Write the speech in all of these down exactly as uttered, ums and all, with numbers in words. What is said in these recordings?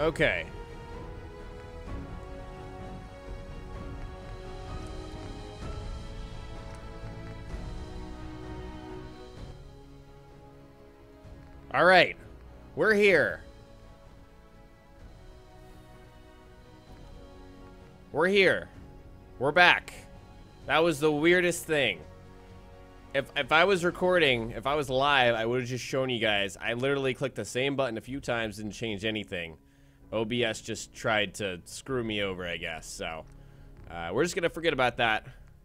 Okay. All right. We're here. We're here. We're back. That was the weirdest thing. If, if I was recording, if I was live, I would have just shown you guys. I literally clicked the same button a few times, didn't change anything. O B S just tried to screw me over, I guess. So, uh, we're just going to forget about that.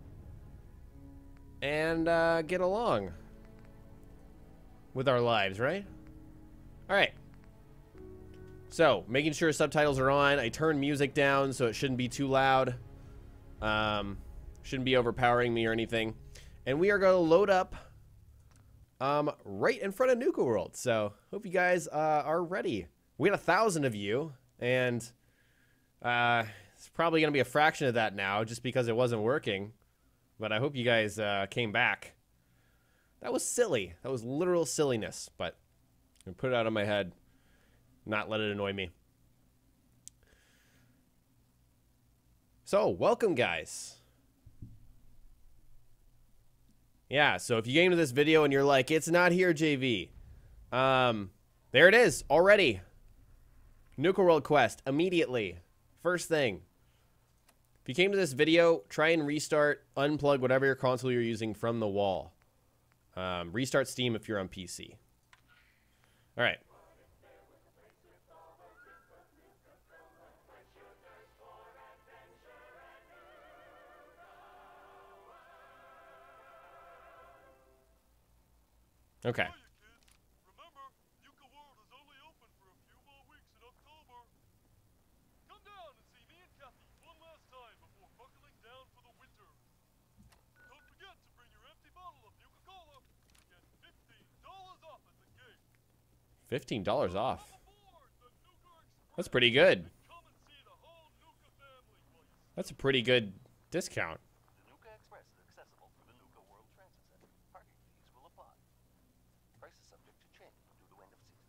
And uh, get along with our lives, right? All right. So, making sure subtitles are on. I turned music down so it shouldn't be too loud. Um, shouldn't be overpowering me or anything. And we are going to load up um, right in front of Nuka World. So, hope you guys uh, are ready. We had a thousand of you, and uh, it's probably going to be a fraction of that now just because it wasn't working. But I hope you guys uh, came back. That was silly. That was literal silliness, but I'm gonna put it out of my head, not let it annoy me. So, welcome, guys. Yeah, so if you came to this video and you're like, it's not here, J V. Um, there it is, already. Nuka World Quest, immediately. First thing. If you came to this video, try and restart, unplug whatever your console you're using from the wall. Um, restart Steam if you're on P C. All right. Okay. Remember, Nuka World is only open for a few more weeks in October. Come down and see me and Kathy one last time before buckling down for the winter. Don't forget to bring your empty bottle of Nuka-Cola. Get fifteen dollars off at the gate. fifteen dollars off. Aboard the Nuka Express. That's pretty good. Come and see the whole Nuka family, please. That's a pretty good discount. The Nuka Express is accessible through the Nuka World Transit Center. Parking fees will apply. Price is subject to change due to end of season.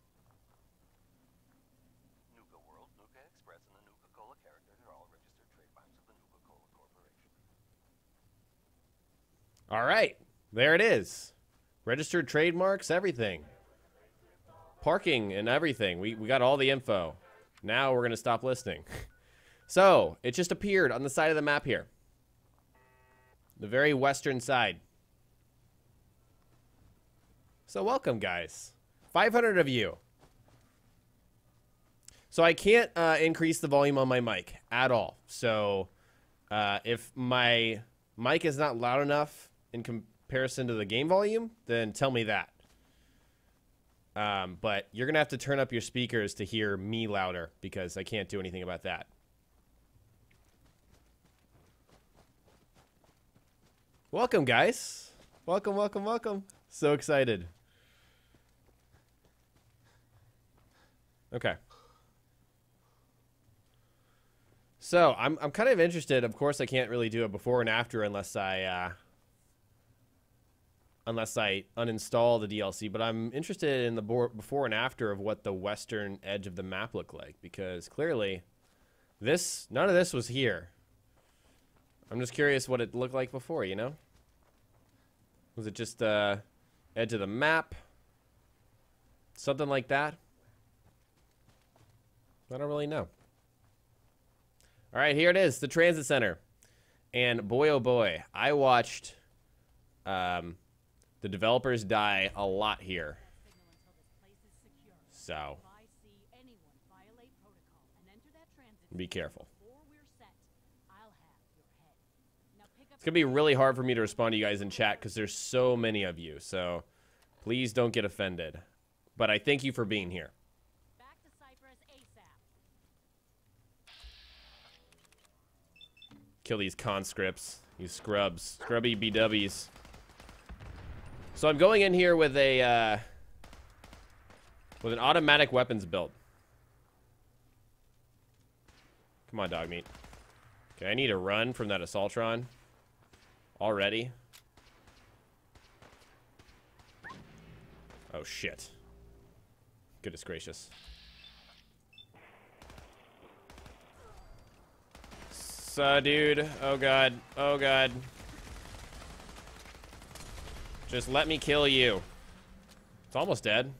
Nuka World, Nuka Express, and the Nuka-Cola characters are all registered trademarks of the Nuka-Cola Corporation. All right. There it is. Registered trademarks, everything. Parking and everything. We, we got all the info. Now we're going to stop listening. So, it just appeared on the side of the map here. The very western side. So, welcome, guys. five hundred of you. So, I can't uh, increase the volume on my mic at all. So, uh, if my mic is not loud enough in comparison to the game volume, then tell me that. Um, but you're going to have to turn up your speakers to hear me louder because I can't do anything about that. Welcome, guys. Welcome, welcome, welcome. So excited. Okay. So, I'm, I'm kind of interested. Of course, I can't really do a before and after unless I... Uh, unless I uninstall the D L C, but I'm interested in the before and after of what the western edge of the map looked like, because clearly this, none of this was here. I'm just curious what it looked like before, you know? Was it just uh, edge of the map? Something like that? I don't really know. All right, here it is, the transit center. And boy, oh boy, I watched... Um, the developers die a lot here. So, be careful. It's going to be really hard for me to respond to you guys in chat because there's so many of you. So, please don't get offended. But I thank you for being here. Kill these conscripts, these scrubs, scrubby B Ws. So I'm going in here with a uh, with an automatic weapons build. Come on, dog meat. Okay, I need to run from that Assaultron already. Oh shit! Goodness gracious! So, dude. Oh, God. Oh, God. Just let me kill you. It's almost dead.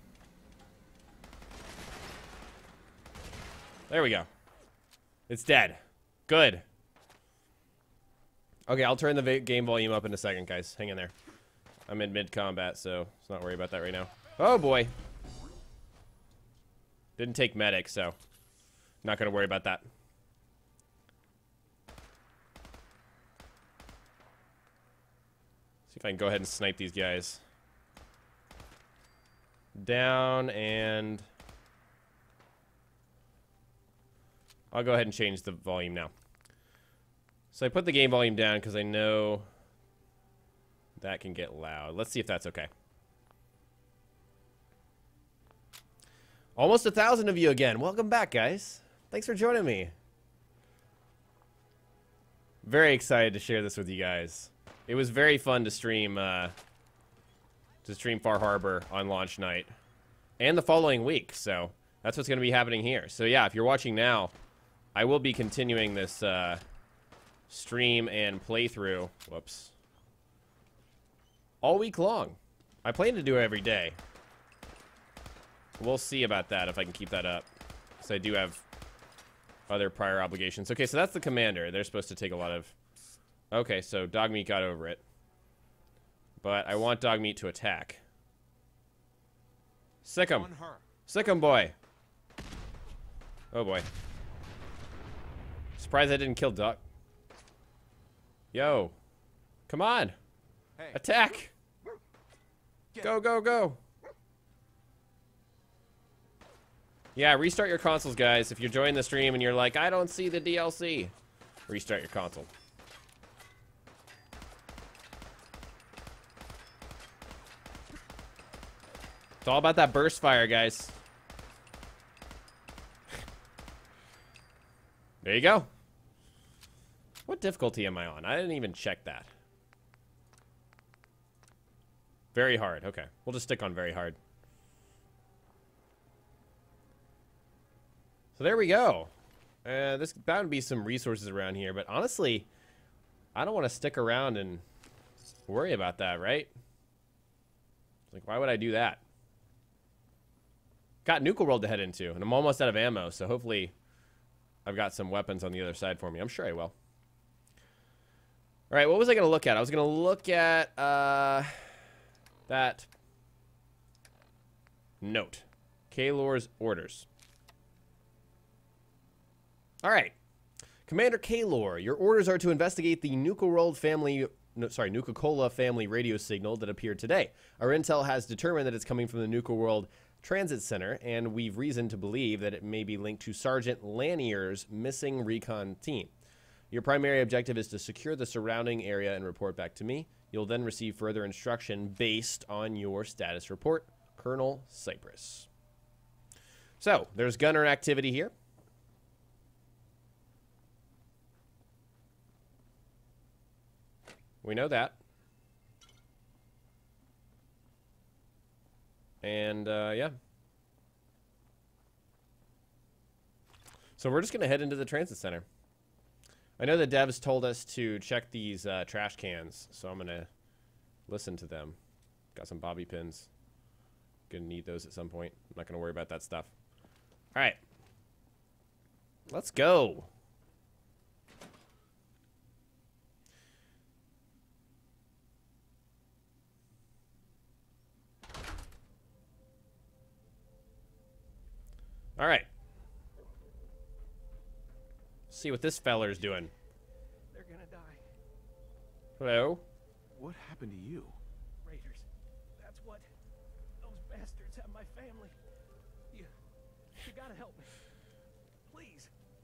There we go. It's dead. Good. Okay, I'll turn the game volume up in a second, guys. Hang in there. I'm in mid-combat, so let's not worry about that right now. Oh, boy. Didn't take medic, so not going to worry about that. See if I can go ahead and snipe these guys. Down, and I'll go ahead and change the volume now. So I put the game volume down because I know that can get loud. Let's see if that's okay. Almost a thousand of you again. Welcome back, guys. Thanks for joining me. Very excited to share this with you guys. It was very fun to stream uh, to stream Far Harbor on launch night and the following week. So that's what's going to be happening here. So yeah, if you're watching now, I will be continuing this uh, stream and playthrough. Whoops. All week long. I plan to do it every day. We'll see about that if I can keep that up. So I do have other prior obligations. Okay, so that's the commander. They're supposed to take a lot of... Okay, so Dogmeat got over it. But I want Dogmeat to attack. Sick him. Sick him, boy. Oh, boy. Surprised I didn't kill Duck. Yo. Come on. Hey. Attack. Go, go, go. Yeah, restart your consoles, guys. If you're joining the stream and you're like, I don't see the D L C, restart your console. It's all about that burst fire, guys. There you go. What difficulty am I on? I didn't even check that. Very hard. Okay. We'll just stick on very hard. So there we go. Uh, there's bound to be some resources around here, but honestly, I don't want to stick around and worry about that, right? Like, why would I do that? Got Nuka World to head into, and I'm almost out of ammo, so hopefully I've got some weapons on the other side for me. I'm sure I will. All right, what was I going to look at? I was going to look at uh, that note. Kaylor's orders. All right. Commander Kaylor, your orders are to investigate the Nuka World family, no, sorry, Nuka-Cola family radio signal that appeared today. Our intel has determined that it's coming from the Nuka World Transit Center, and we've reason to believe that it may be linked to Sergeant Lanier's missing recon team. Your primary objective is to secure the surrounding area and report back to me. You'll then receive further instruction based on your status report. Colonel Cypress. So, there's gunner activity here. We know that. And, uh, yeah. So we're just going to head into the transit center. I know the devs told us to check these uh, trash cans, so I'm going to listen to them. Got some bobby pins. Going to need those at some point. I'm not going to worry about that stuff. All right. Let's go. All right. See what this feller's doing. They're gonna die. Hello? What happened to you? Raiders. That's what. Those bastards have my family. You. You gotta help me. Please.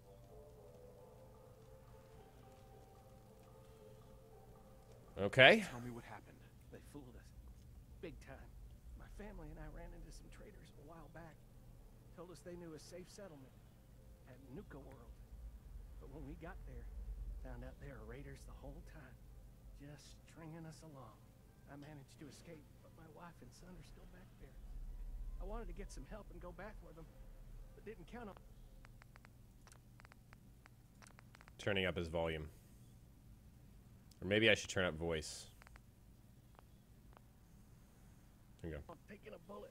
Okay. Tell me what happened. They fooled us. Big time. My family and I ran into some traitors a while back. Told us they knew a safe settlement at Nuka World. But when we got there, found out they were raiders the whole time. Just stringing us along. I managed to escape, but my wife and son are still back there. I wanted to get some help and go back for them, but didn't count on... turning up his volume. Or maybe I should turn up voice. There you go. I'm taking a bullet.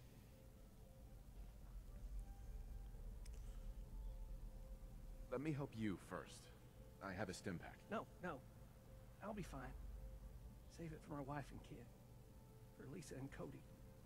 Let me help you first. I have a stim pack. No, no. I'll be fine. Save it for my wife and kid. For Lisa and Cody.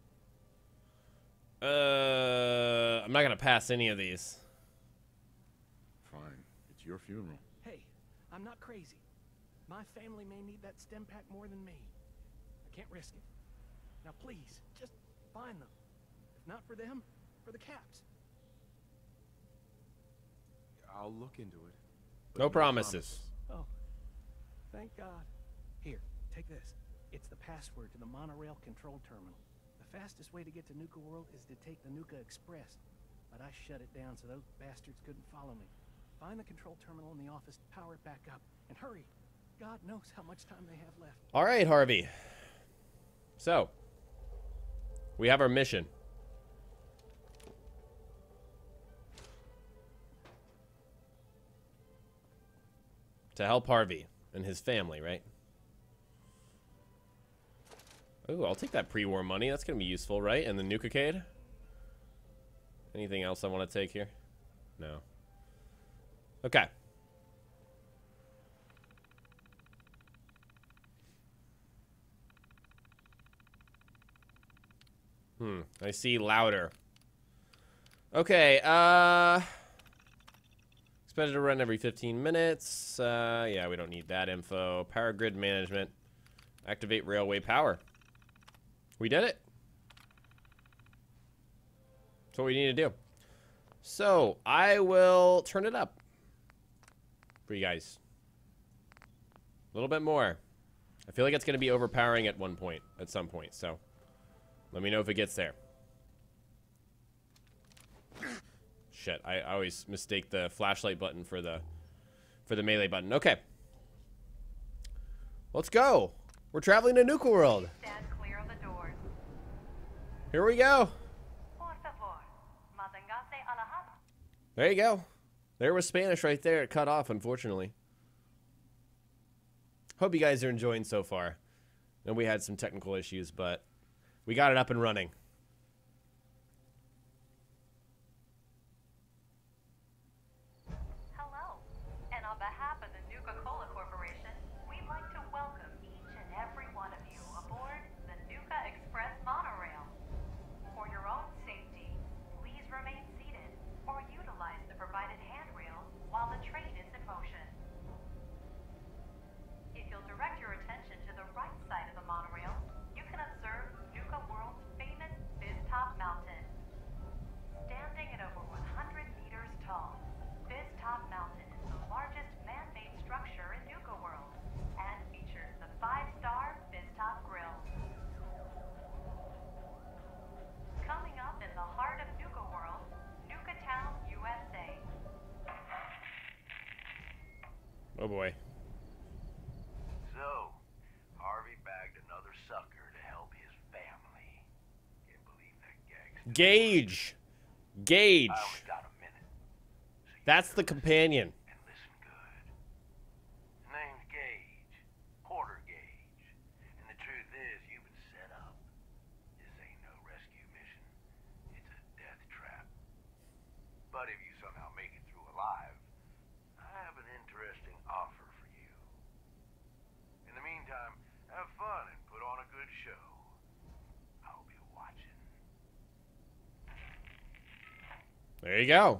Uh, I'm not gonna pass any of these. Fine. It's your funeral. Hey, I'm not crazy. My family may need that stim pack more than me. I can't risk it. Now please, just find them. If not for them, for the Caps. I'll look into it. but No promises. Oh, thank God. Here, take this. It's the password to the monorail control terminal. The fastest way to get to Nuka World is to take the Nuka Express. But I shut it down so those bastards couldn't follow me. Find the control terminal in the office, power it back up, and hurry. God knows how much time they have left. All right, Harvey. So, we have our mission. To help Harvey and his family, right? Ooh, I'll take that pre-war money. That's going to be useful, right? And the Nuka-cade? Anything else I want to take here? No. Okay. Hmm, I see louder. Okay, uh... expected to run every fifteen minutes. Uh, yeah, we don't need that info. Power grid management. Activate railway power. We did it. That's what we need to do. So, I will turn it up for you guys. A little bit more. I feel like it's going to be overpowering at one point, at some point, so let me know if it gets there. Shit, I, I always mistake the flashlight button for the for the melee button. Okay. Let's go. We're traveling to Nuka World. Stand clear of the doors. Here we go. Por favor, manténgase alejado. There you go. There was Spanish right there. It cut off, unfortunately. Hope you guys are enjoying so far. And we had some technical issues, but we got it up and running. Hello, and on behalf of the Nuka-Cola Corporation, we'd like to welcome each and every one of you aboard the Nuka Express monorail. For your own safety, please remain seated or utilize the provided handrails while the train is in motion. If you'll direct your attention to the right side of the monorail, you can observe Nuka World's famous Biztop Mountain. Standing at over one hundred meters tall, Biztop Mountain is the largest man-made structure in Nuka World and features the five-star Biztop Grill. Coming up in the heart of Nuka World, Nuka Town, U S A. Oh boy. So, Harvey bagged another sucker to help his family. Can't believe that gag's Gage. Gage. I only got a minute. So you That's the better companion. listen and listen good. His name's Gage. Porter Gage. And the truth is, you've been set up. This ain't no rescue mission. It's a death trap. But if you somehow make it through alive, I have an interesting offer for you. In the meantime, have fun and put on a good show. I'll be watching. There you go.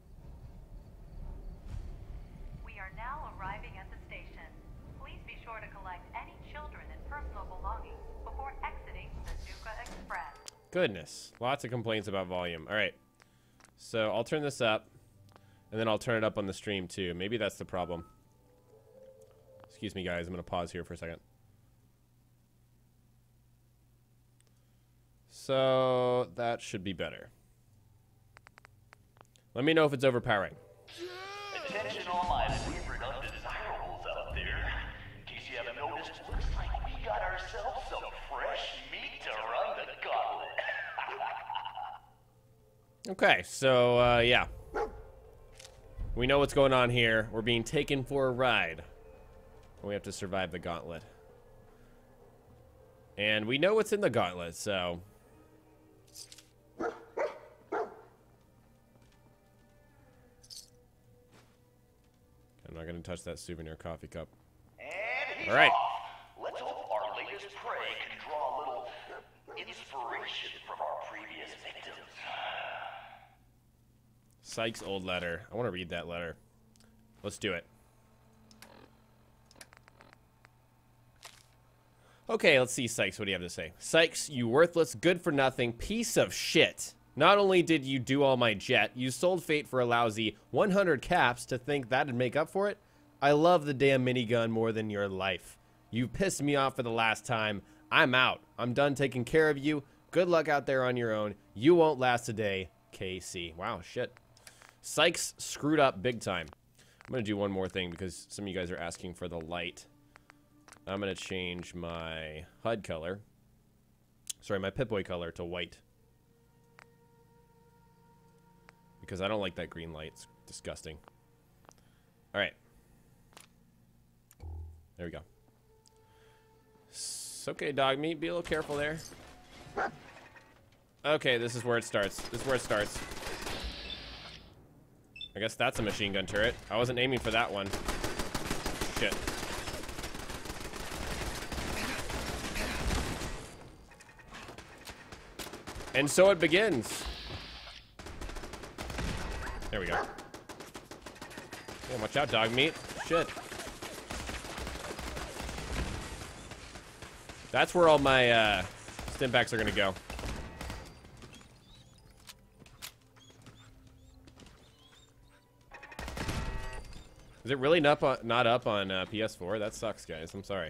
We are now arriving at the station. Please be sure to collect any children and personal belongings before exiting the Nuka Express. Goodness. Lots of complaints about volume. All right. So I'll turn this up. And then I'll turn it up on the stream too. Maybe that's the problem. Excuse me, guys. I'm going to pause here for a second. So that should be better. Let me know if it's overpowering. Attention all my favorite undesirables out there. In case you haven't noticed, looks like we got ourselves some fresh meat to run the gauntlet. Okay, so uh, yeah. We know what's going on here. We're being taken for a ride. We have to survive the gauntlet. And we know what's in the gauntlet, so... I'm not going to touch that souvenir coffee cup. And he's All right. off. Let's hope our latest prey can draw a little inspiration from our previous victims. Sykes' old letter. I want to read that letter. Let's do it. Okay, let's see, Sykes. What do you have to say? Sykes, you worthless, good-for-nothing piece of shit. Not only did you do all my jet, you sold Fate for a lousy one hundred caps to think that'd make up for it? I love the damn minigun more than your life. You pissed me off for the last time. I'm out. I'm done taking care of you. Good luck out there on your own. You won't last a day. K C. Wow, shit. Sykes screwed up big time. I'm going to do one more thing because some of you guys are asking for the light. I'm going to change my H U D color. Sorry, my Pip-Boy color to white. Because I don't like that green light. It's disgusting. Alright. There we go. It's okay, dog meat. Be a little careful there. Okay, this is where it starts. This is where it starts. I guess that's a machine gun turret. I wasn't aiming for that one. Shit. And so it begins. There we go. Yeah, watch out, dog meat. Shit. That's where all my uh, stimpaks are gonna go. Is it really not, on, not up on uh, P S four? That sucks, guys. I'm sorry.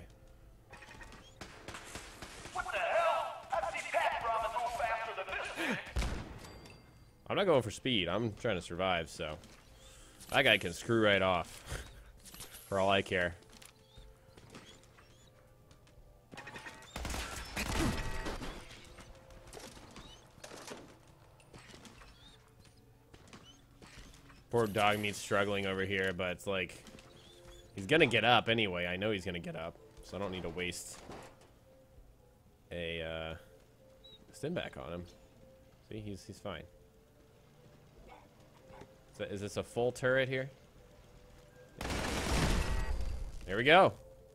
What the hell? I've seen Pat Robin go faster than this thing. I'm not going for speed. I'm trying to survive, so... That guy can screw right off. For all I care. Poor dog meat's struggling over here, but it's like... He's gonna get up anyway. I know he's gonna get up. So I don't need to waste... a, uh... stimback on him. See, he's, he's fine. Is, that, is this a full turret here? There we go.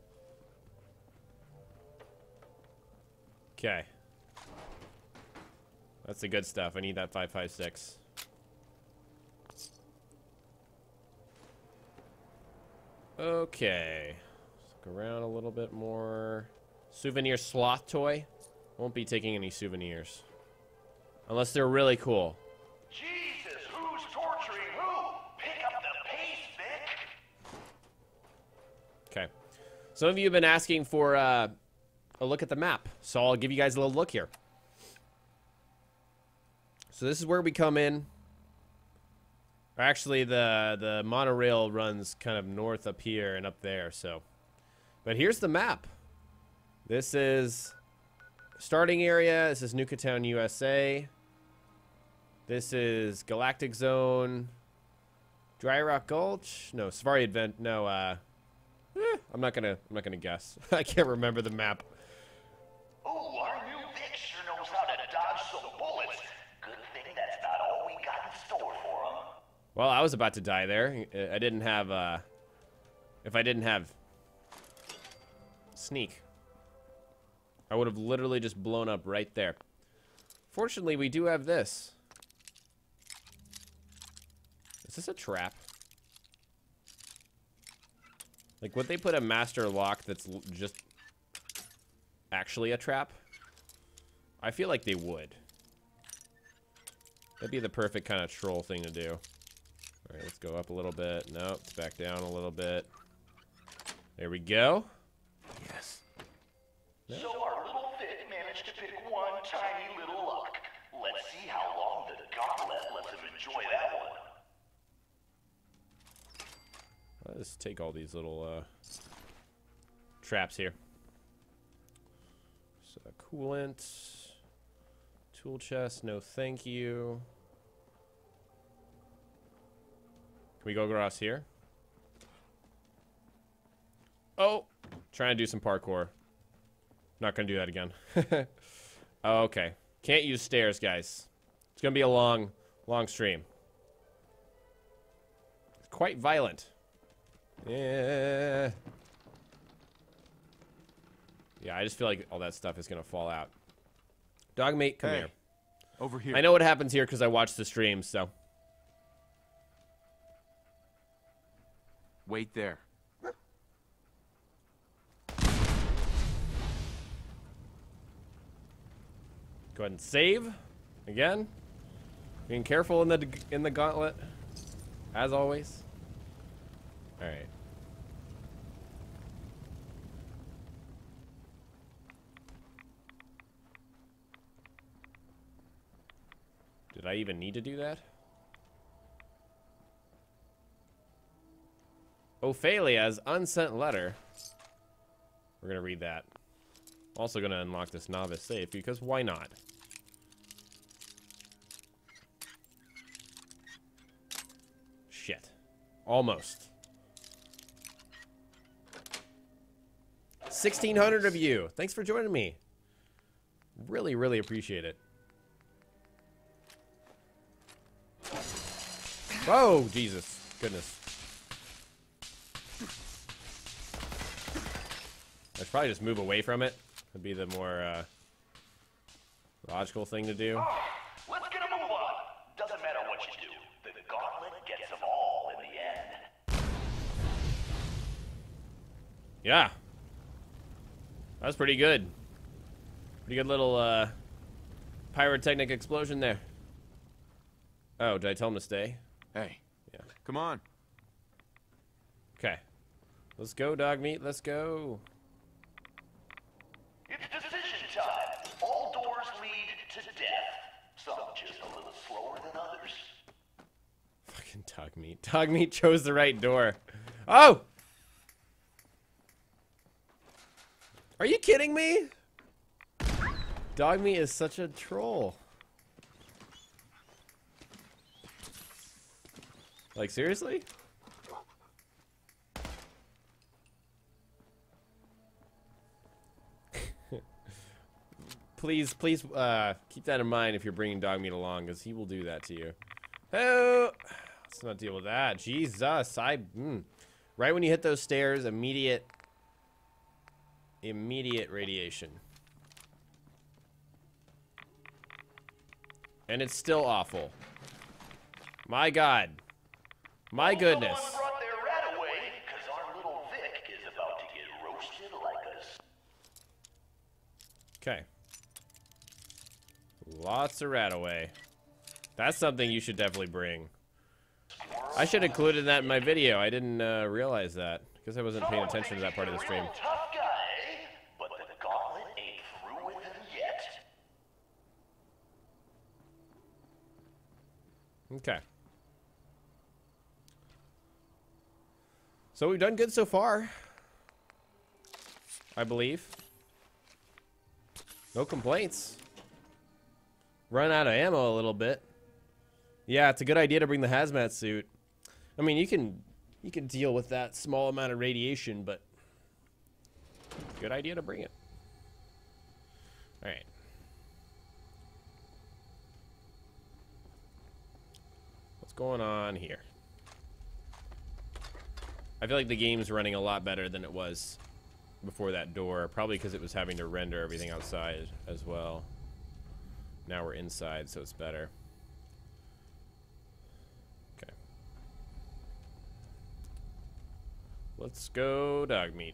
Okay. That's the good stuff. I need that five five six. Okay. Let's look around a little bit more. Souvenir sloth toy. Won't be taking any souvenirs. Unless they're really cool. Jesus, who's torturing who? Pick up the pace, Vic. Okay. Some of you have been asking for uh, a look at the map, so I'll give you guys a little look here. So this is where we come in. Or actually, the the monorail runs kind of north up here and up there. So, but here's the map. This is starting area. This is Nuka Town, U S A. This is Galactic Zone. Dry Rock Gulch. No, Safari Advent. No. Uh, eh, I'm not gonna. I'm not gonna guess. I can't remember the map. Oh, our new Vic sure knows how to dodge some bullets. Good thing that's not all we got in store for him. Well, I was about to die there. I didn't have, uh... If I didn't have... Sneak. I would have literally just blown up right there. Fortunately, we do have this. Is this a trap? Like, would they put a master lock that's l just... actually a trap? I feel like they would. That'd be the perfect kind of troll thing to do. Alright, let's go up a little bit. Nope, it's back down a little bit. There we go. Yes. No? So our little Vic managed to pick one tiny little lock. Let's see how long the gauntlet lets him enjoy that one. Let's take all these little uh, traps here. So, coolant. Tool chest, no thank you. we go across here? Oh, trying to do some parkour. Not gonna do that again. Oh, okay. Can't use stairs, guys. It's gonna be a long, long stream. It's quite violent. Yeah. Yeah, I just feel like all that stuff is gonna fall out. Dogmeat, come Hey, here. over here. I know what happens here because I watch the streams, so. Wait there. Go ahead and save. Again. Being careful in the in the gauntlet. As always. Alright. Did I even need to do that? Ophelia's unsent letter. We're gonna read that. Also gonna unlock this novice safe because why not? Shit. Almost. sixteen hundred of you. Thanks for joining me. Really, really appreciate it. Whoa, Jesus. Goodness. I should probably just move away from it. Would be the more uh, logical thing to do. Oh, let's get a move on. Doesn't matter what you do. The, the gauntlet gets them all in the end. Yeah. That was pretty good. Pretty good little uh, pyrotechnic explosion there. Oh, did I tell him to stay? Hey. Yeah. Come on. Okay. Let's go, Dogmeat. Let's go. It's decision time. All doors lead to death. Some just a little slower than others. Fucking Dogmeat. Dogmeat chose the right door. Oh! Are you kidding me? Dogmeat is such a troll. Like, seriously? Please, please, uh, keep that in mind if you're bringing Dogmeat along, because he will do that to you. Oh, let's not deal with that. Jesus, I, mm. Right when you hit those stairs, immediate, immediate radiation. And it's still awful. My God. My goodness. Someone brought their rat away, 'cause our little Vic is about to get roasted like us. Okay. Lots of rat away. That's something you should definitely bring. I should have included that in my video. I didn't uh, realize that because I wasn't paying attention to that part of the stream. Tough guy, but the gauntlet ain't through with him yet. Okay. So we've done good so far. I believe. No complaints. Run out of ammo a little bit. Yeah, it's a good idea to bring the hazmat suit. I mean, you can you can deal with that small amount of radiation, but good idea to bring it. All right. What's going on here? I feel like the game's running a lot better than it was before that door, probably because it was having to render everything outside as well. Now we're inside, so it's better. Okay. Let's go, Dogmeat.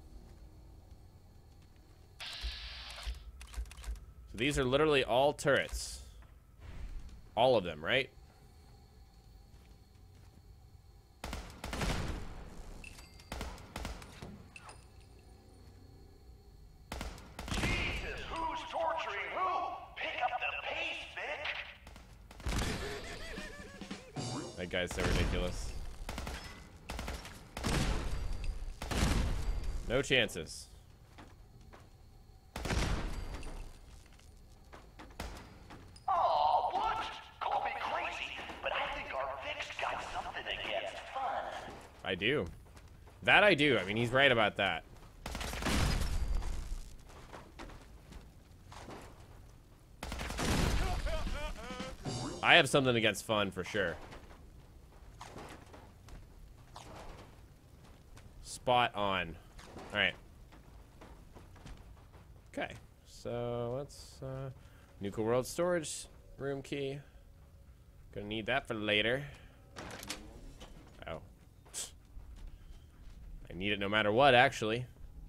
So these are literally all turrets. All of them, right? Jesus, who's torturing who? Pick up the pace, Vic. That guy's so ridiculous. No chances. Aw, what? Call me crazy, but I think our Vic's got something against I do. That I do. I mean, he's right about that. I have something against fun for sure. Spot on. Alright. Okay. So let's uh Nuka World storage room key. Gonna need that for later. Oh. I need it no matter what, actually.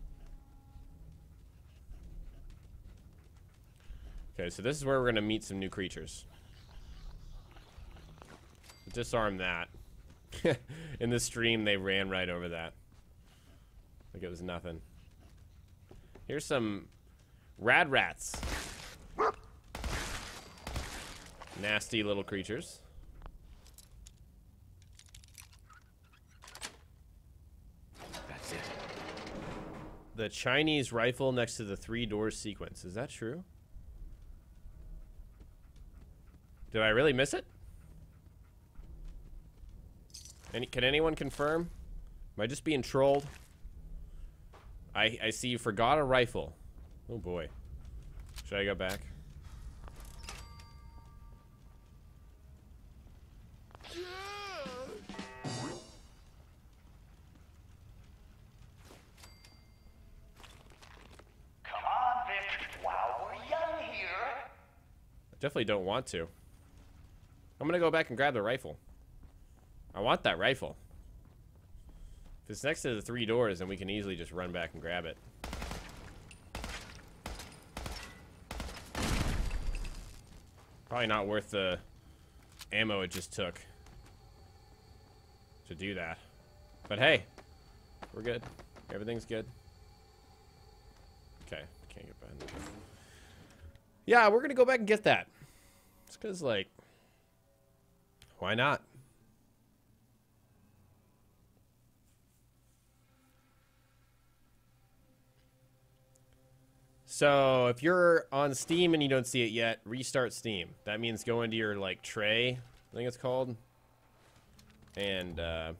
Okay, so this is where we're gonna meet some new creatures. Disarm that. In the stream, they ran right over that. Like it was nothing. Here's some rad rats. Nasty little creatures. That's it. The Chinese rifle next to the three doors sequence. Is that true? Did I really miss it? Any, can anyone confirm? Am I just being trolled? I I see you forgot a rifle. Oh boy. Should I go back? Come on, Vic, while we're young here. I definitely don't want to. I'm gonna go back and grab the rifle. I want that rifle. If it's next to the three doors, then we can easily just run back and grab it. Probably not worth the ammo it just took to do that. But hey, we're good. Everything's good. Okay, can't get behind that. Yeah, we're gonna go back and get that. It's because, like, why not? So if you're on Steam and you don't see it yet, restart Steam. That means go into your, like, tray, I think it's called, and uh,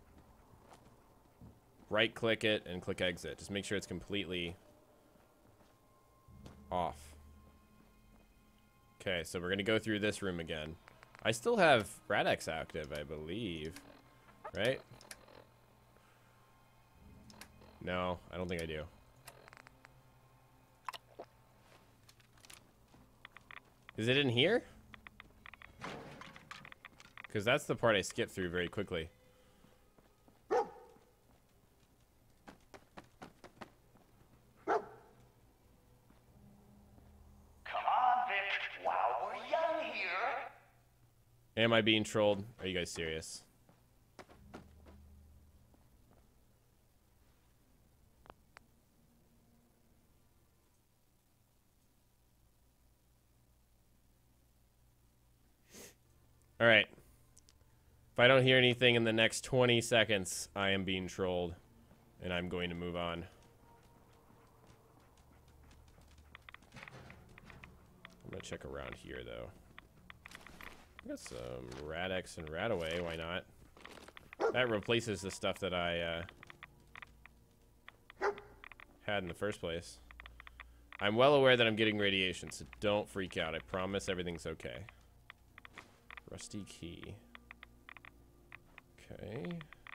right click it and click exit. Just make sure it's completely off. Okay, so we're gonna go through this room again. I still have Rad-X active, I believe, right? No, I don't think I do. Is it in here? Because that's the part I skipped through very quickly. Come on, Vic, while we're young here. Am I being trolled? Are you guys serious? All right. If I don't hear anything in the next twenty seconds, I am being trolled, and I'm going to move on. I'm gonna check around here, though. I got some Rad-X and Radaway. Why not? That replaces the stuff that I uh, had in the first place. I'm well aware that I'm getting radiation, so don't freak out. I promise everything's okay. Rusty key. Okay.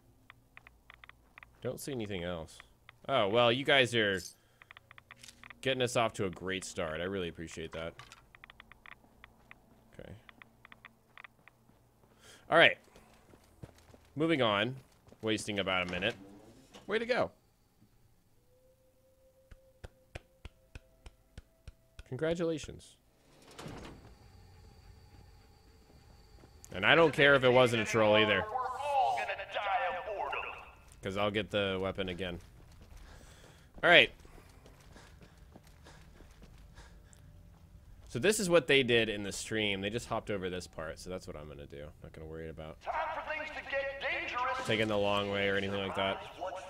Don't see anything else. Oh, well, you guys are getting us off to a great start. I really appreciate that. Okay. All right. Moving on. Wasting about a minute. Way to go. Congratulations. And I don't care if it wasn't a troll either. We're all gonna die of boredom. Because I'll get the weapon again. Alright. So this is what they did in the stream. They just hopped over this part, so that's what I'm going to do. Not going to worry about Time for things to get dangerous. taking the long way or anything like that. What's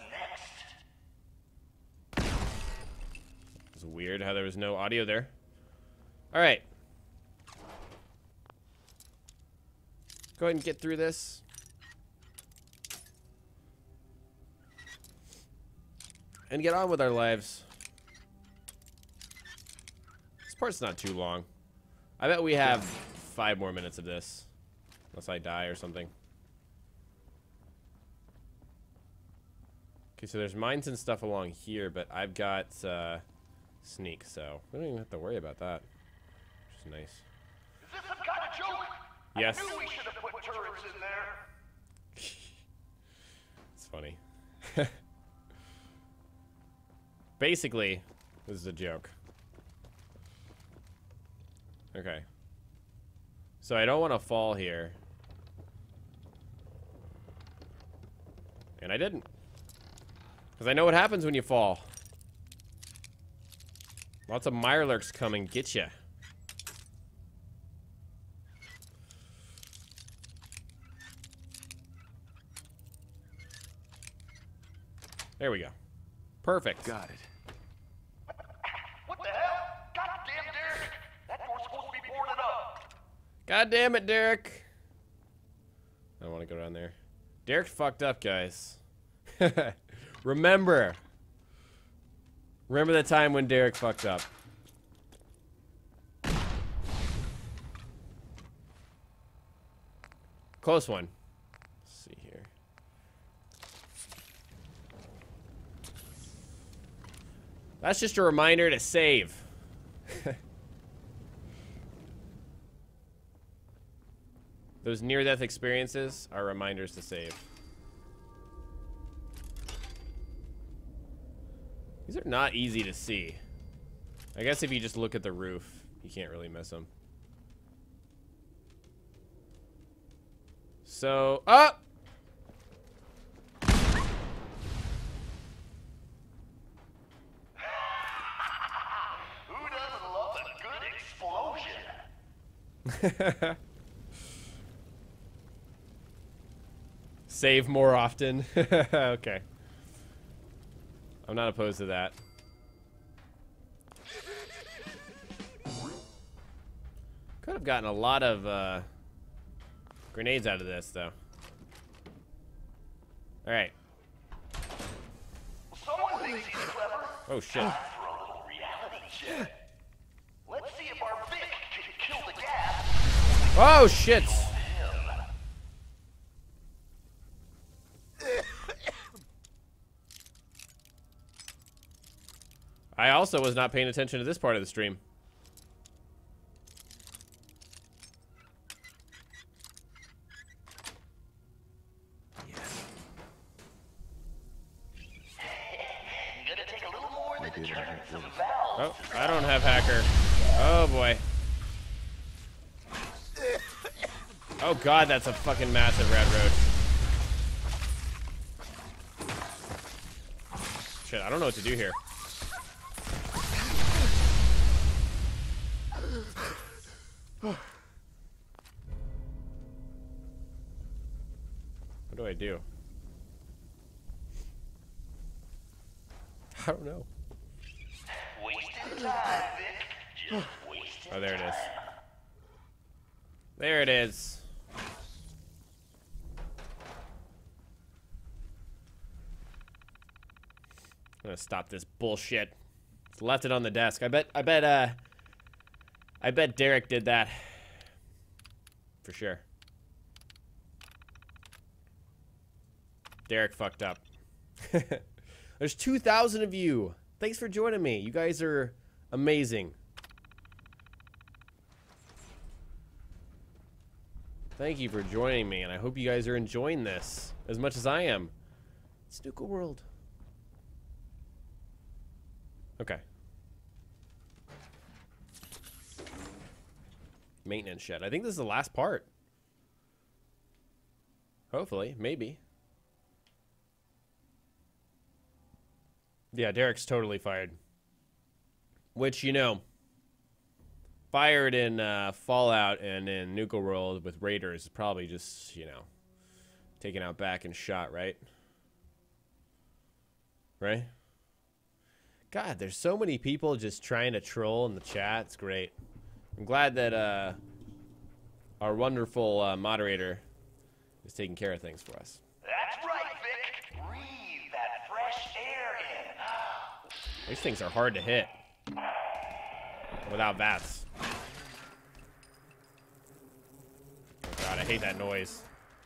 next? It's weird how there was no audio there. Alright. Go ahead and get through this. and get on with our lives. This part's not too long. I bet we have five more minutes of this. Unless I die or something. Okay, so there's mines and stuff along here, but I've got uh, sneak, so we don't even have to worry about that. Which is nice. Is this some kind of joke? Yes. I knew we should have put turrets in there. It's funny. Basically, this is a joke. Okay. So I don't want to fall here. And I didn't. Because I know what happens when you fall. Lots of Mirelurks come and get you. There we go. Perfect. Got it. What the hell? Goddamn, Derek! That door's supposed to be boarded up. God damn it, Derek. I don't want to go down there. Derek fucked up, guys. Remember. Remember the time when Derek fucked up. Close one. Let's see here. That's just a reminder to save. Those near-death experiences are reminders to save. These are not easy to see. I guess if you just look at the roof, you can't really miss them. So, up! Who doesn't love a good explosion? Save more often. Okay. I'm not opposed to that. Could have gotten a lot of uh, grenades out of this, though. Alright. Someone thinks he's clever. Oh, shit. For a little reality check. Let's see if our Vic can kill the gas. Oh, shit! I also was not paying attention to this part of the stream. Gonna take a little more than to turn some valves. Oh, I don't have hacker. Oh, boy. Oh, God, that's a fucking massive red roach. Shit, I don't know what to do here. What do I do? I don't know. Wasting time, Vic. Just wasting Oh, there it is. time. There it is. I'm gonna stop this bullshit. It's left it on the desk. I bet, I bet, uh, I bet Derek did that. For sure. Derek fucked up. There's two thousand of you. Thanks for joining me. You guys are amazing. Thank you for joining me, and I hope you guys are enjoying this as much as I am. It's Nuka World. Okay. Maintenance shed. I think this is the last part. Hopefully. Maybe. Yeah, Derek's totally fired. Which, you know, fired in uh, Fallout and in Nuka World with Raiders is probably just, you know, taken out back and shot, right? Right? God, there's so many people just trying to troll in the chat. It's great. I'm glad that uh, our wonderful uh, moderator is taking care of things for us. That's right, Vic. Breathe that fresh air in. These things are hard to hit without bats. Oh god, I hate that noise.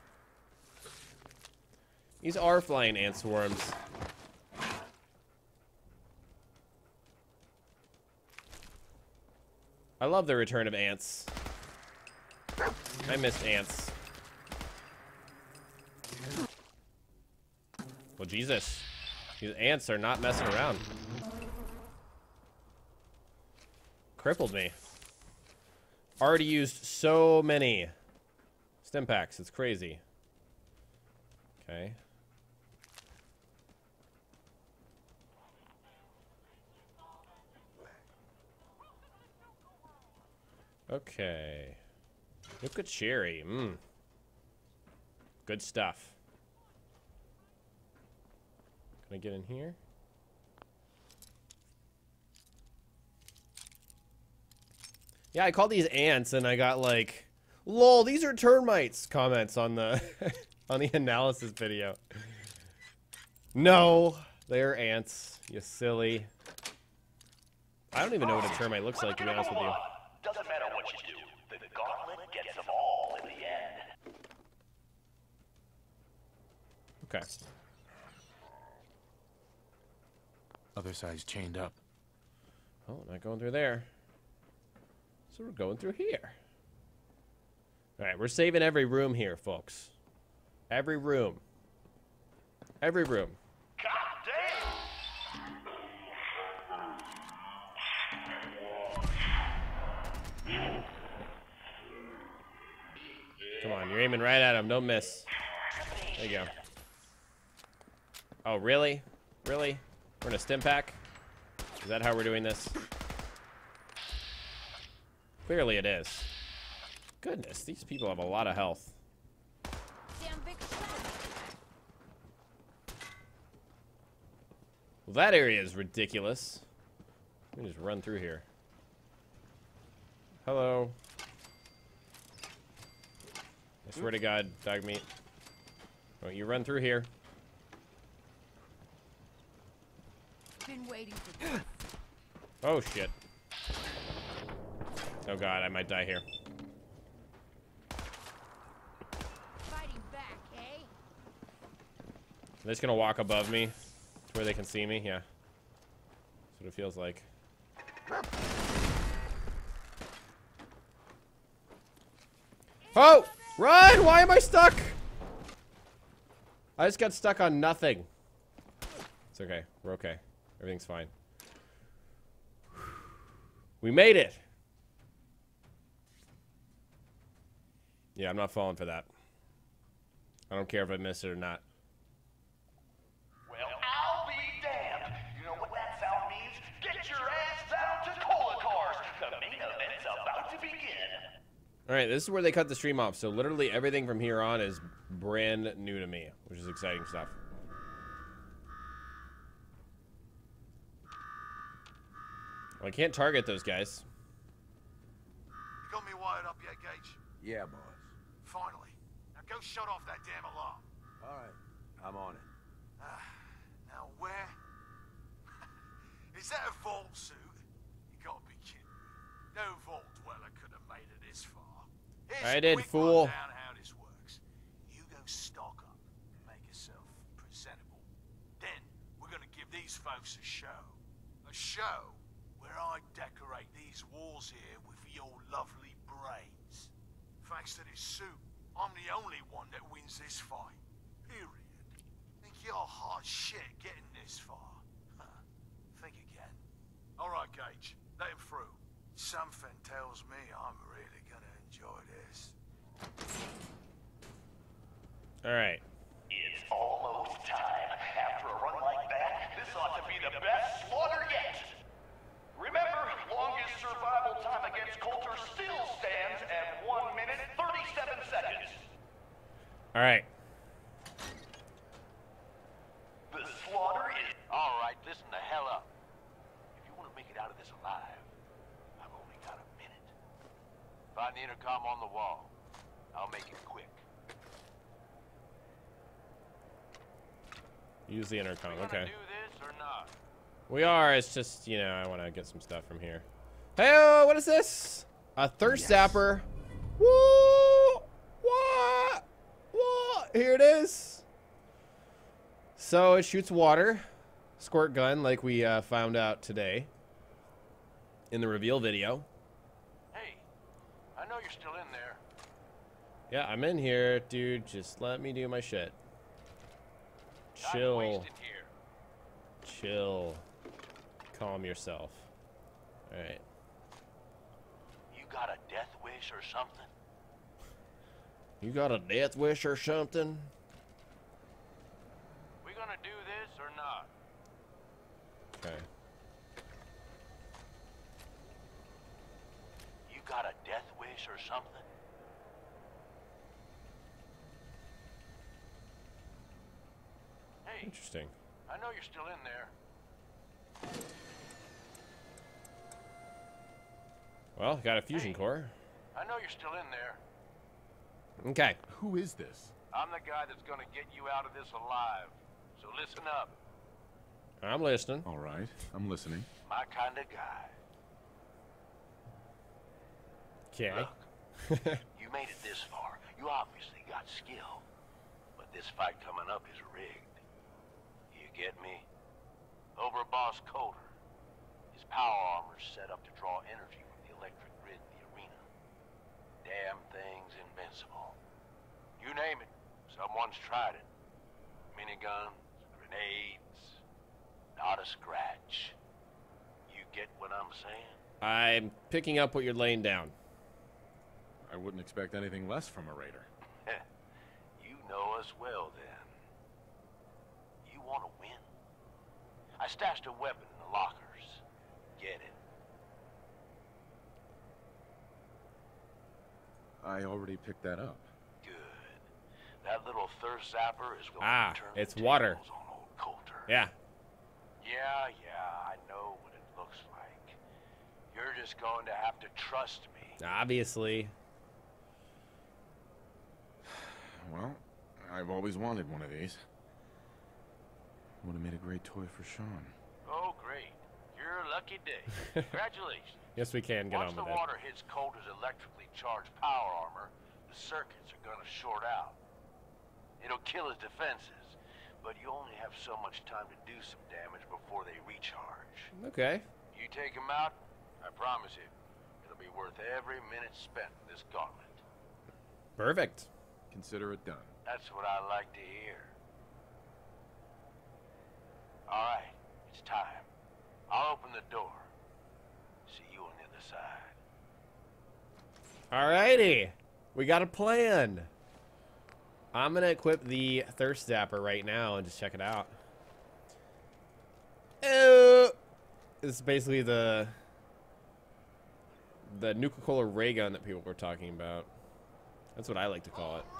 These are flying ant swarms. I love the return of ants. I missed ants. Well, Jesus. These ants are not messing around. Crippled me. Already used so many stim packs. It's crazy. Okay. Okay. Look at cherry. Mmm. Good stuff. Can I get in here? Yeah, I called these ants and I got like, lol, these are termites comments on the on the analysis video. No, they're ants. You silly. I don't even know what a termite looks like, to be honest with you. Doesn't matter what you do, the gauntlet gets them all in the end. Okay. Other side's chained up. Oh, not going through there. So we're going through here. All right, we're saving every room here, folks. Every room. Every room. Come on, you're aiming right at him. Don't miss. There you go. Oh, really? Really? We're in a stim pack? Is that how we're doing this? Clearly it is. Goodness, these people have a lot of health. Well, that area is ridiculous. Let me just run through here. Hello. I swear to God, dog meat. Don't you run through here. Been waiting for this. Oh, shit. Oh, God, I might die here. Fighting back, eh? They're just gonna walk above me to where they can see me. Yeah. That's what it feels like. Oh! Run! Why am I stuck? I just got stuck on nothing. It's okay. We're okay. Everything's fine. We made it! Yeah, I'm not falling for that. I don't care if I miss it or not. Well, I'll be damned. You know what that sound means? Get your ass down to Cola Cars. The main event's about to begin. Alright, this is where they cut the stream off, so literally everything from here on is brand new to me, which is exciting stuff. Well, I can't target those guys. You got me wired up yet, Gage? Yeah, boss. Finally. Now go shut off that damn alarm. All right, I'm on it. Uh, now where? Is that a vault suit? You gotta be kidding me. No vault dweller could have made it this far. Here's I a did, quick fool. rundown how this works. You go stock up, make yourself presentable. Then we're gonna give these folks a show. A show where I decorate these walls here with your lovely brains. Thanks to this suit, I'm the only one that wins this fight. Period. Think you're hot shit getting this far? Huh. Think again. All right, Gage. Let him through. Something tells me I'm really gonna enjoy this. All right. It's almost time. After a run like that, this ought to be the best slaughter yet. Remember, longest survival time against Coulter still stands at one minute, thirty-seven seconds. All right. The slaughter is... All right, listen the hell up. If you want to make it out of this alive, I've only got a minute. Find the intercom on the wall. I'll make it quick. Use the intercom. We Okay. gonna do this or not? We are. It's just, you know, I want to get some stuff from here. Hey, what is this? A thirst zapper. Woo! What? What? Here it is. So it shoots water. Squirt gun, like we uh, found out today in the reveal video. Hey, I know you're still in there. Yeah, I'm in here, dude. Just let me do my shit. Chill. Time wasted here. Chill. Calm yourself. Alright. You got a death wish or something? You got a death wish or something? We gonna do this or not? Okay. You got a death wish or something? Hey, Interesting. I know you're still in there. Well, got a fusion Hey. core. I know you're still in there. Okay. Who is this? I'm the guy that's gonna get you out of this alive. So listen up. I'm listening. All right, I'm listening. My kind of guy. Okay. Look, you made it this far. You obviously got skill. But this fight coming up is rigged. You get me? Over Boss Coulter. His power armor's set up to draw energy from the electric grid in the arena. Damn thing's invincible. You name it, someone's tried it. Miniguns, grenades, not a scratch. You get what I'm saying? I'm picking up what you're laying down. I wouldn't expect anything less from a raider. You know us well, then. You want to win? I stashed a weapon in the lockers. Get it. I already picked that up. Good. That little thirst zapper is going Ah, to turn it's the water. tables on old Coulter. Yeah. Yeah, yeah, I know what it looks like. You're just going to have to trust me. Obviously. Well, I've always wanted one of these. Would have made a great toy for Sean. Oh, great. You're a lucky day. Congratulations. Yes, we can get Once on with the it. water hits Coulter's electrically charged power armor, the circuits are gonna short out. It'll kill his defenses, but you only have so much time to do some damage before they recharge. Okay. You take him out, I promise you, it'll be worth every minute spent in this gauntlet. Perfect. Consider it done. That's what I like to hear. All right, it's time. I'll open the door. See you on the other side. Alrighty. We got a plan. I'm going to equip the Thirst Zapper right now and just check it out. Uh, this is basically the the Nuka-Cola ray gun that people were talking about. That's what I like to call it.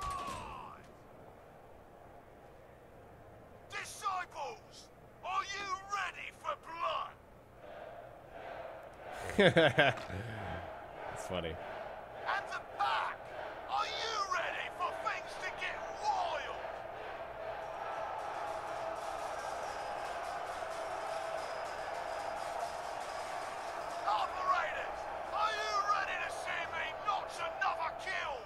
Disciples, are you ready for blood? That's funny. And the pack, are you ready for things to get wild? Operators, are you ready to see me notch another kill?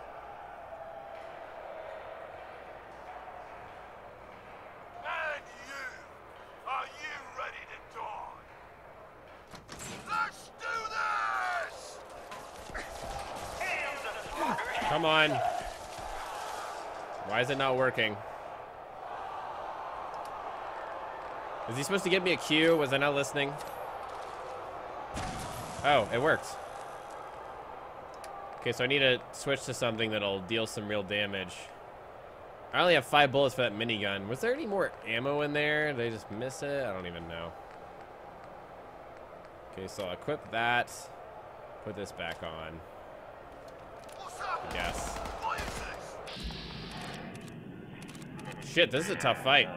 And you, are you ready to die? Let's do this! Come on. Why is it not working? Is he supposed to give me a cue? Was I not listening? Oh, it works. Okay, so I need to switch to something that'll deal some real damage. I only have five bullets for that minigun. Was there any more ammo in there? Did I just miss it? I don't even know. Okay, so I'll equip that. Put this back on. What's up? I guess. What is this? Shit, this is a tough fight.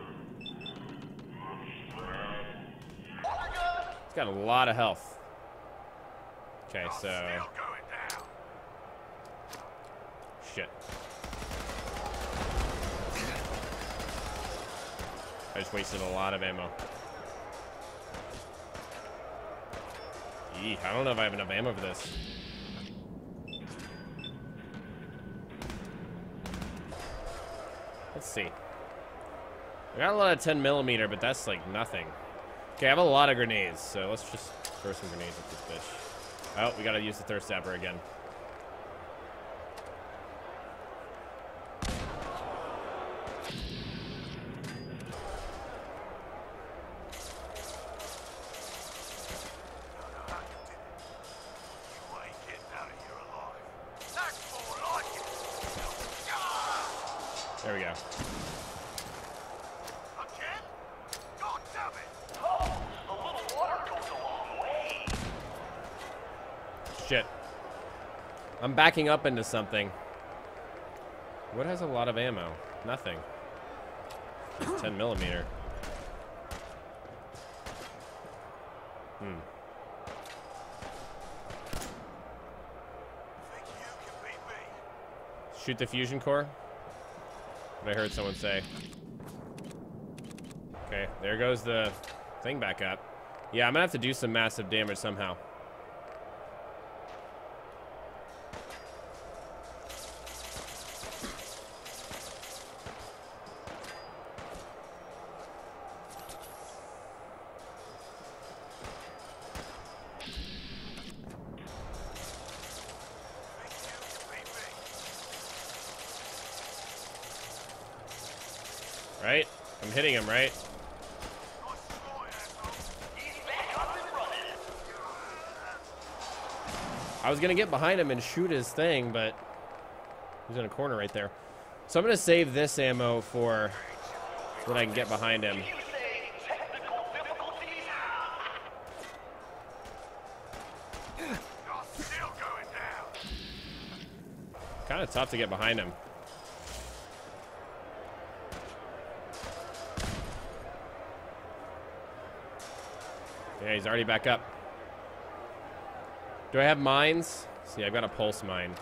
It's got a lot of health. Okay, so... Still going down. Shit. I just wasted a lot of ammo. Eek, I don't know if I have enough ammo for this. Let's see. I got a lot of ten millimeter, but that's like nothing. Okay, I have a lot of grenades, so let's just throw some grenades at this bitch. Oh, we gotta use the thirst zapper again. There we go. Shit. I'm backing up into something. What has a lot of ammo? Nothing. ten millimeter. Hmm. Shoot the fusion core? What I heard someone say. Okay, there goes the thing back up. Yeah, I'm gonna have to do some massive damage somehow. Right? I'm hitting him, right? I was gonna get behind him and shoot his thing, but he's in a corner right there. So I'm gonna save this ammo for when I can get behind him. Kind of tough to get behind him. Yeah, he's already back up. Do I have mines? See, I've got a pulse mine.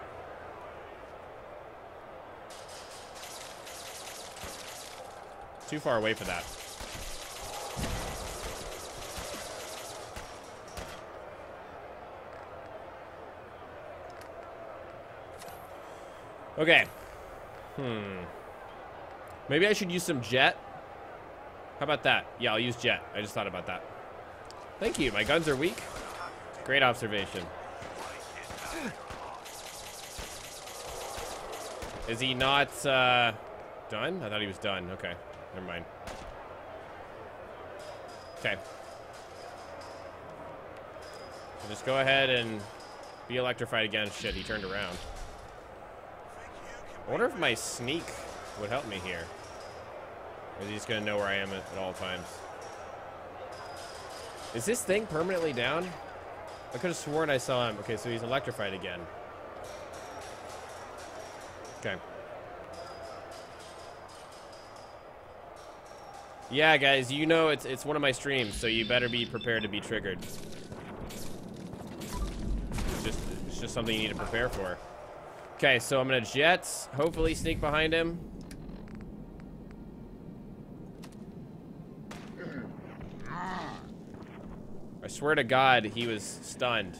Too far away for that. Okay. Hmm. Maybe I should use some jet. How about that? Yeah, I'll use jet. I just thought about that. Thank you. My guns are weak. Great observation. Is he not uh, done? I thought he was done. Okay. Never mind. Okay. So just go ahead and be electrified again. Shit, he turned around. I wonder if my sneak would help me here. Or is he just going to know where I am at, at all times? Is this thing permanently down? I could have sworn I saw him. Okay, so he's electrified again. Okay. Yeah, guys, you know it's it's one of my streams, so you better be prepared to be triggered. It's just, it's just something you need to prepare for. Okay, so I'm gonna jet, hopefully sneak behind him. I swear to God, he was stunned.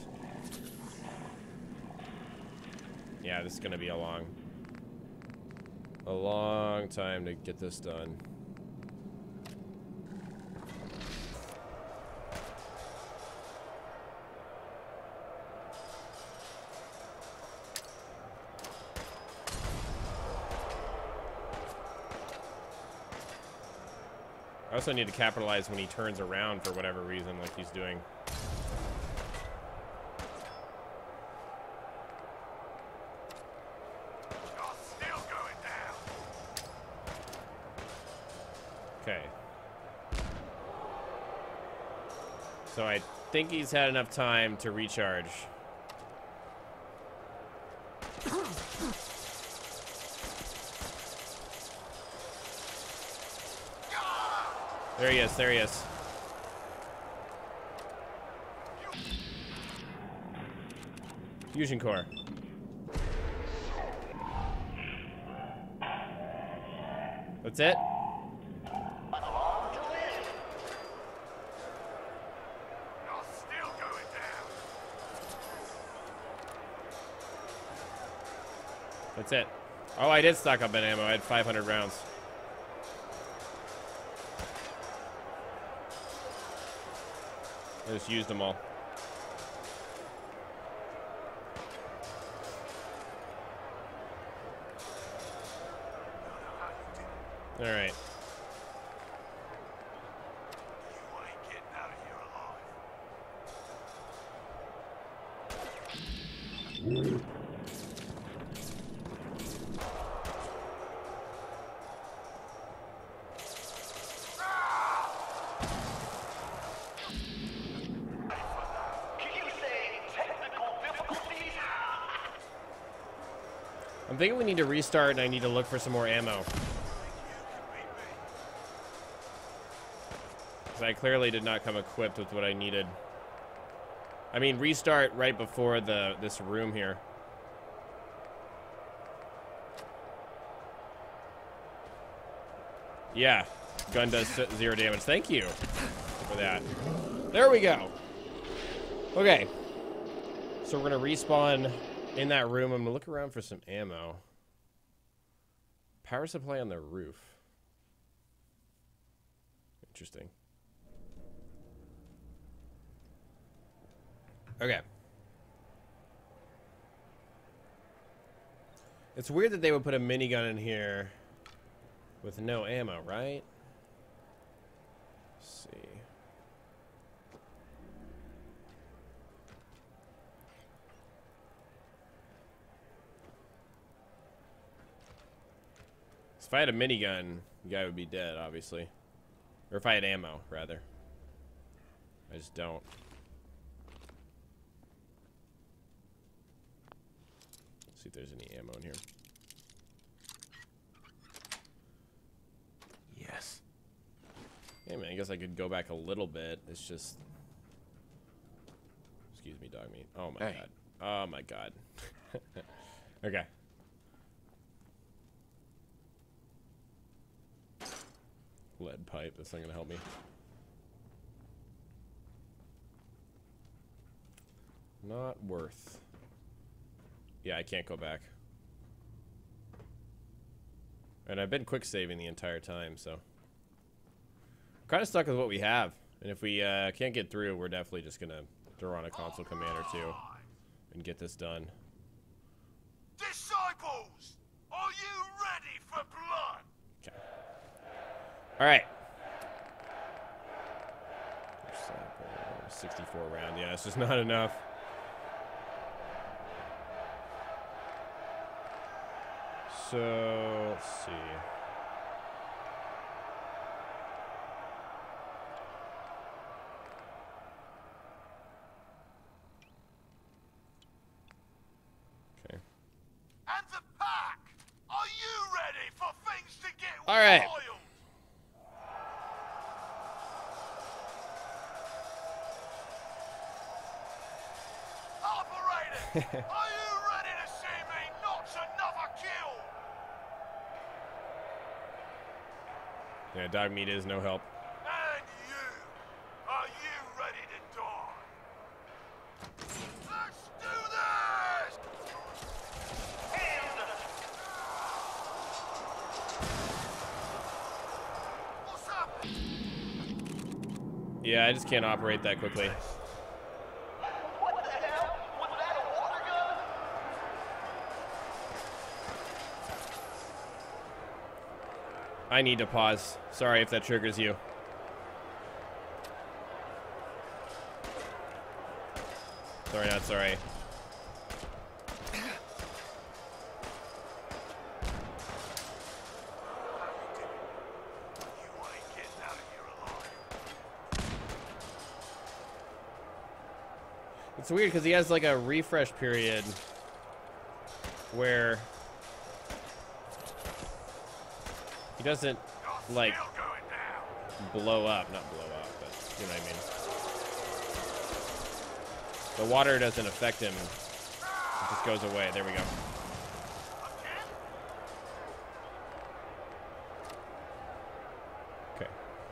Yeah, this is gonna be a long, a long time to get this done. I also need to capitalize when he turns around for whatever reason, like he's doing. Okay. So I think he's had enough time to recharge. There he is, there he is. Fusion core. That's it? That's it. Oh, I did stock up on ammo. I had five hundred rounds. I just used them all. All right. You ain't getting out of here alive. I'm thinking we need to restart and I need to look for some more ammo. Because I clearly did not come equipped with what I needed. I mean, restart right before the this room here. Yeah, gun does zero damage. Thank you for that. There we go. Okay. So we're going to respawn in that room. I'm going to look around for some ammo. Power supply on the roof. Interesting. Okay. It's weird that they would put a minigun in here with no ammo, right? Let's see. If I had a minigun, the guy would be dead, obviously. Or if I had ammo, rather. I just don't. Let's see if there's any ammo in here. Yes. Yeah, man, I guess I could go back a little bit. It's just... Excuse me, dog meat. Oh, my Hey. God. Oh, my God. Okay. Lead pipe. That's not going to help me. Not worth. Yeah, I can't go back. And I've been quick saving the entire time, so. Kind of stuck with what we have. And if we uh, can't get through, we're definitely just going to throw on a console command or two and get this done. Disciples, are you ready for blood? Okay. All right. sixty-four round. Yeah, it's just not enough. So, let's see. Okay. And the pack, are you ready for things to get All right. wild? Operator, are you ready to see me notch another kill? Yeah, dog meat is no help. And you, are you ready to die? Let's do this! What's up? Yeah, I just can't operate that quickly. What the hell? Was that a water gun? I need to pause. Sorry if that triggers you. Sorry, not sorry. You ain't getting out of here alive. It's weird because he has like a refresh period where he doesn't like Still going down. blow up, not blow up, but you know what I mean. The water doesn't affect him. It just goes away. There we go. Okay.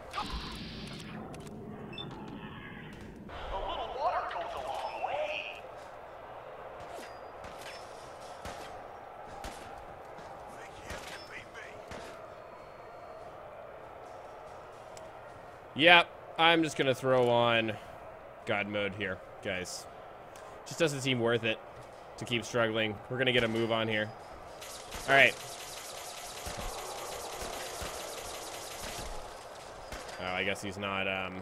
A little water goes a long way. Yep, I'm just gonna throw on God mode here, guys. Just doesn't seem worth it to keep struggling. We're gonna get a move on here. All right. Oh, I guess he's not, um...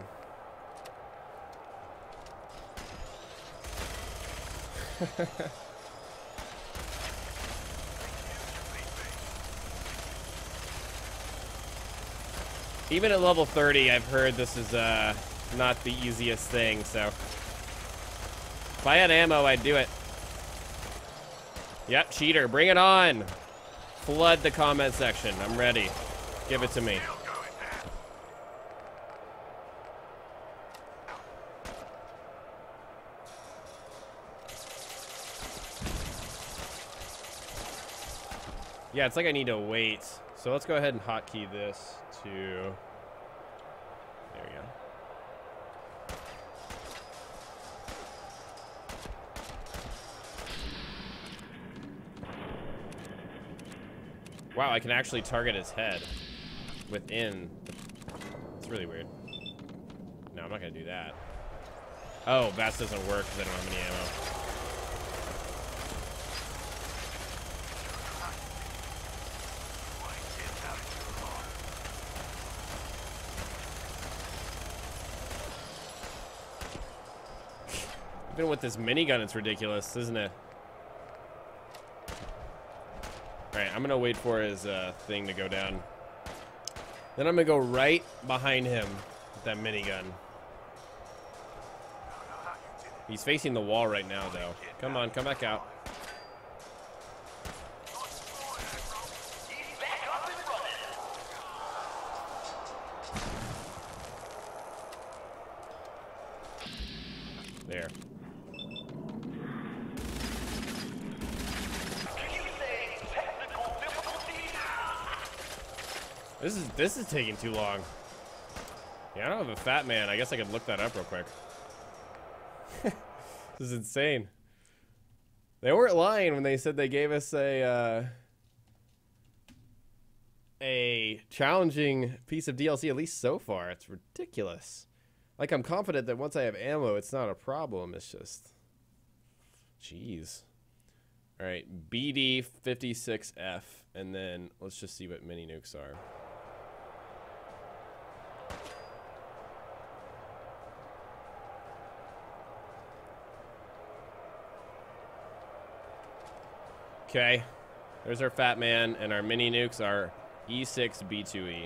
Even at level thirty, I've heard this is uh, not the easiest thing, so... If I had ammo, I'd do it. Yep, cheater, bring it on! Flood the comment section, I'm ready. Give it to me. Yeah, it's like I need to wait. So let's go ahead and hotkey this to... There we go. Wow, I can actually target his head within. It's really weird. No, I'm not gonna do that. Oh, bats doesn't work because I don't have any ammo. Even with this minigun, it's ridiculous, isn't it? Alright, I'm gonna wait for his uh, thing to go down. Then I'm gonna go right behind him with that minigun. He's facing the wall right now, though. Come on, come back out. There. This is this is taking too long. Yeah, I don't have a fat man. I guess I could look that up real quick. This is insane. They weren't lying when they said they gave us a uh, a challenging piece of D L C, at least so far. It's ridiculous. Like, I'm confident that once I have ammo, it's not a problem. It's just... Jeez. All right, B D fifty-six F, and then let's just see what mini nukes are. Okay, there's our fat man, and our mini nukes are E six B two E.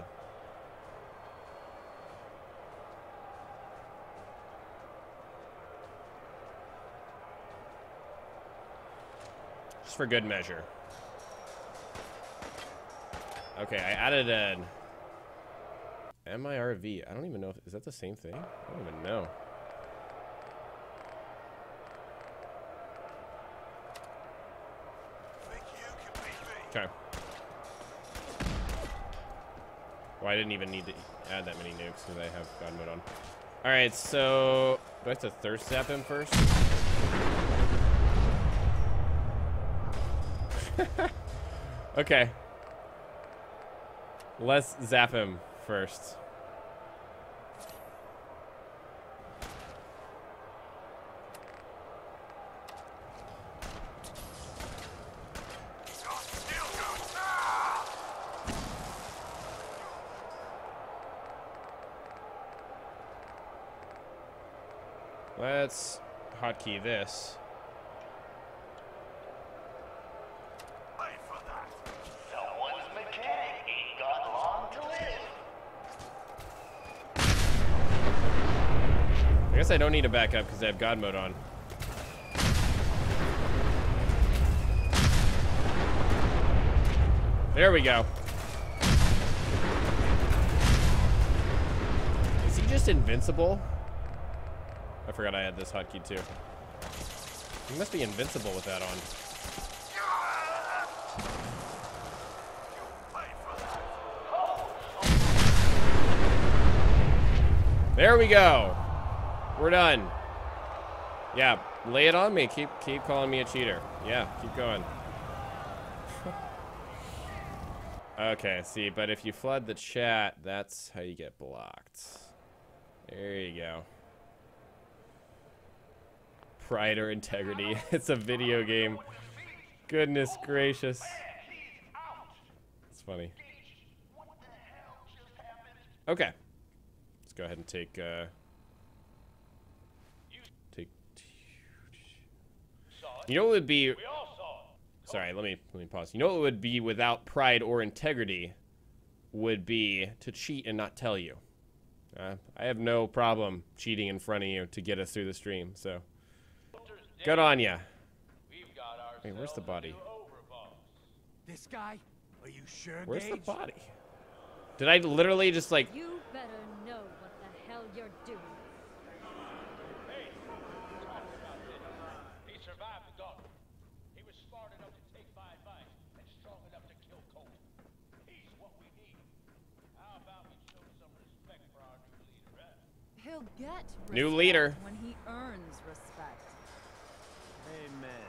Just for good measure. Okay, I added an M I R V. I don't even know if, is that the same thing? I don't even know. Okay. Well, I didn't even need to add that many nukes because I have God mode on. Alright, so... Do I have to thirst zap him first? Okay. Let's zap him first. Let's hotkey this. Someone's mechanic ain't got long to live. I guess I don't need to back up because I have God mode on. There we go. Is he just invincible? I forgot I had this hotkey too. He must be invincible with that on. There we go. We're done. Yeah, lay it on me. Keep keep calling me a cheater. Yeah, keep going. Okay, see, but if you flood the chat, that's how you get blocked. There you go. Pride or integrity. It's a video game. Goodness gracious. It's funny. Okay. Let's go ahead and take, uh... Take... You know what would be... Sorry, let me, let me pause. You know what would be without pride or integrity? Would be to cheat and not tell you. Uh, I have no problem cheating in front of you to get us through the stream, so... Good on ya. Wait, where's the body? This guy? Are you sure, Where's the Gage? body? Did I literally just like... You better know what the hell you're doing. Hey, he survived the gauntlet. He was smart enough to take my advice and strong enough to kill Colt. He's what we need. How about we show some respect for our new leader, eh? He'll get respect New leader. when he earns respect. Amen.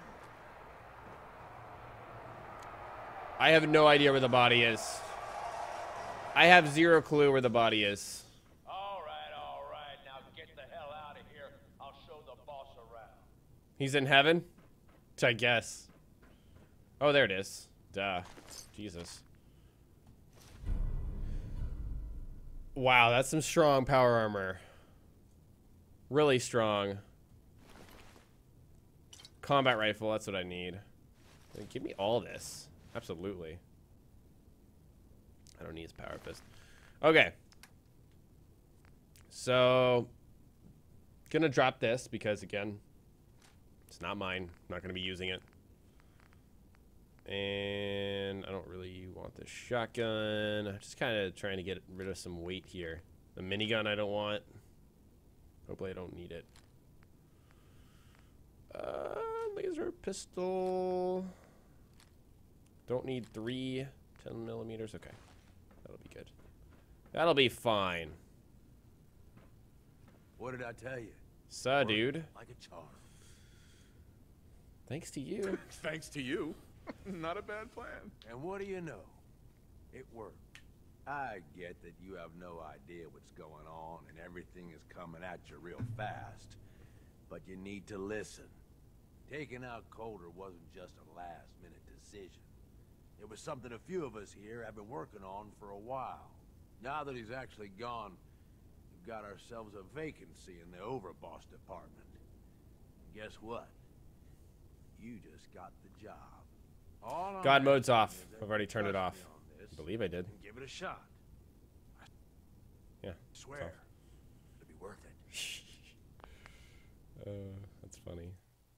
I have no idea where the body is. I have zero clue where the body is. All right, all right. Now get the hell out of here. I'll show the boss around. He's in heaven? Which I guess. Oh, there it is. Duh. Jesus. Wow, that's some strong power armor. Really strong. Combat rifle, that's what I need. Give me all this. Absolutely. I don't need his power fist. Okay. So, gonna drop this because, again, it's not mine. I'm not gonna be using it. And I don't really want the shotgun. I'm just kind of trying to get rid of some weight here. The minigun I don't want. Hopefully I don't need it. Uh, laser pistol. Don't need three ten millimeters. Okay. That'll be good. That'll be fine. What did I tell you? Suh, dude. Like a charm. Thanks to you. Thanks to you. Not a bad plan. And what do you know? It worked. I get that you have no idea what's going on and everything is coming at you real fast. But you need to listen. Taking out Coulter wasn't just a last-minute decision. It was something a few of us here have been working on for a while. Now that he's actually gone, we've got ourselves a vacancy in the overboss department. And guess what? You just got the job. All I'm God mode's asking off. is that I've already you turned it trust off. me on this I believe I did. and give it a shot. Yeah. I swear, it'll be worth it. Uh, that's funny.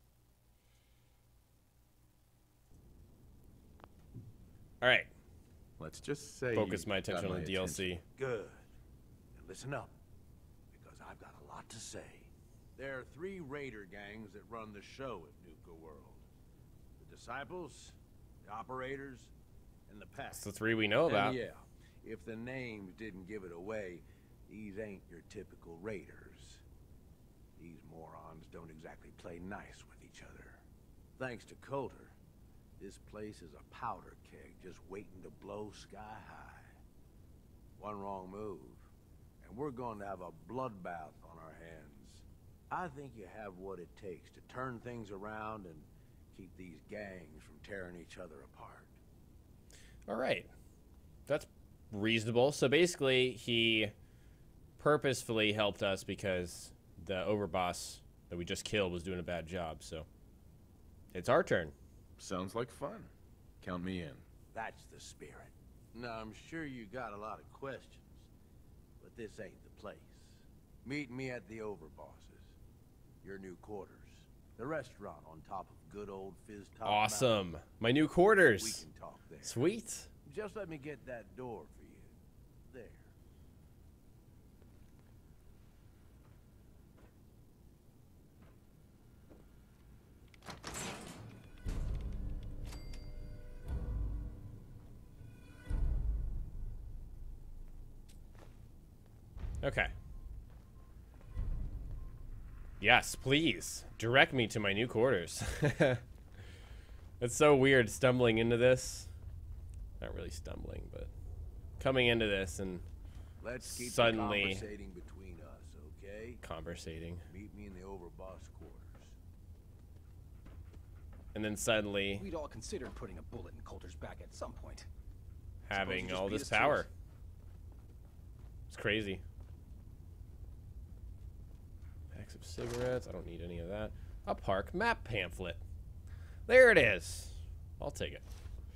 All right. Let's just say Focus you my got attention on my the D L C. Good. And listen up, because I've got a lot to say. There are three raider gangs that run the show at Nuka World. The Disciples, the Operators, and the Pack. That's the three we know about. And yeah, if the names didn't give it away, these ain't your typical raiders. These morons don't exactly play nice with each other. Thanks to Coulter, this place is a powder keg just waiting to blow sky high. One wrong move, and we're going to have a bloodbath on our hands. I think you have what it takes to turn things around and keep these gangs from tearing each other apart. All right. That's reasonable. So basically, he purposefully helped us because the overboss that we just killed was doing a bad job. So it's our turn. Sounds like fun. Count me in. That's the spirit. Now, I'm sure you got a lot of questions, but this ain't the place. Meet me at the Overbosses, your new quarters, the restaurant on top of good old Fizz Top Awesome. Mountain. My new We quarters. can talk there. Sweet. Just let me get that door for you. There. Okay. Yes, please. Direct me to my new quarters. It's so weird stumbling into this. Not really stumbling, but coming into this and Let's keep suddenly the conversating between us, okay? conversating. Meet me in the overboss quarters. And then suddenly We'd all considered putting a bullet in Coulter's back at some point. having you just all beat this us to power. it. It's crazy. Packs of cigarettes. I don't need any of that. A park map pamphlet. There it is. I'll take it.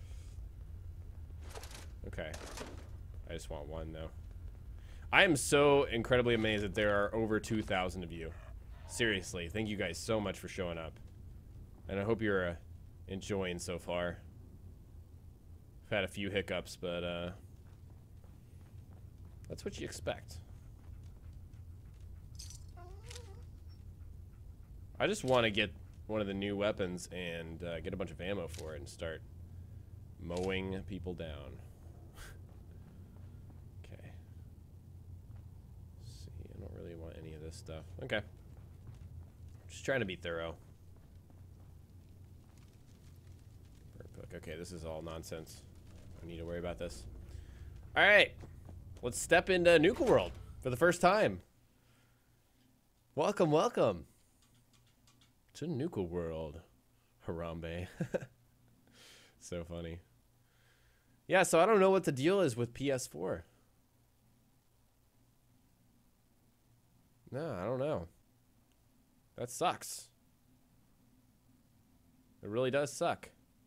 Okay. I just want one, though. I am so incredibly amazed that there are over two thousand of you. Seriously, thank you guys so much for showing up. And I hope you're uh, enjoying so far. I've had a few hiccups, but uh, that's what you expect. I just want to get one of the new weapons and uh, get a bunch of ammo for it and start mowing people down. Okay. Let's see, I don't really want any of this stuff. Okay. Just trying to be thorough. Book. Okay, this is all nonsense. I don't need to worry about this. All right, let's step into Nuka World for the first time. Welcome, welcome to Nuka World, Harambe. So funny. Yeah, so I don't know what the deal is with P S four. No, I don't know. That sucks. It really does suck.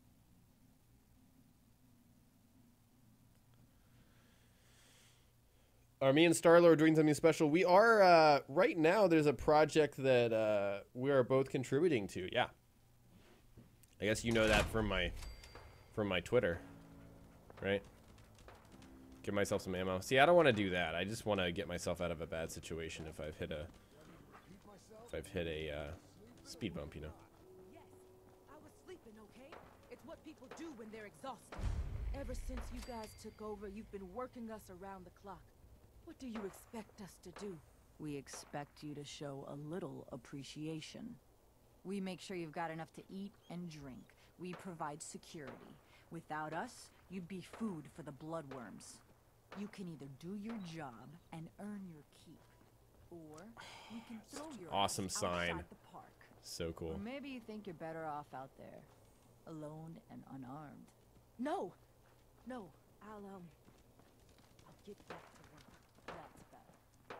Are me and Starlord doing something special? We are, uh, right now, there's a project that uh, we are both contributing to. Yeah. I guess you know that from my, from my Twitter, right? Give myself some ammo. See, I don't want to do that. I just want to get myself out of a bad situation if I've hit a, if I've hit a uh, speed bump, you know. Yes, I was sleeping, okay? It's what people do when they're exhausted. Ever since you guys took over, you've been working us around the clock. What do you expect us to do? We expect you to show a little appreciation. We make sure you've got enough to eat and drink. We provide security. Without us, you'd be food for the bloodworms. You can either do your job and earn your keep, or you can throw your Awesome ass sign. outside the park. So cool. Or maybe you think you're better off out there, alone and unarmed. No, no, I'll um, I'll get back to work. That's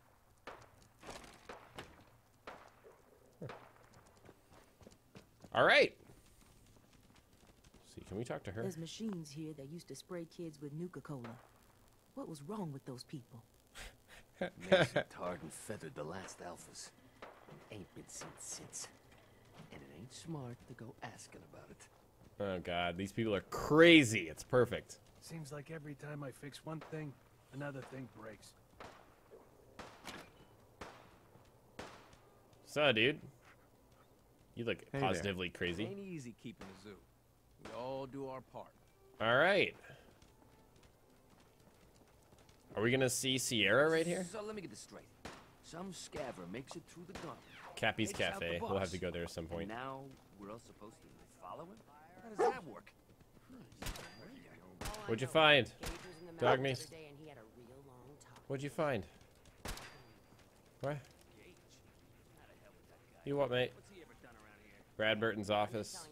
better. All right. Let's see, can we talk to her? There's machines here that used to spray kids with Nuka-Cola. What was wrong with those people? Mason tarred and feathered the last alphas. Ain't been seen since. And it ain't smart to go asking about it. Oh god, these people are crazy. It's perfect. Seems like every time I fix one thing, another thing breaks. So, dude, you look Hey positively crazy. Ain't easy keeping a zoo. We all do our part. All right. Are we gonna see Sierra right here? So let me get this straight. Some scaver makes it through the gauntlet. Cappy's takes out the Cafe. We'll have boss. to go there at some And point. now we're all supposed to follow him? How does that work? What'd you find? Dog me. What'd you find? What? You what, mate? Brad Burton's office.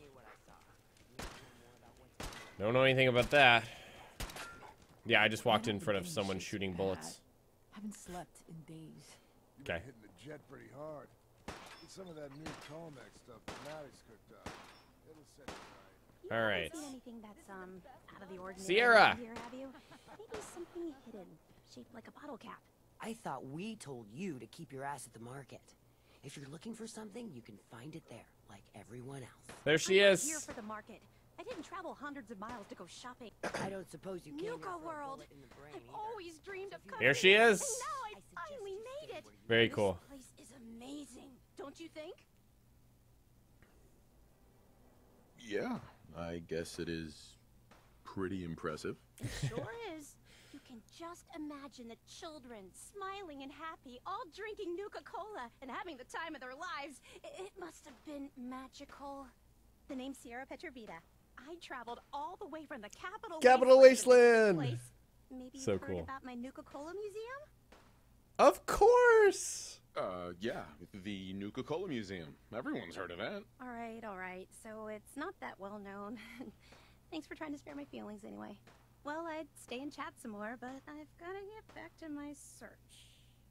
Don't know anything about that. Yeah, I just walked in front of someone shooting bullets. Haven't slept in days. Okay. Hitting the jet pretty hard. Get some of that new Tomac stuff that Maddie's cooked up. It'll set you right. All right. Seen anything that's um out of the ordinary Sierra. here, have you? Maybe something hidden, shaped like a bottle cap. I thought we told you to keep your ass at the market. If you're looking for something, you can find it there, like everyone else. There she I'm not is. Here for the market. I didn't travel hundreds of miles to go shopping. I don't suppose you came here Nuka for a World. bullet in the brain I've always dreamed of coming. Here she is. And now I finally made it. Very cool. This place is amazing, don't you think? Yeah, I guess it is pretty impressive. Sure is. You can just imagine the children smiling and happy, all drinking Nuka-Cola and having the time of their lives. It, it must have been magical. The name's Sierra Petrovita. I traveled all the way from the capital Capital Wasteland. Wasteland. to this place. Maybe So you've heard cool. about my Nuka-Cola museum? Of course. Uh, yeah, the Nuka-Cola Museum. Everyone's heard of it. All right, all right. So it's not that well known. Thanks for trying to spare my feelings anyway. Well, I'd stay and chat some more, but I've got to get back to my search.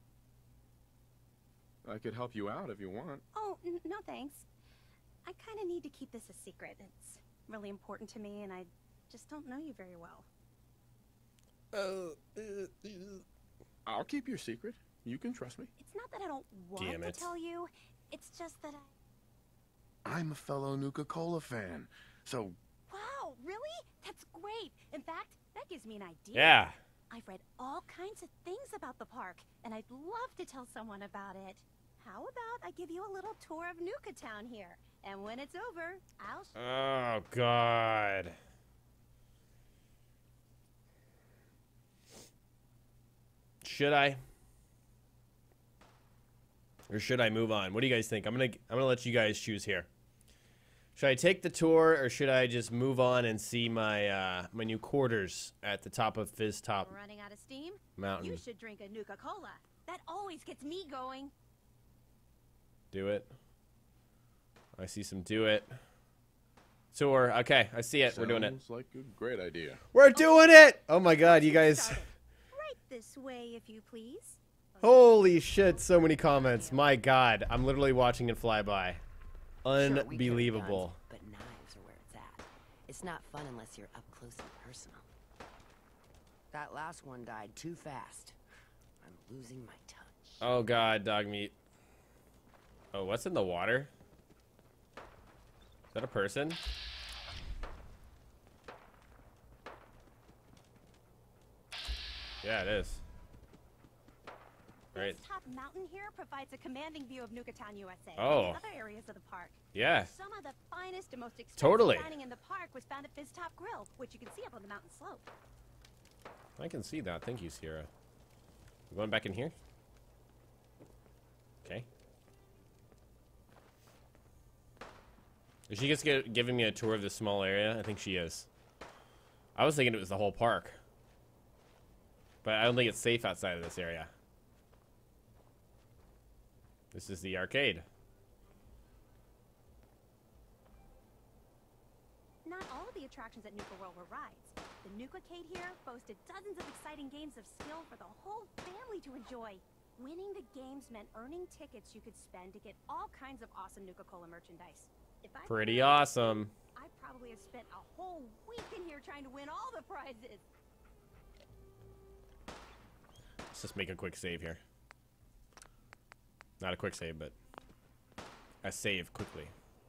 I could help you out if you want. Oh, n no thanks. I kind of need to keep this a secret. It's really important to me, and I just don't know you very well. Uh, uh, uh, I'll keep your secret. You can trust me. It's not that I don't want Damn to it. tell you. It's just that I... I'm a fellow Nuka-Cola fan, so Wow, really? That's great. In fact, that gives me an idea. Yeah. I've read all kinds of things about the park, and I'd love to tell someone about it. How about I give you a little tour of Nuka Town here, and when it's over, I'll... Oh, God. Should I? Or should I move on? What do you guys think? I'm gonna I'm gonna let you guys choose here. Should I take the tour, or should I just move on and see my uh, my new quarters at the top of Fizz Top Running out of steam? Mountain? You should drink a Nuka-Cola. That always gets me going. Do it. I see some do it. Tour. Okay, I see it. We're doing it. sounds like a great idea. We're doing it! Oh my God, you guys. Right this way, if you please. Holy shit, so many comments. My God, I'm literally watching it fly by. Sure, we carry Unbelievable. guns, but knives are where it's at. It's not fun unless you're up close and personal. That last one died too fast. I'm losing my touch. Oh God, dog meat. Oh, what's in the water? Is that a person? Yeah, it is. All right. This top mountain here provides a commanding view of Nuka Town, U S A. Oh. And other areas of the park. Yeah. Some of the finest and most expensive Totally. dining in the park was found at Fizz Top Grill, which you can see up on the mountain slope. I can see that. Thank you, Sierra. You going back in here? Okay. Is she just gi- giving me a tour of this small area? I think she is. I was thinking it was the whole park. But I don't think it's safe outside of this area. This is the arcade. Not all of the attractions at Nuka World were rides. The Nuka-Cade here boasted dozens of exciting games of skill for the whole family to enjoy. Winning the games meant earning tickets you could spend to get all kinds of awesome Nuka-Cola merchandise. If I Pretty awesome. I probably have spent a whole week in here trying to win all the prizes. Let's just make a quick save here. Not a quick save, but a save quickly.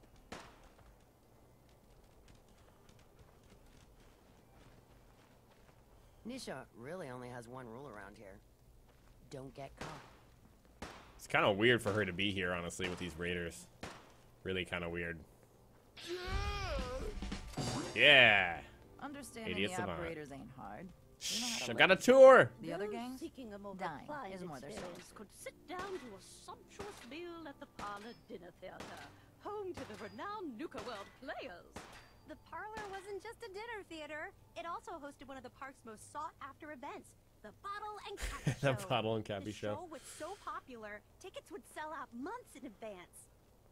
Nisha really only has one rule around here. Don't get caught. It's kind of weird for her to be here, honestly, with these raiders. Really kind of weird. Yeah. Understanding Idiots the savant. operators ain't hard. They know how Shh, to I've got a live. tour. The other gangs, Seeking a more dying refined is more their experience sauce. could sit down to a sumptuous meal at the Parlor Dinner Theater, home to the renowned Nuka World players. The Parlor wasn't just a dinner theater. It also hosted one of the park's most sought-after events, the Bottle and Cappy The Show. Bottle and Cappy the Show. show was so popular, tickets would sell out months in advance.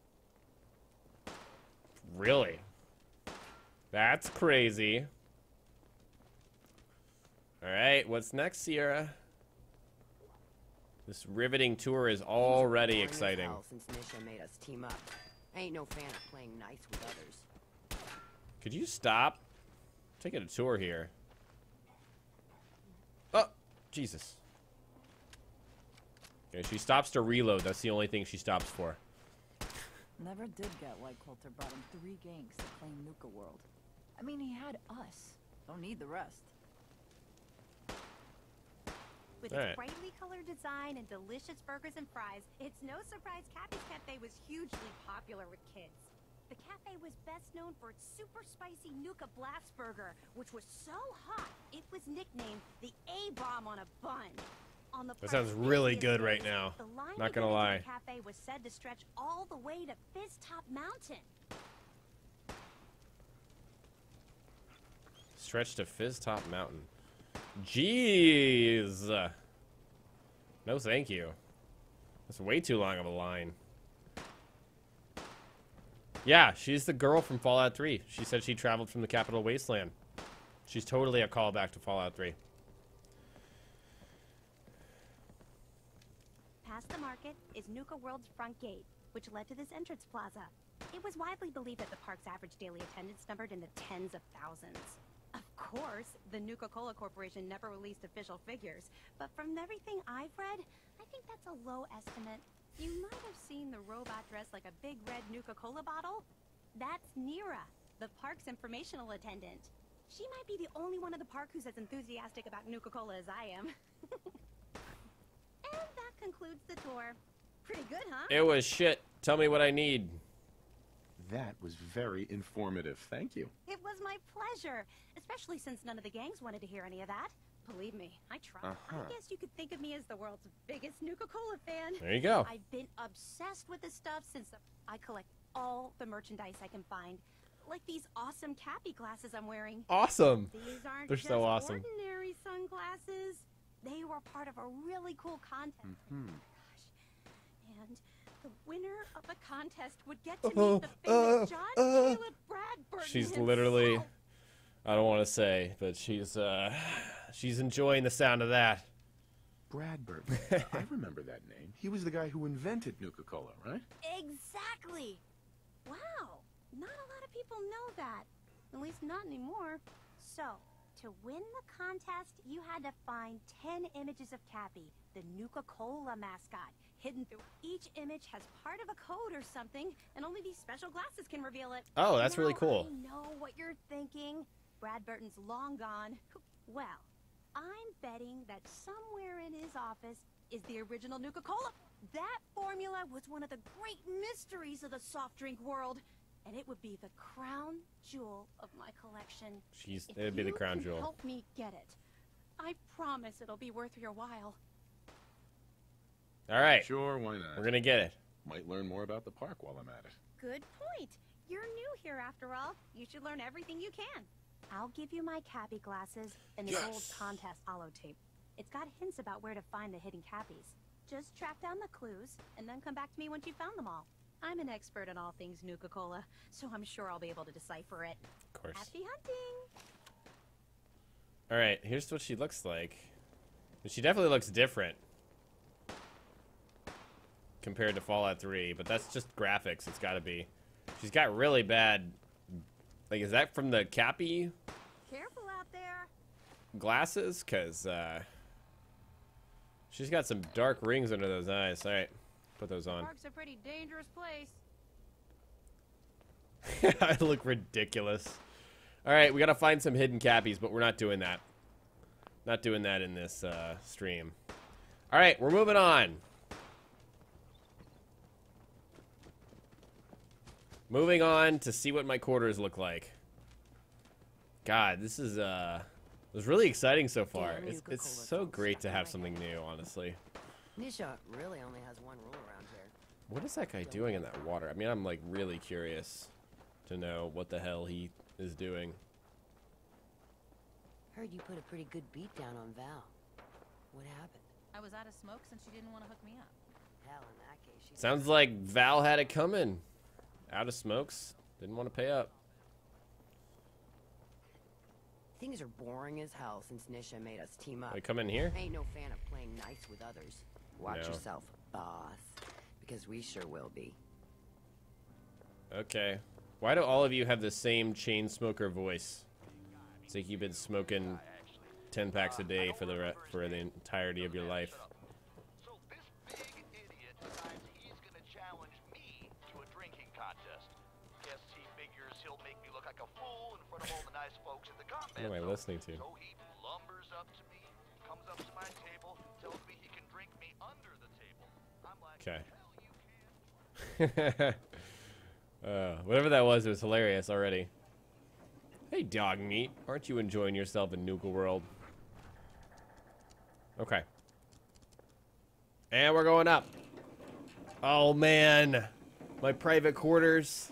Really? That's crazy. All right, what's next, Sierra? This riveting tour is already Boring as exciting. hell Since Nisha made us team up. I ain't no fan of playing nice with others. Could you stop? Taking a tour here. Oh, Jesus. Okay, she stops to reload. That's the only thing she stops for. Never did get why Coulter brought him three gangs to claim Nuka World. I mean, he had us. Don't need the rest. With All right. its brightly colored design and delicious burgers and fries, it's no surprise Cappy's Cafe was hugely popular with kids. The cafe was best known for its super spicy Nuka Blast Burger, which was so hot it was nicknamed the A-bomb on a bun. On the That sounds park's really busiest good right days, now. The line Not to gonna get into lie. the cafe was said to stretch all the way to Fizz Top Mountain. Stretch to Fizz Top Mountain. Jeez. No, thank you. That's way too long of a line. Yeah, she's the girl from Fallout three. She said she traveled from the Capital Wasteland. She's totally a callback to Fallout three. Past the market is Nuka World's front gate, which led to this entrance plaza. It was widely believed that the park's average daily attendance numbered in the tens of thousands. Of course, the Nuka-Cola Corporation never released official figures, but from everything I've read, I think that's a low estimate. You might have seen the robot dressed like a big red Nuka-Cola bottle. That's Nira, the park's informational attendant. She might be the only one in the park who's as enthusiastic about Nuka-Cola as I am. And that concludes the tour. Pretty good, huh? It was shit. Tell me what I need. That was very informative. Thank you. It was my pleasure, especially since none of the gangs wanted to hear any of that. Believe me, I tried. Uh-huh. I guess you could think of me as the world's biggest Nuka-Cola fan. There you go. I've been obsessed with this stuff since the I collect all the merchandise I can find. Like these awesome Cappy glasses I'm wearing. Awesome. These aren't They're just so awesome. ordinary sunglasses. They were part of a really cool contest. Hmm. And the winner of the contest would get to Oh, meet the famous uh, John uh. Caleb Bradburn She's himself. literally, I don't want to say, but she's uh, she's enjoying the sound of that. Bradburn. I remember that name. He was the guy who invented Nuka-Cola, right? Exactly. Wow. Not a lot of people know that. At least not anymore. So, to win the contest, you had to find ten images of Cappy, the Nuka-Cola mascot. Hidden through each image has part of a code or something, and only these special glasses can reveal it. Oh, that's really Now, cool. I know what you're thinking. Bradburton's long gone. Well, I'm betting that somewhere in his office is the original Nuka-Cola. That formula was one of the great mysteries of the soft drink world, and it would be the crown jewel of my collection. She's, If it'd be the you crown can jewel. Help me get it. I promise it'll be worth your while. All right. Sure, why not? We're gonna get it. Might learn more about the park while I'm at it. Good point. You're new here after all. You should learn everything you can. I'll give you my Cappy glasses and the Yes. old contest holotape. It's got hints about where to find the hidden Cappies. Just track down the clues and then come back to me once you've found them all. I'm an expert in all things Nuka-Cola, so I'm sure I'll be able to decipher it. Of course. Happy hunting! All right, here's what she looks like. She definitely looks different compared to Fallout three, but that's just graphics. It's got to be. She's got really bad. Like, is that from the Cappy Careful out there. glasses? Cause uh, she's got some dark rings under those eyes. All right, put those on. Park's a pretty dangerous place. I look ridiculous. All right, we gotta find some hidden Cappies, but we're not doing that. Not doing that in this uh, stream. All right, we're moving on. Moving on to see what my quarters look like. God, this is uh, it was really exciting so far. Damn, It's Nuka-Cola it's so don't great to stop have right something new, honestly. Nisha really only has one rule around here. What is that guy doing in that water? I mean, I'm like really curious to know what the hell he is doing. Heard you put a pretty good beat down on Val. What happened? I was out of smoke since she didn't want to hook me up. Hell, in that case, she Sounds like Val had it coming. Out of smokes. Didn't want to pay up. Things are boring as hell since Nisha made us team up. They come in here? Ain't no fan of playing nice with others. Watch No. yourself, boss. Because we sure will be. Okay. Why do all of you have the same chain smoker voice? It's like you've been smoking ten packs a day for the re for the entirety of your life. So this big idiot decides he's gonna challenge me to a drinking contest. Guess he figures he'll make me look like a fool in front of all the nice folks in the combat What am I zone. listening to? So he lumbers up to me, comes up to my table, tells me he can drink me under the table. I'm like, Okay. uh, whatever that was, it was hilarious already. Hey, dog meat. Aren't you enjoying yourself in Nuka World? Okay. And we're going up. Oh, man. My private quarters.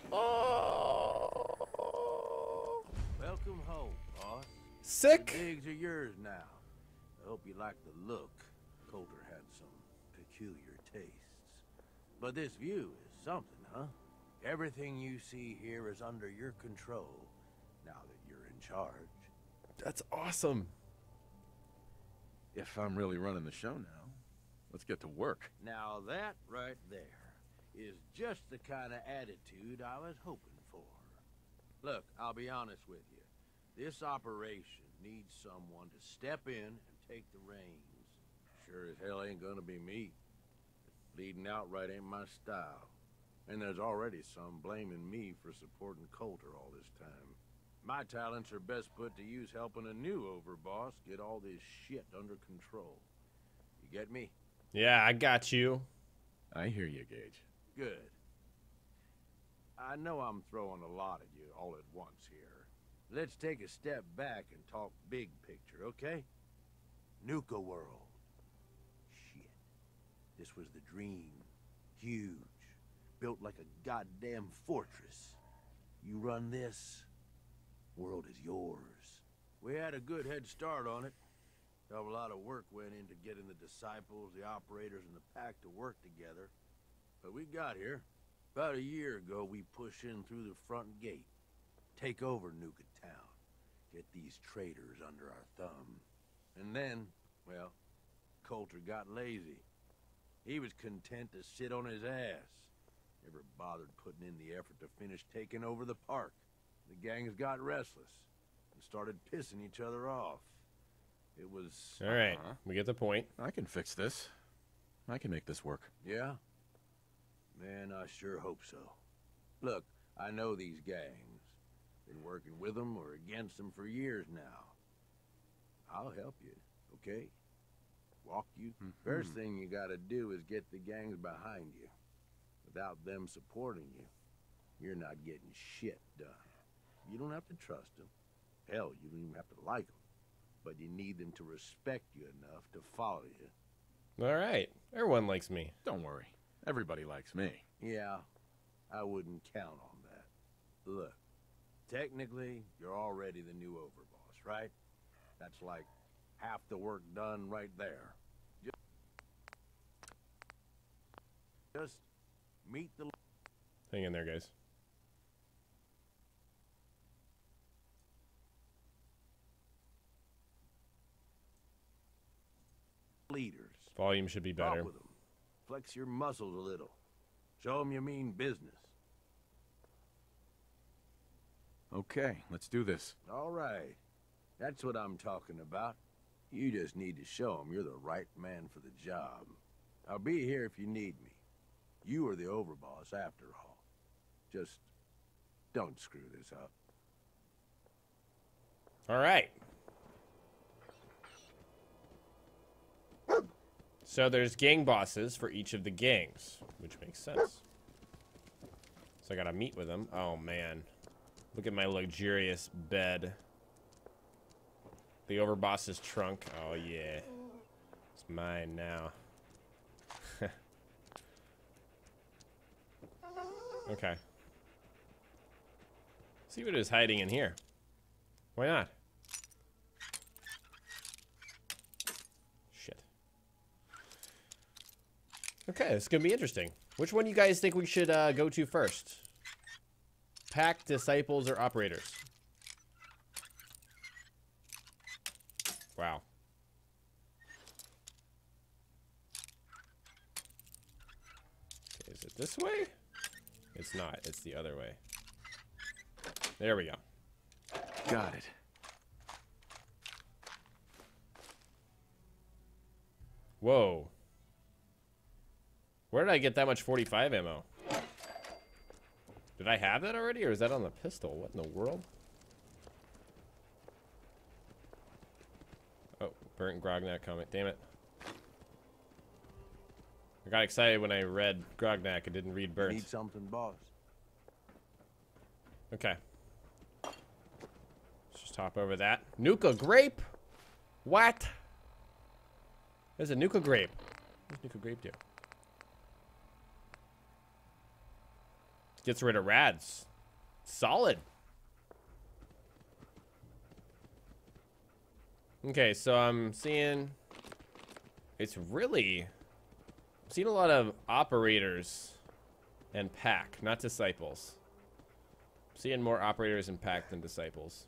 Oh. Welcome home, boss. Sick. The digs are yours now. I hope you like the look. Coulter had some peculiar taste. But this view is something, huh? Everything you see here is under your control, now that you're in charge. That's awesome. If I'm really running the show now, let's get to work. Now that right there is just the kind of attitude I was hoping for. Look, I'll be honest with you. This operation needs someone to step in and take the reins. Sure as hell ain't gonna be me. Leading outright ain't my style. And there's already some blaming me for supporting Coulter all this time. My talents are best put to use helping a new overboss get all this shit under control. You get me? Yeah, I got you. I hear you, Gage. Good. I know I'm throwing a lot at you all at once here. Let's take a step back and talk big picture, okay? Nuka World. Shit. This was the dream. Huge. Built like a goddamn fortress. You run this, world is yours. We had a good head start on it. Hell of a lot of work went into getting the disciples, the operators, and the pack to work together. But we got here. About a year ago, we pushed in through the front gate. Take over Nuka Town. Get these traitors under our thumb. And then, well, Coulter got lazy. He was content to sit on his ass. Never bothered putting in the effort to finish taking over the park. The gangs got restless and started pissing each other off. It was... All right, uh-huh. We get the point. I can fix this. I can make this work. Yeah? Man, I sure hope so. Look, I know these gangs. Been working with them or against them for years now. I'll help you, okay? Walk you. Mm-hmm. First thing you gotta do is get the gangs behind you. Without them supporting you, you're not getting shit done. You don't have to trust them. Hell, you don't even have to like them. But you need them to respect you enough to follow you. All right. Everyone likes me. Don't worry. Everybody likes me. Yeah, I wouldn't count on that. Look, technically, you're already the new overboss, right? That's like half the work done right there. Just, just meet the... Hang in there, guys. leaders. Volume should be better. Talk with them. Flex your muscles a little. Show them you mean business. Okay, let's do this. All right. That's what I'm talking about. You just need to show them you're the right man for the job. I'll be here if you need me. You are the overboss after all. Just don't screw this up. All right. So there's gang bosses for each of the gangs, which makes sense. So I gotta meet with them. Oh man. Look at my luxurious bed. The overboss's trunk. Oh yeah. It's mine now. Okay. See what is hiding in here. Why not? Shit. Okay, this is gonna be interesting. Which one do you guys think we should uh, go to first? Pack, disciples, or operators? Wow. Okay, is it this way? It's not. It's the other way. There we go. Got it. Whoa. Where did I get that much forty-five ammo? Did I have that already, or is that on the pistol? What in the world? Oh, burnt Grognak comic. Damn it. I got excited when I read Grognak and didn't read burnt. Need something, boss. Okay. Let's just hop over that. Nuka grape? What? There's a Nuka grape. What does Nuka grape do? Gets rid of rads. Solid. Okay, so I'm seeing it's really I've seen a lot of operators and pack, not disciples. I'm seeing more operators and pack than disciples.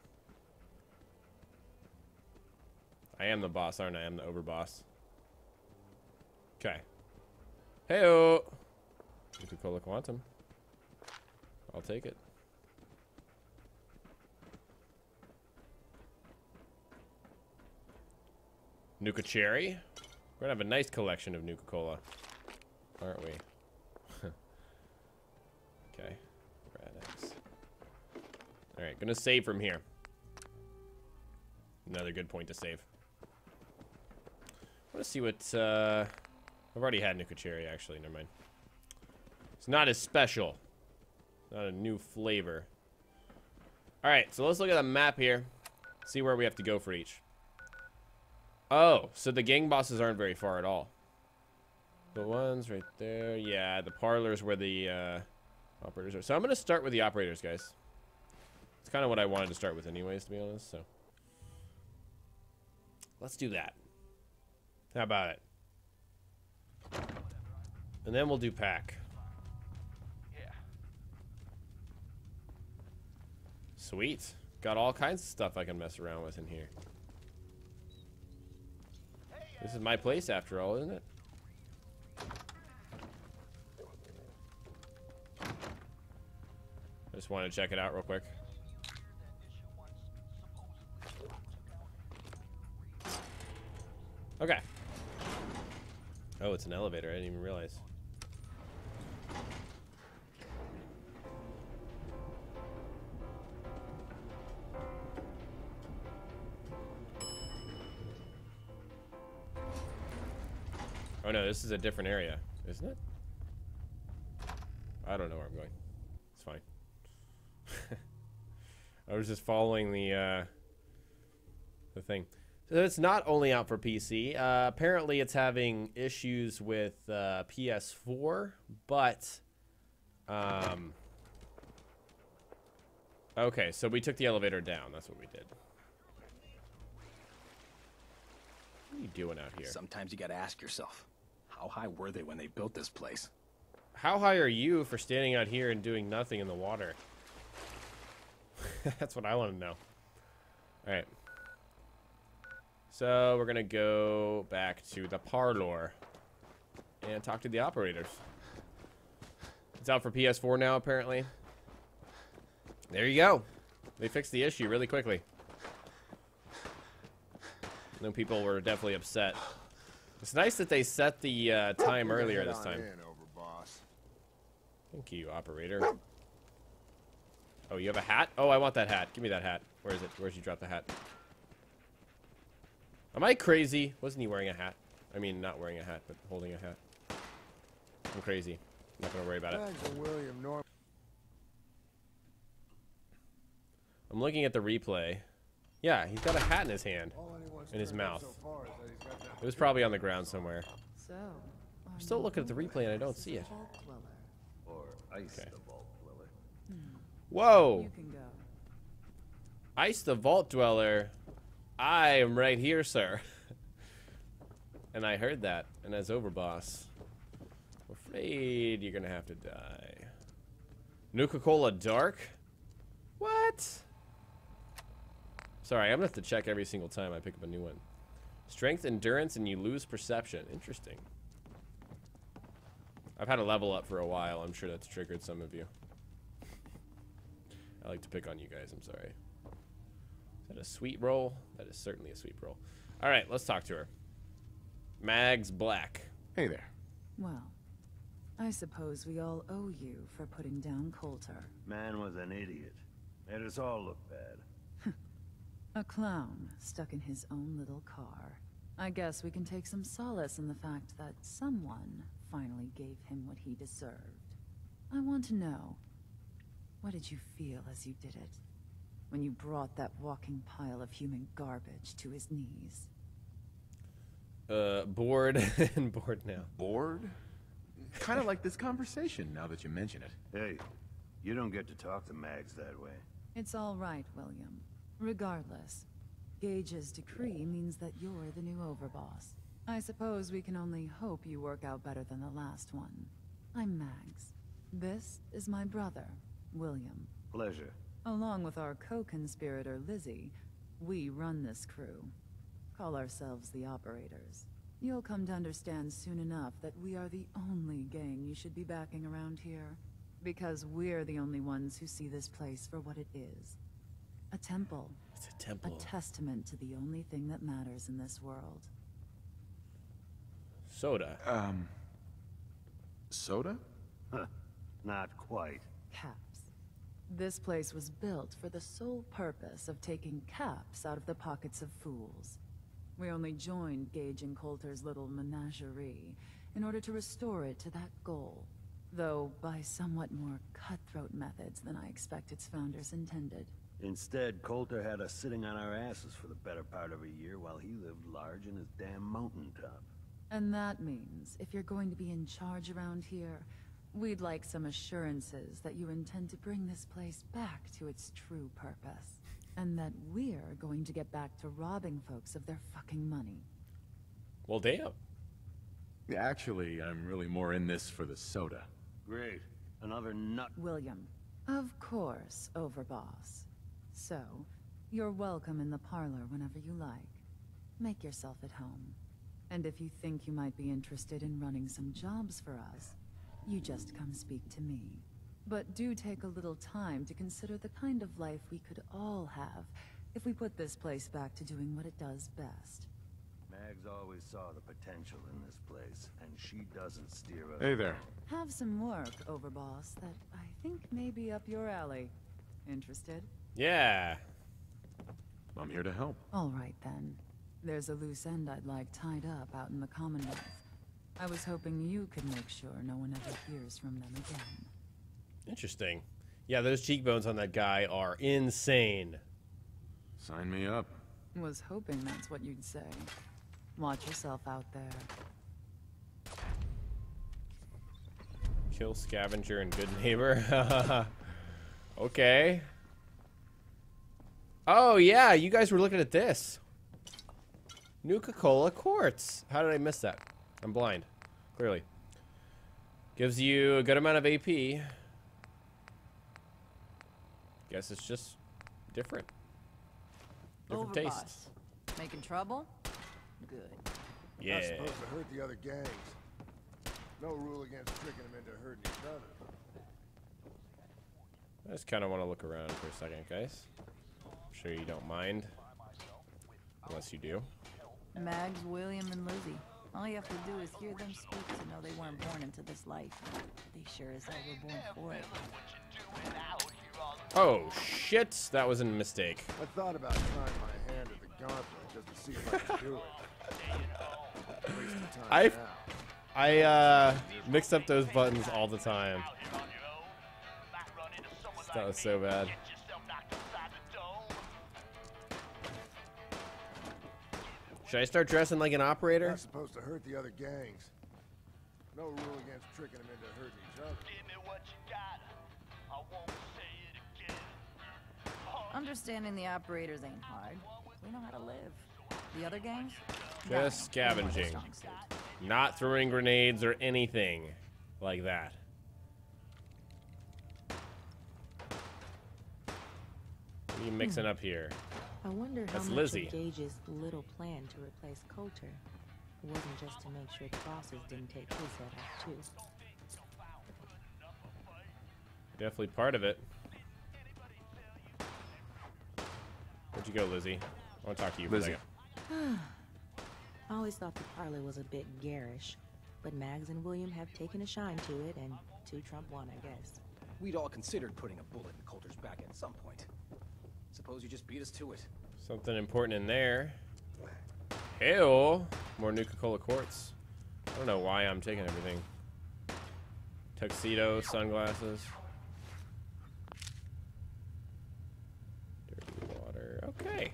I am the boss, aren't I? I'm the overboss. Okay. Heyo! Nuka-Cola Quantum. I'll take it. Nuka Cherry. We're gonna have a nice collection of Nuka-Cola, aren't we? Okay. Rad-X. Alright, gonna save from here. Another good point to save. I want to see what, uh... I've already had Nuka Cherry, actually. Never mind. It's not as special. Not a new flavor. Alright, so let's look at the map here. See where we have to go for each. Oh, so the gang bosses aren't very far at all. The ones right there. Yeah, the parlor's where the uh, operators are. So I'm going to start with the operators, guys. It's kind of what I wanted to start with anyways, to be honest. So let's do that. How about it? And then we'll do pack. Yeah. Sweet. Got all kinds of stuff I can mess around with in here. This is my place after all, isn't it? I just want to check it out real quick. Okay. Oh, it's an elevator. I didn't even realize. Oh no, this is a different area, isn't it? I don't know where I'm going. It's fine. I was just following the uh, the thing. So it's not only out for P C. Uh, apparently, it's having issues with uh, P S four, but um. Okay, so we took the elevator down. That's what we did. What are you doing out here? Sometimes you gotta ask yourself, how high were they when they built this place? How high are you for standing out here and doing nothing in the water? That's what I want to know. All right. So we're gonna go back to the parlor and talk to the operators. It's out for P S four now, apparently. There you go. They fixed the issue really quickly. I know people were definitely upset. It's nice that they set the uh, time earlier this time. Thank you, operator. Oh, you have a hat? Oh, I want that hat. Give me that hat. Where is it? Where'd you drop the hat? Am I crazy? Wasn't he wearing a hat? I mean, not wearing a hat, but holding a hat. I'm crazy. I'm not gonna worry about it. William Norm. I'm looking at the replay. Yeah, he's got a hat in his hand. In his mouth. It was probably on the ground somewhere. So, I'm still looking at the replay and I don't see it. Or ice Okay. the vault dweller. Whoa! You can go. Ice the Vault Dweller. I am right here, sir. And I heard that. And as Overboss, I'm afraid you're gonna have to die. Nuka-Cola Dark? What? Sorry, I'm gonna have to check every single time I pick up a new one. Strength, endurance, and you lose perception. Interesting. I've had a level up for a while. I'm sure that's triggered some of you. I like to pick on you guys. I'm sorry. Is that a sweet roll? That is certainly a sweet roll. All right, let's talk to her. Mags Black. Hey there. Well, I suppose we all owe you for putting down Coulter. Man was an idiot. Made us all look bad. A clown stuck in his own little car. I guess we can take some solace in the fact that someone finally gave him what he deserved. I want to know, what did you feel as you did it? When you brought that walking pile of human garbage to his knees? Uh, bored and bored now. Bored? Kind of like this conversation, now that you mention it. Hey, you don't get to talk to Mags that way. It's all right, William. Regardless, Gage's decree means that you're the new overboss. I suppose we can only hope you work out better than the last one. I'm Mags. This is my brother, William. Pleasure. Along with our co-conspirator, Lizzie, we run this crew. Call ourselves the Operators. You'll come to understand soon enough that we are the only gang you should be backing around here. Because we're the only ones who see this place for what it is. A temple. It's a temple. A testament to the only thing that matters in this world. Soda. Um... Soda? Huh. Not quite. Caps. This place was built for the sole purpose of taking caps out of the pockets of fools. We only joined Gage and Coulter's little menagerie in order to restore it to that goal, though by somewhat more cutthroat methods than I expect its founders intended. Instead, Coulter had us sitting on our asses for the better part of a year while he lived large in his damn mountaintop. And that means, if you're going to be in charge around here, we'd like some assurances that you intend to bring this place back to its true purpose. And that we're going to get back to robbing folks of their fucking money. Well, damn. Actually, I'm really more in this for the soda. Great. Another nut. William. Of course, Overboss. So, you're welcome in the parlor whenever you like. Make yourself at home. And if you think you might be interested in running some jobs for us, you just come speak to me. But do take a little time to consider the kind of life we could all have if we put this place back to doing what it does best. Mags always saw the potential in this place, and she doesn't steer us. Hey there. Have some work, Overboss, that I think may be up your alley. Interested? Yeah. I'm here to help. All right, then. There's a loose end I'd like tied up out in the Commonwealth. I was hoping you could make sure no one ever hears from them again. Interesting. Yeah, those cheekbones on that guy are insane. Sign me up. Was hoping that's what you'd say. Watch yourself out there. Kill scavenger and good neighbor. Okay. Oh, yeah, you guys were looking at this. Nuka-Cola quartz. How did I miss that? I'm blind, clearly. Gives you a good amount of A P. Guess it's just different. Different Overboss. tastes. Making trouble? Good. Yeah. Not supposed to hurt the other gangs. No rule against tricking them into hurting each other. I just kind of want to look around for a second, guys. I'm sure you don't mind. Unless you do. Mags, William, and Lizzie. All you have to do is hear them speak to know they weren't born into this life. They sure as hell were born for it. Oh, shit. That was a mistake. I thought about trying my hand at the gauntlet just to see if I could do it. Wasting time I, now. I, uh, mixed up those buttons all the time. That was so bad. Should I start dressing like an operator? Not supposed to hurt the other gangs. No rule against tricking them into hurting each other. Understanding the operators ain't hard. We know how to live. The other gangs? Just scavenging. Not throwing grenades or anything like that. What are you mixing up here? I wonder how That's much Lizzie. of Gage's little plan to replace Coulter wasn't just to make sure the bosses didn't take his head off too. Definitely part of it. Where'd you go, Lizzie? I want to talk to you for Lizzie. a second. I always thought the parlor was a bit garish, but Mags and William have taken a shine to it, and two trump one, I guess. We'd all considered putting a bullet in Coulter's back at some point. Suppose you just beat us to it. Something important in there. Hell, more Nuka-Cola quartz. I don't know why I'm taking everything. Tuxedo, sunglasses. Dirty water. Okay.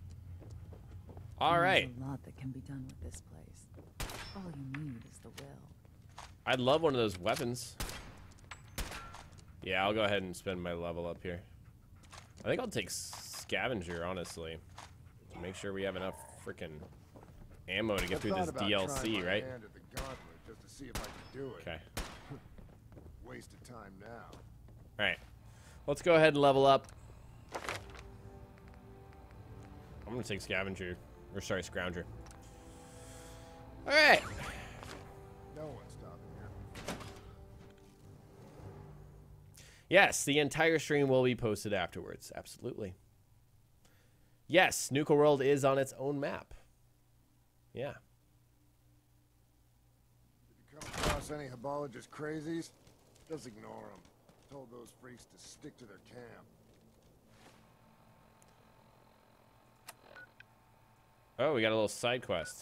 All right. There's a lot that can be done with this place. All you need is the will. I'd love one of those weapons. Yeah, I'll go ahead and spend my level up here. I think I'll take scavenger, honestly. To make sure we have enough freaking ammo to get I through thought this about D L trying C, my right? hand at the gauntlet just to see if I could do it. Okay. Waste of time now. All right. Let's go ahead and level up. I'm gonna take scavenger, or sorry, scrounger. All right. No one's stopping here. Yes, the entire stream will be posted afterwards. Absolutely. Yes, Nuka World is on its own map. Yeah. If you come across any Hibologist crazies, just ignore them. Told those freaks to stick to their camp. Oh, we got a little side quest.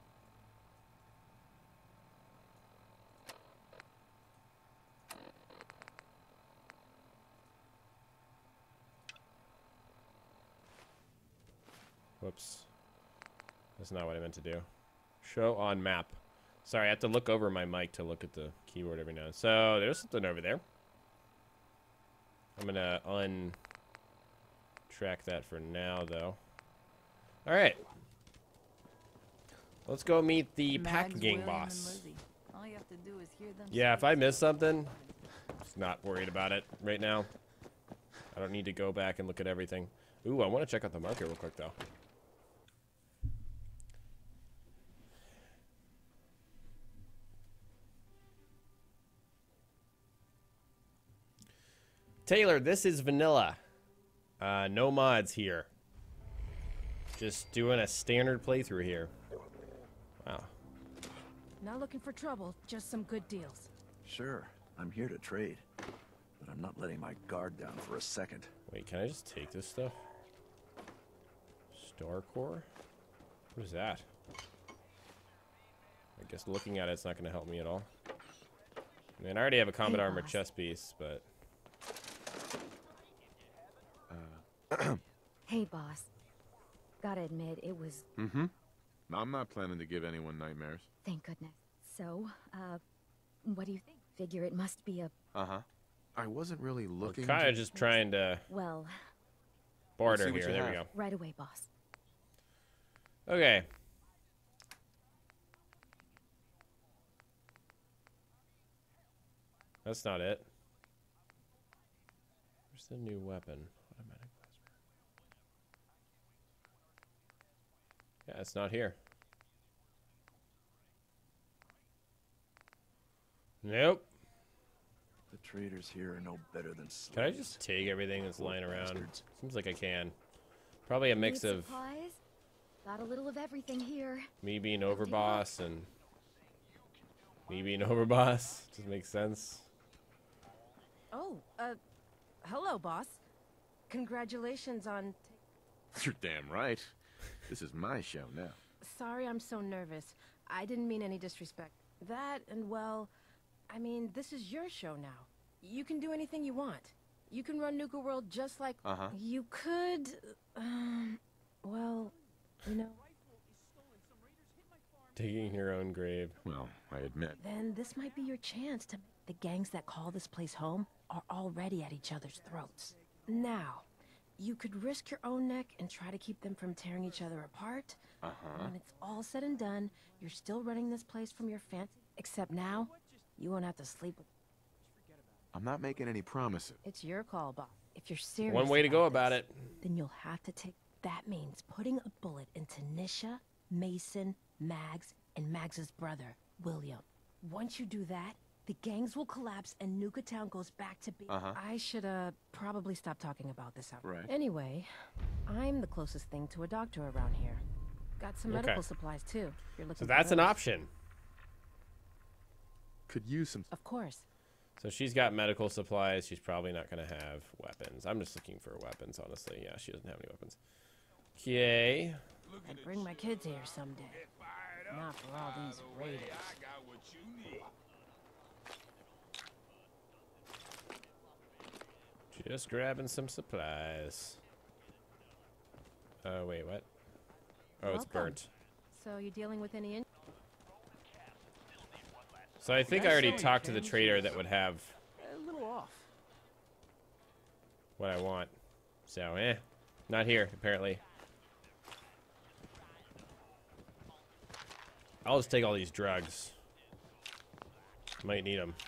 Whoops. That's not what I meant to do. Show on map. Sorry, I have to look over my mic to look at the keyboard every now and then. So there's something over there. I'm gonna untrack that for now, though. All right. Let's go meet the pack Mags, gang William, boss. and Lizzie. All you have to do is hear them Yeah, if speak. I miss something, just not worried about it right now. I don't need to go back and look at everything. Ooh, I want to check out the market real quick, though. Taylor, this is vanilla. Uh, no mods here. Just doing a standard playthrough here. Wow. Not looking for trouble, just some good deals. Sure, I'm here to trade, but I'm not letting my guard down for a second. Wait, can I just take this stuff? Star Core? What is that? I guess looking at it, it's not going to help me at all. I mean, I already have a combat Hey, armor boss. chest piece, but... Hey, boss. Gotta admit, it was... Mm-hmm. I'm not planning to give anyone nightmares. Thank goodness. So, uh, what do you think? Figure it must be a... Uh-huh. I wasn't really looking Kind to- of just trying to Well... barter see what here. you There we go. have. Right away, boss. Okay. That's not it. Where's the new weapon? Automatic plasma. Yeah, it's not here. Nope. The traders here are no better than slaves. Can I just take everything that's lying around? Seems like I can. Probably a mix Need of supplies? Got a little of everything here. me being overboss and me being overboss. Does make sense. Oh, uh, hello, boss. Congratulations on... You're damn right. This is my show now. Sorry I'm so nervous. I didn't mean any disrespect. That, and well, I mean, this is your show now. You can do anything you want. You can run Nuka World just like... Uh-huh. You could... Um, well, you know... Digging your own grave. Well, I admit. Then this might be your chance to... The gangs that call this place home are already at each other's throats. Now, you could risk your own neck and try to keep them from tearing each other apart. Uh-huh. When it's all said and done, you're still running this place from your fancy. Except now, you won't have to sleep with... I'm not making any promises. It's your call, boss. If you're serious One way to go about it. then you'll have to take... That means putting a bullet into Nisha, Mason, Mags, and Mags's brother, William. Once you do that, the gangs will collapse and Nuka Town goes back to being... Uh-huh. I should, uh, probably stop talking about this out. Right. Anyway, I'm the closest thing to a doctor around here. Got some Okay. medical supplies, too. If you're looking So for that's an those. option. Could use some... Of course. So she's got medical supplies. She's probably not going to have weapons. I'm just looking for weapons, honestly. Yeah, she doesn't have any weapons. Okay. I'd bring my kids here someday. Not for all these raiders. Just grabbing some supplies. Uh, wait, what? Oh, it's Welcome. burnt. So you dealing with any... In So I think I Nice already showing, talked to the James. trader that would have a little off. what I want. So, eh. Not here, apparently. I'll just take all these drugs. Might need them.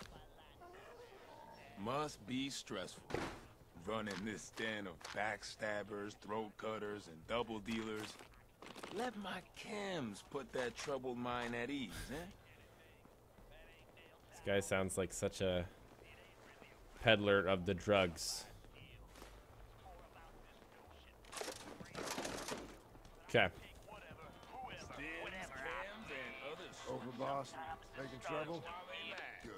Must be stressful. Running this den of backstabbers, throat cutters, and double dealers. Let my chems put that troubled mind at ease, eh? This guy sounds like such a peddler of the drugs. Okay. Over, boss. Making trouble? Good.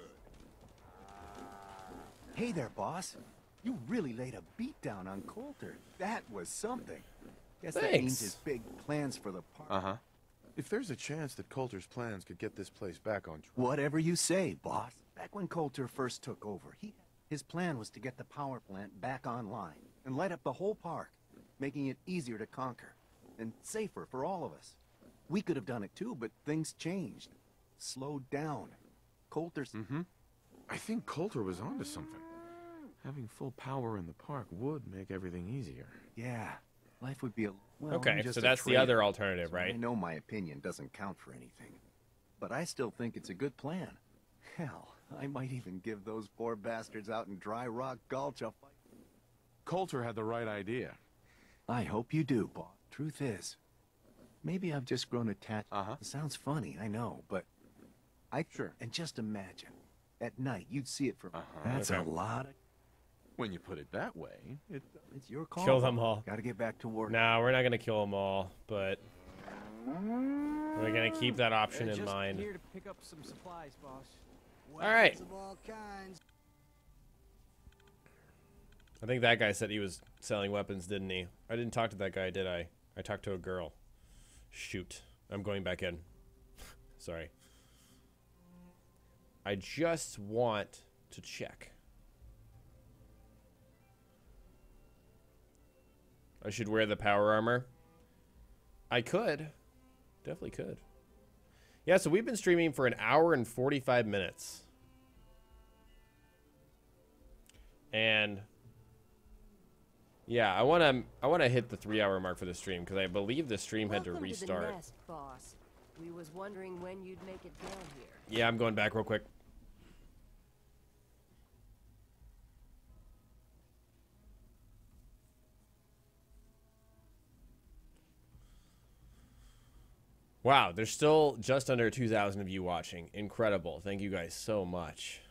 Hey there, boss. You really laid a beat down on Coulter. That was something. Guess that means his big plans for the park. Uh-huh. If there's a chance that Coulter's plans could get this place back on track. Whatever you say, boss. Back when Coulter first took over, he his plan was to get the power plant back online and light up the whole park, making it easier to conquer and safer for all of us. We could have done it too, but things changed. Slowed down. Coulter's... Mm-hmm. I think Coulter was onto something. Having full power in the park would make everything easier. Yeah. Life would be a... Well, Okay, I'm just so a that's the trader, other alternative, so right? I know my opinion doesn't count for anything. But I still think it's a good plan. Hell, I might even give those poor bastards out in Dry Rock Gulch a fight. Coulter had the right idea. I hope you do, boss. Truth is, maybe I've just grown attached. Uh-huh. It sounds funny, I know, but I sure. And just imagine, at night you'd see it from. Uh-huh. That's Okay. a lot of. When you put it that way, it, it's your call. Kill them all. Gotta get back to work. Nah, we're not gonna kill them all, but we're gonna keep that option They're in just mind. here to pick up some supplies, boss. All right. Of all kinds. I think that guy said he was selling weapons, didn't he? I didn't talk to that guy, did I? I talked to a girl. Shoot. I'm going back in. Sorry. I just want to check. I should wear the power armor. I could. Definitely could. Yeah, so we've been streaming for an hour and forty-five minutes. And yeah, I want to I want to hit the three hour mark for the stream because I believe the stream had to Welcome restart. To the nest, boss. We was wondering when you'd make it down here. Yeah, I'm going back real quick. Wow, there's still just under two thousand of you watching. Incredible. Thank you guys so much.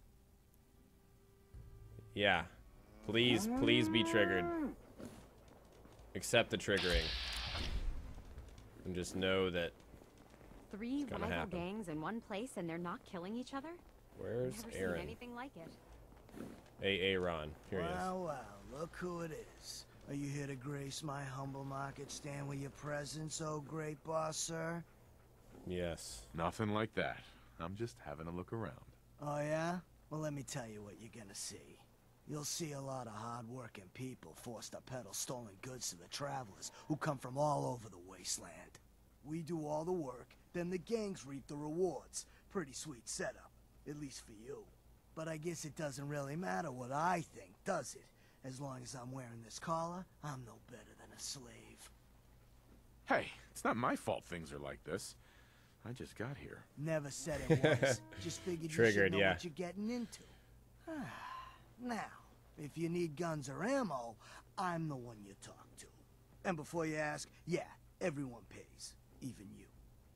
Yeah. Please, please be triggered. Accept the triggering. And just know that Three it's gonna rival happen. gangs in one place and they're not killing each other? Where's Never Aaron? seen anything like it. Hey, Aaron. Here he is. Wow, wow, look who it is. Are you here to grace my humble market stand with your presence, oh great boss, sir? Yes. Nothing like that. I'm just having a look around. Oh, yeah? Well, let me tell you what you're gonna see. You'll see a lot of hard-working people forced to peddle stolen goods to the travelers who come from all over the wasteland. We do all the work, then the gangs reap the rewards. Pretty sweet setup, at least for you. But I guess it doesn't really matter what I think, does it? As long as I'm wearing this collar, I'm no better than a slave. Hey, it's not my fault things are like this. I just got here. Never said it was. Just figured you should Triggered, know yeah. what you're getting into. Now, if you need guns or ammo, I'm the one you talk to. And before you ask, yeah, everyone pays. Even you.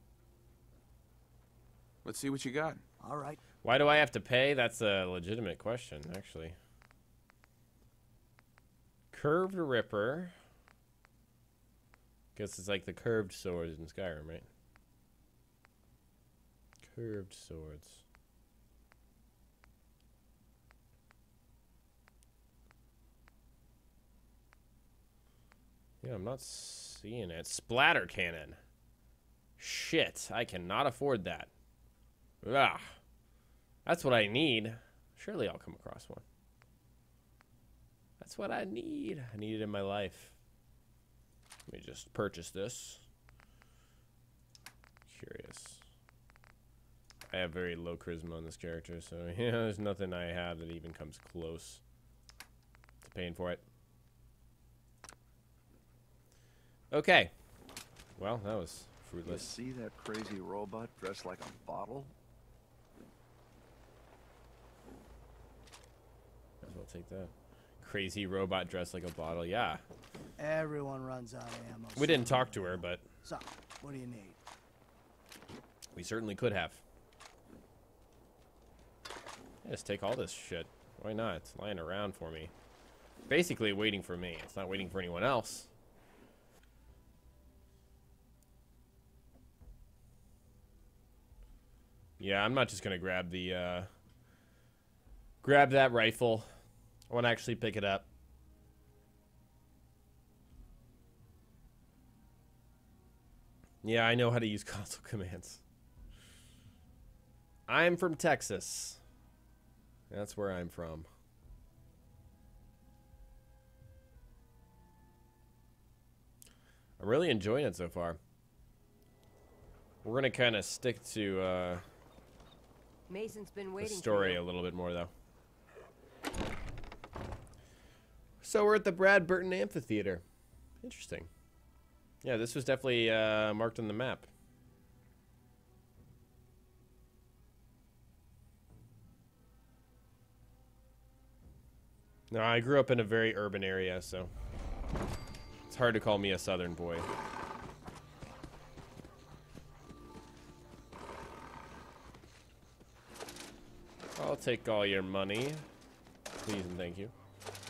Let's see what you got. All right. Why do I have to pay? That's a legitimate question, actually. Curved Ripper. Guess it's like the curved swords in Skyrim, right? Curved swords. Yeah, I'm not seeing it. Splatter cannon. Shit, I cannot afford that. Ah, that's what I need. Surely I'll come across one. That's what I need. I need it in my life. Let me just purchase this. Curious. I have very low charisma on this character, so yeah, there's nothing I have that even comes close to paying for it. Okay. Well, that was You fruitless. see that crazy robot dressed like a bottle? Might as well take that. Crazy robot dressed like a bottle. Yeah. Everyone runs out of ammo. We didn't talk to her, but So, what do you need? we certainly could have. Yeah, just take all this shit. Why not? It's lying around for me. Basically waiting for me. It's not waiting for anyone else. Yeah, I'm not just gonna grab the uh grab that rifle. I wanna actually pick it up. Yeah, I know how to use console commands. I'm from Texas. That's where I'm from. I'm really enjoying it so far. We're gonna kind of stick to uh, Mason's been the waiting story for you. a little bit more, though. So we're at the Brad Burton Amphitheater. Interesting. Yeah, this was definitely uh, marked on the map. No, I grew up in a very urban area, so it's hard to call me a southern boy. I'll take all your money. Please and thank you.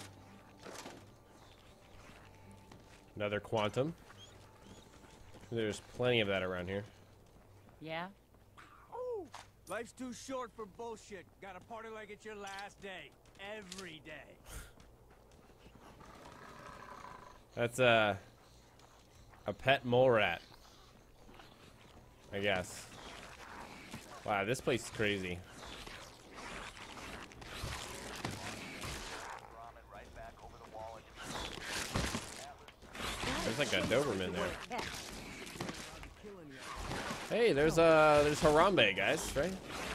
Another quantum. There's plenty of that around here. Yeah? Life's too short for bullshit. Gotta party like it's your last day. Every day. That's a a pet mole rat, I guess. Wow, this place is crazy. There's like a Doberman there. Hey, there's uh there's Harambe, guys, right?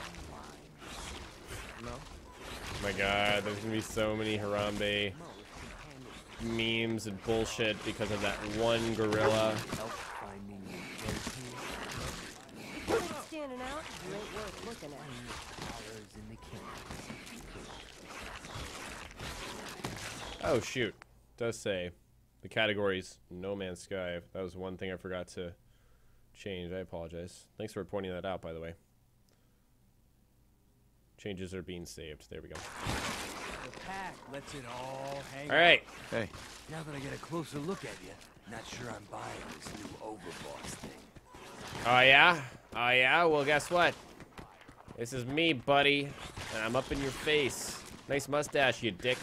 No. Oh my god, there's gonna be so many Harambe memes and bullshit because of that one gorilla. Standing out, you ain't worth looking at. Oh shoot, it does say the categories No Man's Sky. That was one thing I forgot to change. I apologize. Thanks for pointing that out, by the way. Changes are being saved. There we go. The pack lets it all hang. All right. Hey. Now that I get a closer look at you, not sure I'm buying this new overboss thing. Oh yeah? Oh yeah? Well, guess what? This is me, buddy. And I'm up in your face. Nice mustache, you dick.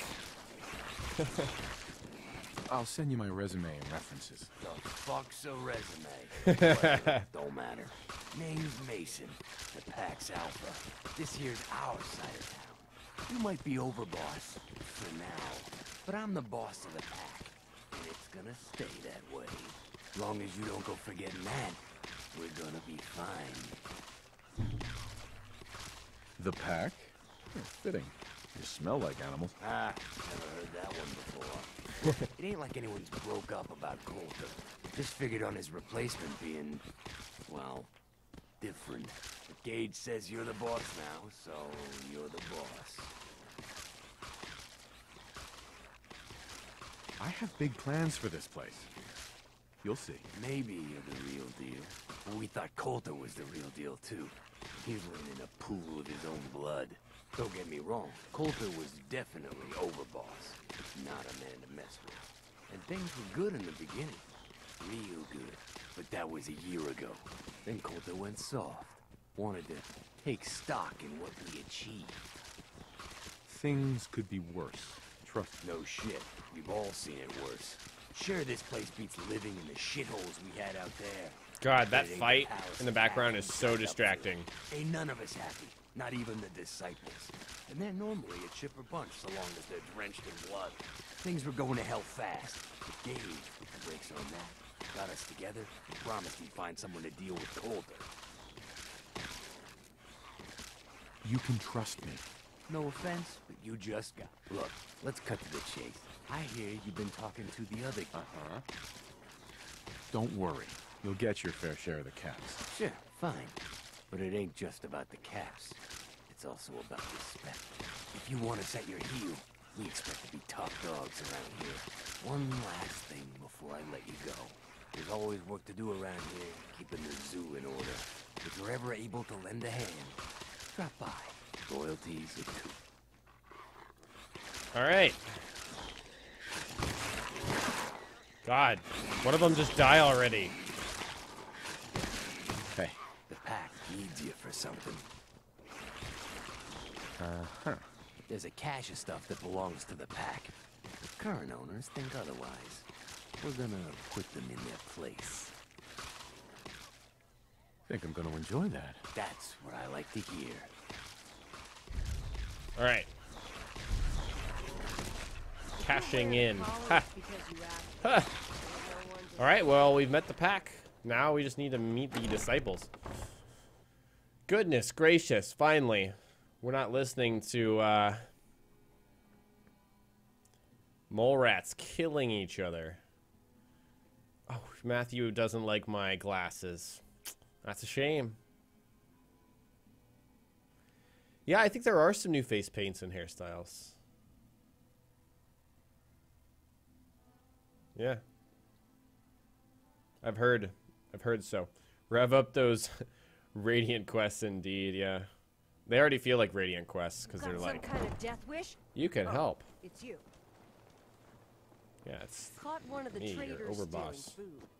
I'll send you my resume and references. The fuck's a resume? Whatever, don't matter. Name's Mason, the Pax Alpha. This here's our side of town. You might be overboss for now, but I'm the boss of the pack, and it's gonna stay that way. Long as you don't go forgetting that, we're gonna be fine. The pack? Yeah, fitting. You smell like animals. Ah, never heard that one before. It ain't like anyone's broke up about Coulter. Just figured on his replacement being, well, different. But Gage says you're the boss now, so you're the boss. I have big plans for this place. You'll see. Maybe you're the real deal. But we thought Coulter was the real deal, too. He went in a pool of his own blood. Don't get me wrong, Coulter was definitely overboss. Not a man to mess with. And things were good in the beginning. Real good. But that was a year ago. Then Coulter went soft. Wanted to take stock in what we achieved. Things could be worse. Trust me. No shit. We've all seen it worse. Sure, this place beats living in the shitholes we had out there. God, that But it ain't fight the palace in the of background Athens is so signed up distracting. for. Ain't none of us happy. Not even the disciples. And they're normally a chipper bunch so long as they're drenched in blood. Things were going to hell fast. But Gage, breaks on that, got us together, and promised he'd find someone to deal with Coulter. You can trust me. No offense, but you just got... Look, let's cut to the chase. I hear you've been talking to the other... Uh-huh. Don't worry. You'll get your fair share of the caps. Sure, fine. But it ain't just about the caps. It's also about respect. If you want us at your heel, we expect to be top dogs around here. One last thing before I let you go. There's always work to do around here, keeping the zoo in order. If you're ever able to lend a hand, drop by. Royalties are two. All right. God, one of them just die already. Hey. The pack needs you for something. Uh-huh. There's a cache of stuff that belongs to the pack. The current owners think otherwise. We're gonna put them in their place. Think I'm gonna enjoy that. That's what I like to hear. All right. Cashing in. Ha. Ha. All right, well, we've met the pack. Now we just need to meet the disciples. Goodness gracious, finally. We're not listening to uh, mole rats killing each other. Oh, Matthew doesn't like my glasses. That's a shame. Yeah, I think there are some new face paints and hairstyles. Yeah. I've heard. I've heard so. Rev up those Radiant quests indeed, yeah. They already feel like Radiant quests because they're like, some kind of death wish? you can Oh, help. It's you. Yeah, it's Caught one of the me, your traders overboss. stealing food.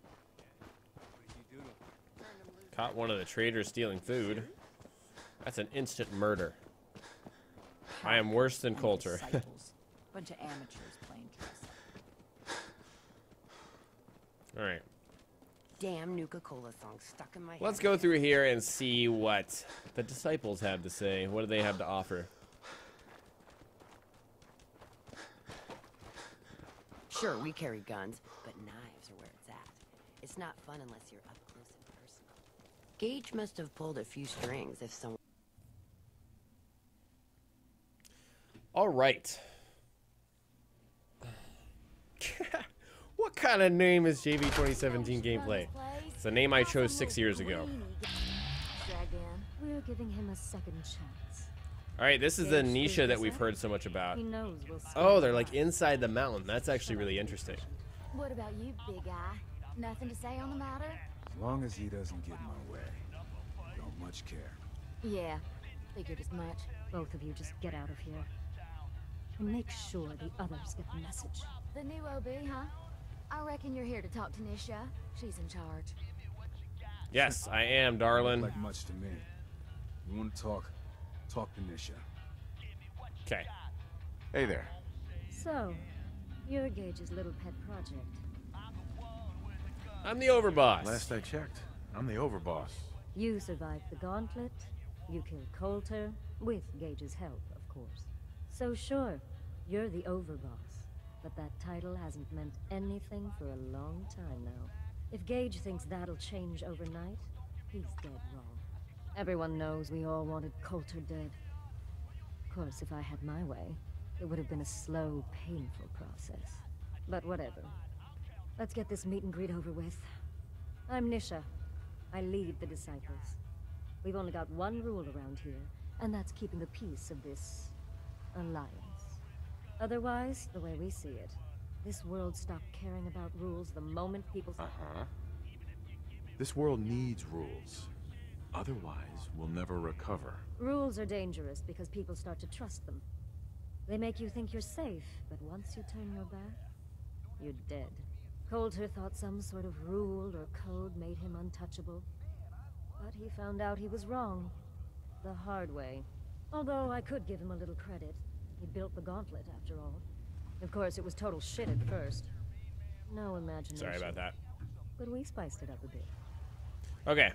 Caught one of the traders stealing food. That's an instant murder. I am worse than Coulter. Disciples. Bunch of amateurs playing dress up. All right. Damn Nuka-Cola song stuck in my head. Let's go through here and see what the disciples have to say. What do they have to offer? Sure, we carry guns, but knives are where it's at. It's not fun unless you're up close and personal. Gage must have pulled a few strings if someone... All right. What kind of name is J V twenty seventeen gameplay? It's a name I chose six years ago. Dragged in. We're giving him a second chance. All right, this is the Nisha that we've heard so much about. He knows we'll stay Oh, they're like inside the mountain. That's actually really interesting. What about you, big eye? Nothing to say on the matter? As long as he doesn't get in my way. Don't much care. Yeah, figured as much. Both of you just get out of here. And make sure the others get the message. The new O B, huh? I reckon you're here to talk to Nisha. She's in charge. Yes, I am, darling. Like much to me. You want to talk? Talk to Nisha. Okay. Hey there. So, you're Gage's little pet project. I'm the overboss. Last I checked, I'm the overboss. You survived the gauntlet. You killed Coulter, with Gage's help, of course. So sure, you're the overboss. But that title hasn't meant anything for a long time now. If Gage thinks that'll change overnight, he's dead wrong. Everyone knows we all wanted Coulter dead. Of course, if I had my way, it would have been a slow, painful process. But whatever. Let's get this meet and greet over with. I'm Nisha. I lead the Disciples. We've only got one rule around here, and that's keeping the peace of this alliance. Otherwise, the way we see it, this world stopped caring about rules the moment people... Uh-huh. This world needs rules. Otherwise, we'll never recover. Rules are dangerous because people start to trust them. They make you think you're safe, but once you turn your back, you're dead. Coulter thought some sort of rule or code made him untouchable. But he found out he was wrong. The hard way. Although I could give him a little credit. He built the gauntlet, after all. Of course, it was total shit at first. No imagination. Sorry about that. But we spiced it up a bit. Okay.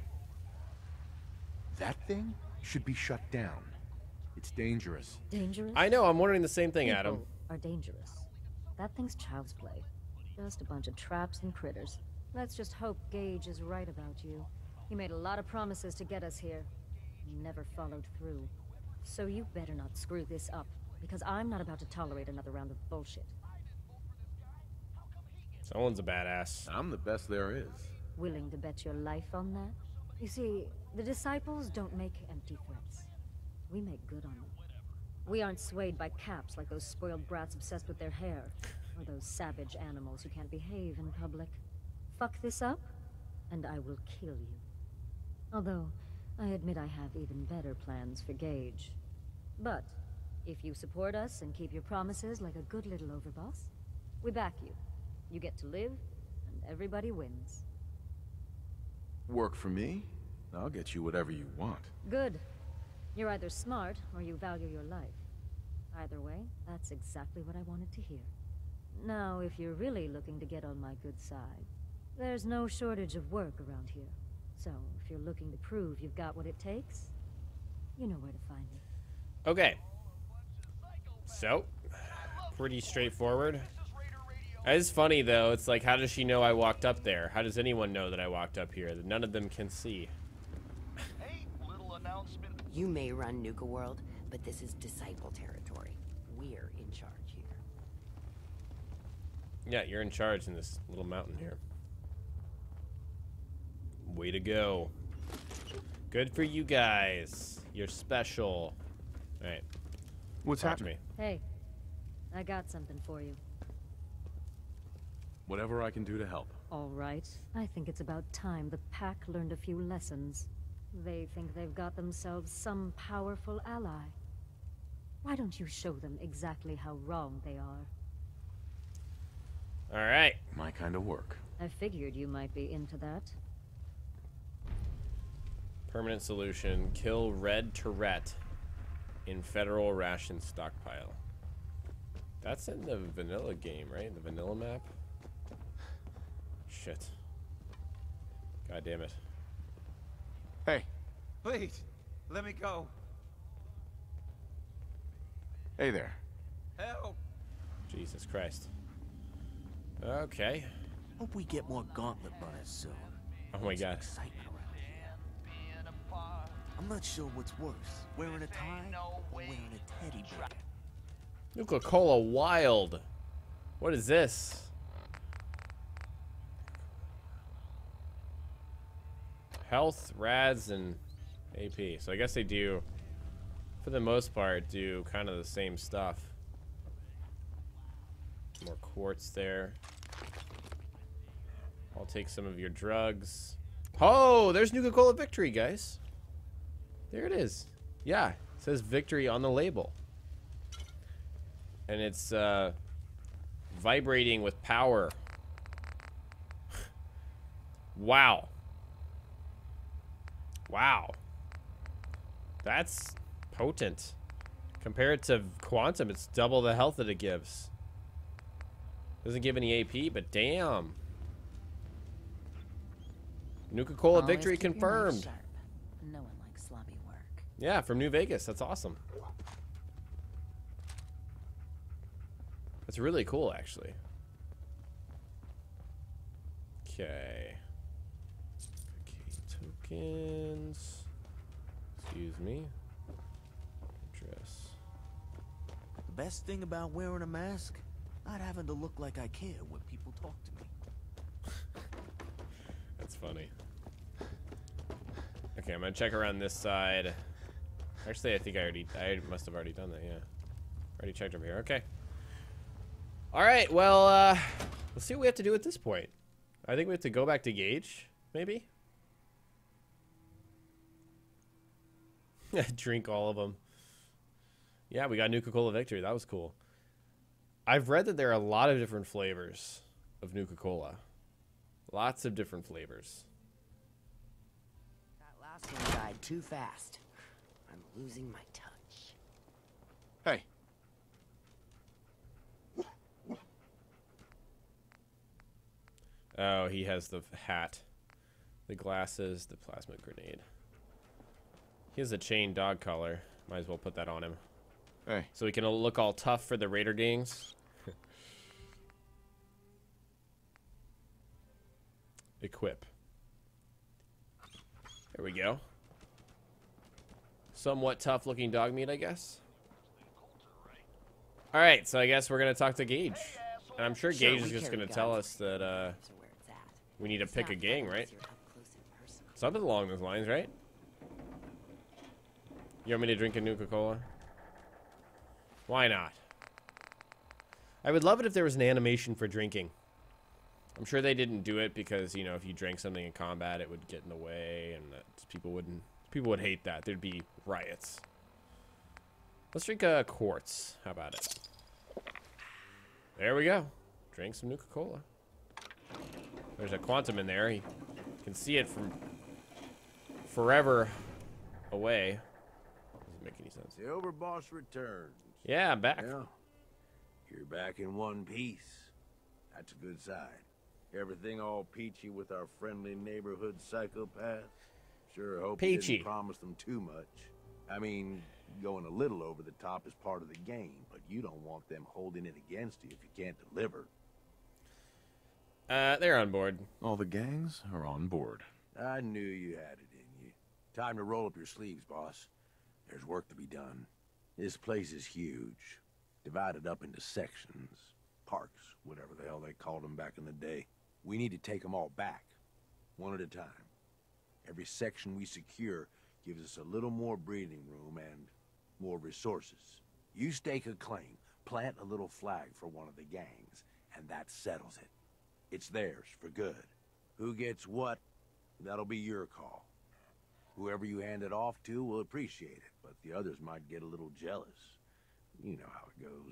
That thing should be shut down. It's dangerous. Dangerous? I know, I'm wondering the same thing, People Adam. are dangerous. That thing's child's play. Just a bunch of traps and critters. Let's just hope Gage is right about you. He made a lot of promises to get us here. Never followed through. So you better not screw this up, because I'm not about to tolerate another round of bullshit. Someone's a badass. I'm the best there is. Willing to bet your life on that? You see, the disciples don't make empty threats. We make good on them. We aren't swayed by caps like those spoiled brats obsessed with their hair, or those savage animals who can't behave in public. Fuck this up, and I will kill you. Although, I admit I have even better plans for Gage. But, if you support us and keep your promises like a good little overboss, we back you. You get to live, and everybody wins. Work for me? I'll get you whatever you want. Good. You're either smart, or you value your life. Either way, that's exactly what I wanted to hear. Now, if you're really looking to get on my good side, there's no shortage of work around here. So, if you're looking to prove you've got what it takes, you know where to find me. Okay. So, pretty straightforward. It's funny, though. It's like, how does she know I walked up there? How does anyone know that I walked up here? That none of them can see. You may run Nuka World, but this is Disciple territory. We're in charge here. Yeah, you're in charge in this little mountain here. Way to go. Good for you guys. You're special. All right. What's Talk to me. Hey, I got something for you. Whatever I can do to help. All right. I think it's about time the pack learned a few lessons. They think they've got themselves some powerful ally. Why don't you show them exactly how wrong they are? All right. My kind of work. I figured you might be into that. Permanent solution. Kill Red Tourette in Federal Ration Stockpile. That's in the vanilla game, right? The vanilla map? Shit. God damn it. Hey. Please, let me go. Hey there. Help. Jesus Christ. Okay. Hope we get more gauntlet runners soon. Oh my god. I'm not sure what's worse, wearing a tie or wearing a teddy bear. Nuka-Cola Wild. What is this? Health, Rads, and A P. So I guess they do, for the most part, do kind of the same stuff. More quartz there. I'll take some of your drugs. Oh, there's Nuka-Cola Victory, guys. There it is. Yeah, it says Victory on the label. And it's uh, vibrating with power. Wow. Wow. That's potent. Compared to Quantum, it's double the health that it gives. Doesn't give any A P, but damn. Nuka-Cola Always Victory keep your knife confirmed. sharp. No one likes sloppy work. Yeah, from New Vegas. That's awesome. That's really cool, actually. Okay. Tokens. Excuse me. Address. The best thing about wearing a mask, not having to look like I care when people talk to me. That's funny. Okay, I'm gonna check around this side. Actually, I think I already, I must have already done that, yeah. Already checked over here, okay. All right, well, uh, let's see what we have to do at this point. I think we have to go back to Gage, maybe? Drink all of them. Yeah, we got Nuka-Cola Victory. That was cool. I've read that there are a lot of different flavors of Nuka-Cola. Lots of different flavors. That last one died too fast. I'm losing my touch. Hey. Oh, he has the hat, the glasses, the plasma grenade. He has a chain dog collar. Might as well put that on him. Hey. So he can look all tough for the Raider gangs. Equip. There we go. Somewhat tough looking dog meat, I guess. Alright, so I guess we're going to talk to Gage. And I'm sure Sure, Gage we is just carry going to tell guns. us that, uh... We need to It's pick not a gang, fun right? unless you're up close and personal. Something along those lines, right? You want me to drink a Nuka-Cola? Why not? I would love it if there was an animation for drinking. I'm sure they didn't do it because, you know, if you drank something in combat, it would get in the way, and that people wouldn't. People would hate that. There'd be riots. Let's drink a quartz. How about it? There we go. Drink some Nuka-Cola. There's a quantum in there. You can see it from forever away. Doesn't make any sense. The Overboss returns. Yeah, I'm back. Yeah. You're back in one piece. That's a good sign. Everything all peachy with our friendly neighborhood psychopath? Sure hope you Peachy. didn't promise them too much. I mean, going a little over the top is part of the game, but you don't want them holding it against you if you can't deliver. Uh, they're on board. All the gangs are on board. I knew you had it in you. Time to roll up your sleeves, boss. There's work to be done. This place is huge. Divided up into sections. Parks, whatever the hell they called them back in the day. We need to take them all back. One at a time. Every section we secure gives us a little more breathing room and more resources. You stake a claim, plant a little flag for one of the gangs, and that settles it. It's theirs for good. Who gets what, that'll be your call. Whoever you hand it off to will appreciate it, but the others might get a little jealous. You know how it goes.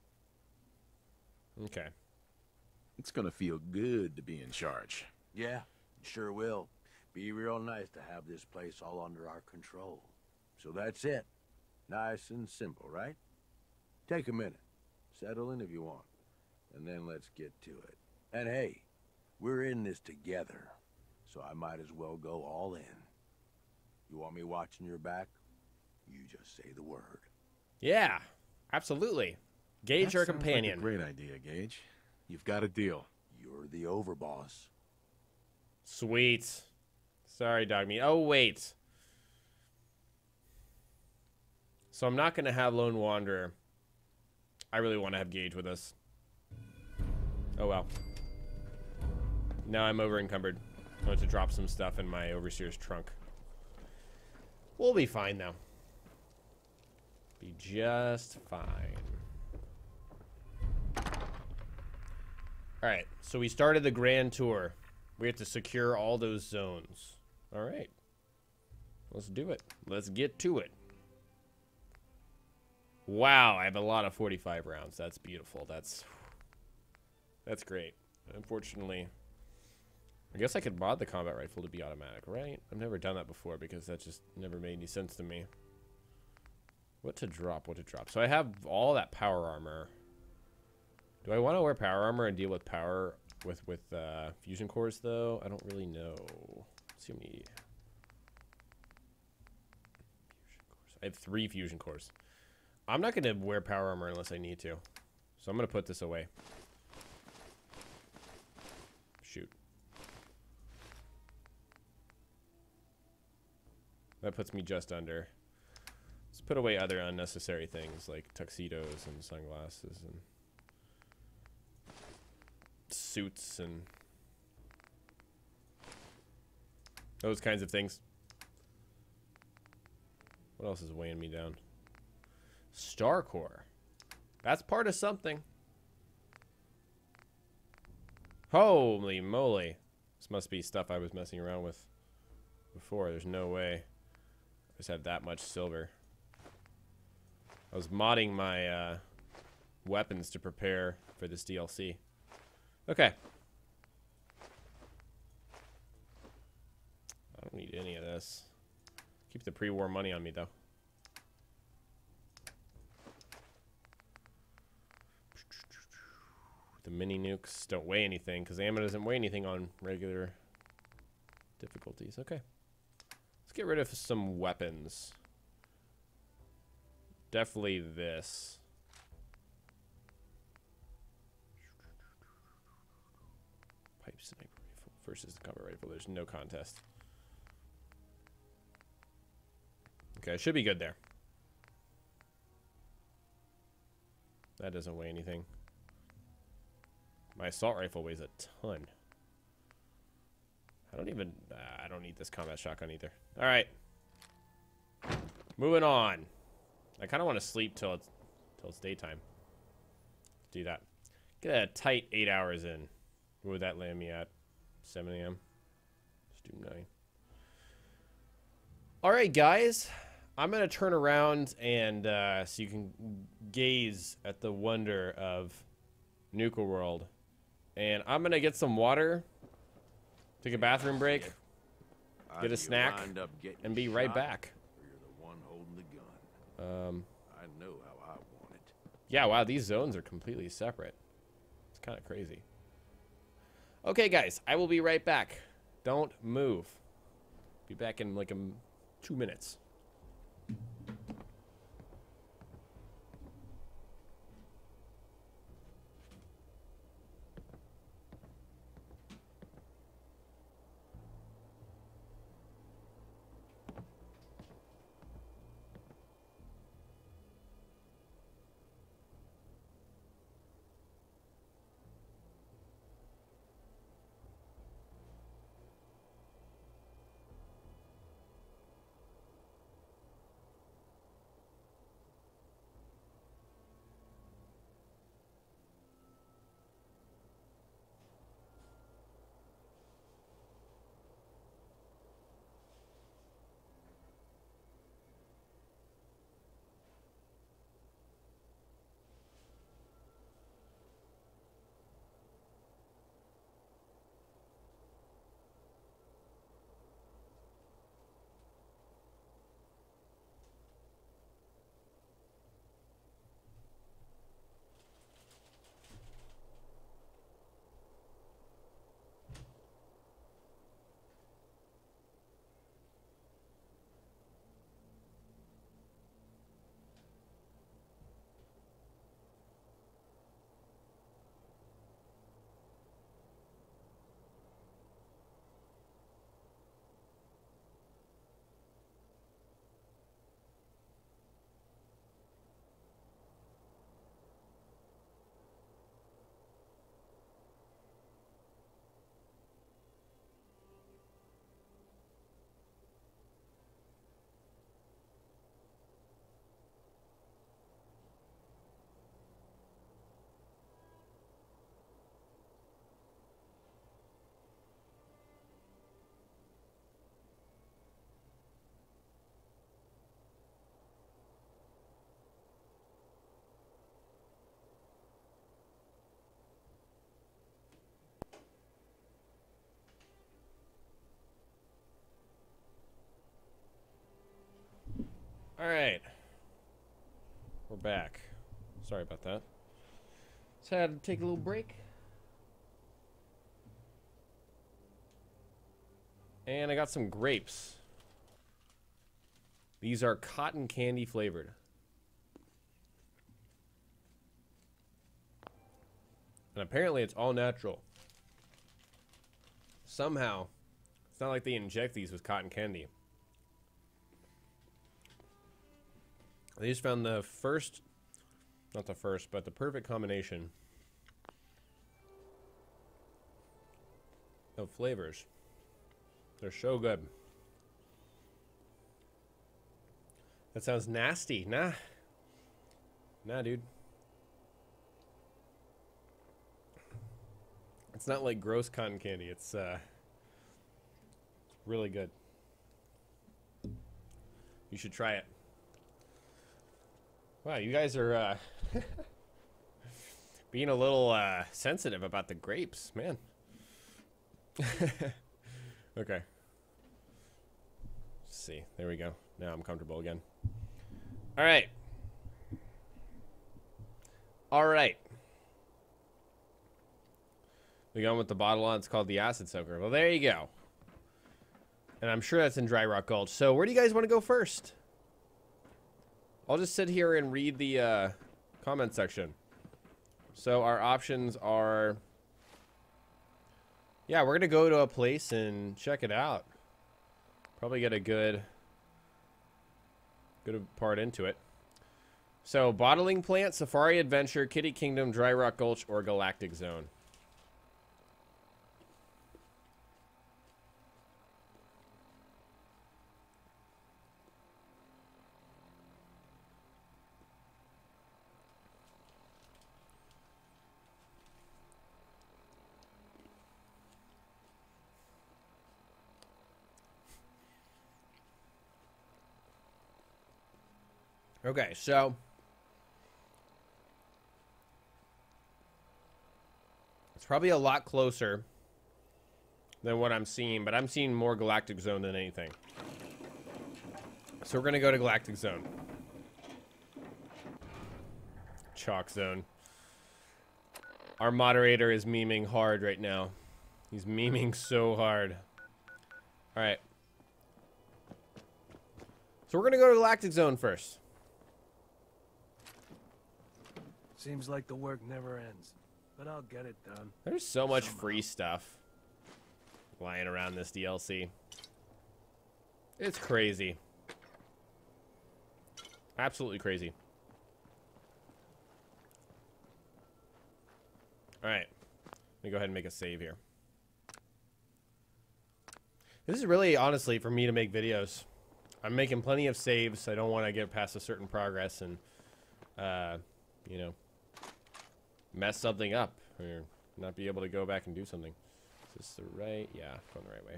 Okay. It's gonna feel good to be in charge. Yeah, it sure will. Be real nice to have this place all under our control. So that's it. Nice and simple, right? Take a minute. Settle in if you want. And then let's get to it. And hey, we're in this together. So I might as well go all in. You want me watching your back? You just say the word. Yeah, absolutely. Gage, That our sounds like a companion. great idea, Gage. You've got a deal. You're the overboss. Sweet. Sorry, dog meat. Oh, wait. So I'm not going to have Lone Wanderer. I really want to have Gage with us. Oh, well. Now I'm over encumbered. I want to drop some stuff in my overseer's trunk. We'll be fine, though. Be just fine. Alright, so we started the grand tour. We have to secure all those zones. Alright. Let's do it. Let's get to it. Wow, I have a lot of forty-five rounds. That's beautiful. That's that's great. Unfortunately, I guess I could mod the combat rifle to be automatic, right? I've never done that before because that just never made any sense to me. What to drop, what to drop. So I have all that power armor. Do I want to wear power armor and deal with power with with uh, fusion cores though? I don't really know. Let's see how many. Fusion cores. I have three fusion cores. I'm not gonna wear power armor unless I need to, so I'm gonna put this away. Shoot. That puts me just under. Let's put away other unnecessary things like tuxedos and sunglasses and suits and those kinds of things. What else is weighing me down? Star Core. That's part of something. Holy moly. This must be stuff I was messing around with before. There's no way. I just had that much silver. I was modding my uh, weapons to prepare for this D L C. Okay. I don't need any of this. Keep the pre-war money on me, though. The mini nukes don't weigh anything because ammo doesn't weigh anything on regular difficulties. Okay. Let's get rid of some weapons. Definitely this. Pipe sniper rifle versus the combat rifle. There's no contest. Okay, should be good there. That doesn't weigh anything. My assault rifle weighs a ton. I don't even... Uh, I don't need this combat shotgun either. Alright. Moving on. I kind of want to sleep till it's, till it's daytime. Do that. Get a tight eight hours in. What would that land me at? seven A M Let's do nine. Alright, guys. I'm going to turn around and uh, so you can gaze at the wonder of Nuka World. And I'm going to get some water, take a bathroom break, get a snack, and be right back. You're the one holding the gun. Um, I know how I want it. yeah, wow, these zones are completely separate. It's kind of crazy. Okay, guys, I will be right back. Don't move. Be back in like a, two minutes. All right, we're back. Sorry about that. Just had to take a little break. And I got some grapes. These are cotton candy flavored. And apparently it's all natural. Somehow, it's not like they inject these with cotton candy. They just found the first, not the first, but the perfect combination of flavors. They're so good. That sounds nasty. Nah. Nah, dude. It's not like gross cotton candy. It's uh, really good. You should try it. Wow, you guys are uh, being a little uh, sensitive about the grapes, man. Okay. Let's see. There we go. Now I'm comfortable again. All right. All right. We got with the bottle on. It's called the Acid Soaker. Well, there you go. And I'm sure that's in Dry Rock Gulch. So where do you guys want to go first? I'll just sit here and read the uh, comment section. So our options are... Yeah, we're going to go to a place and check it out. Probably get a good, good part into it. So, Bottling Plant, Safari Adventure, Kitty Kingdom, Dry Rock Gulch, or Galactic Zone. Okay, so it's probably a lot closer than what I'm seeing, but I'm seeing more Galactic Zone than anything. So we're gonna go to Galactic Zone. Chalk Zone. Our moderator is memeing hard right now. He's memeing so hard. Alright. So we're gonna go to Galactic Zone first. Seems like the work never ends, but I'll get it done. There's so much free stuff lying around this D L C. It's crazy. Absolutely crazy. Alright. Let me go ahead and make a save here. This is really, honestly, for me to make videos. I'm making plenty of saves. I don't want to get past a certain progress and, uh, you know, mess something up or not be able to go back and do something. Is this the right? Yeah, going the right way.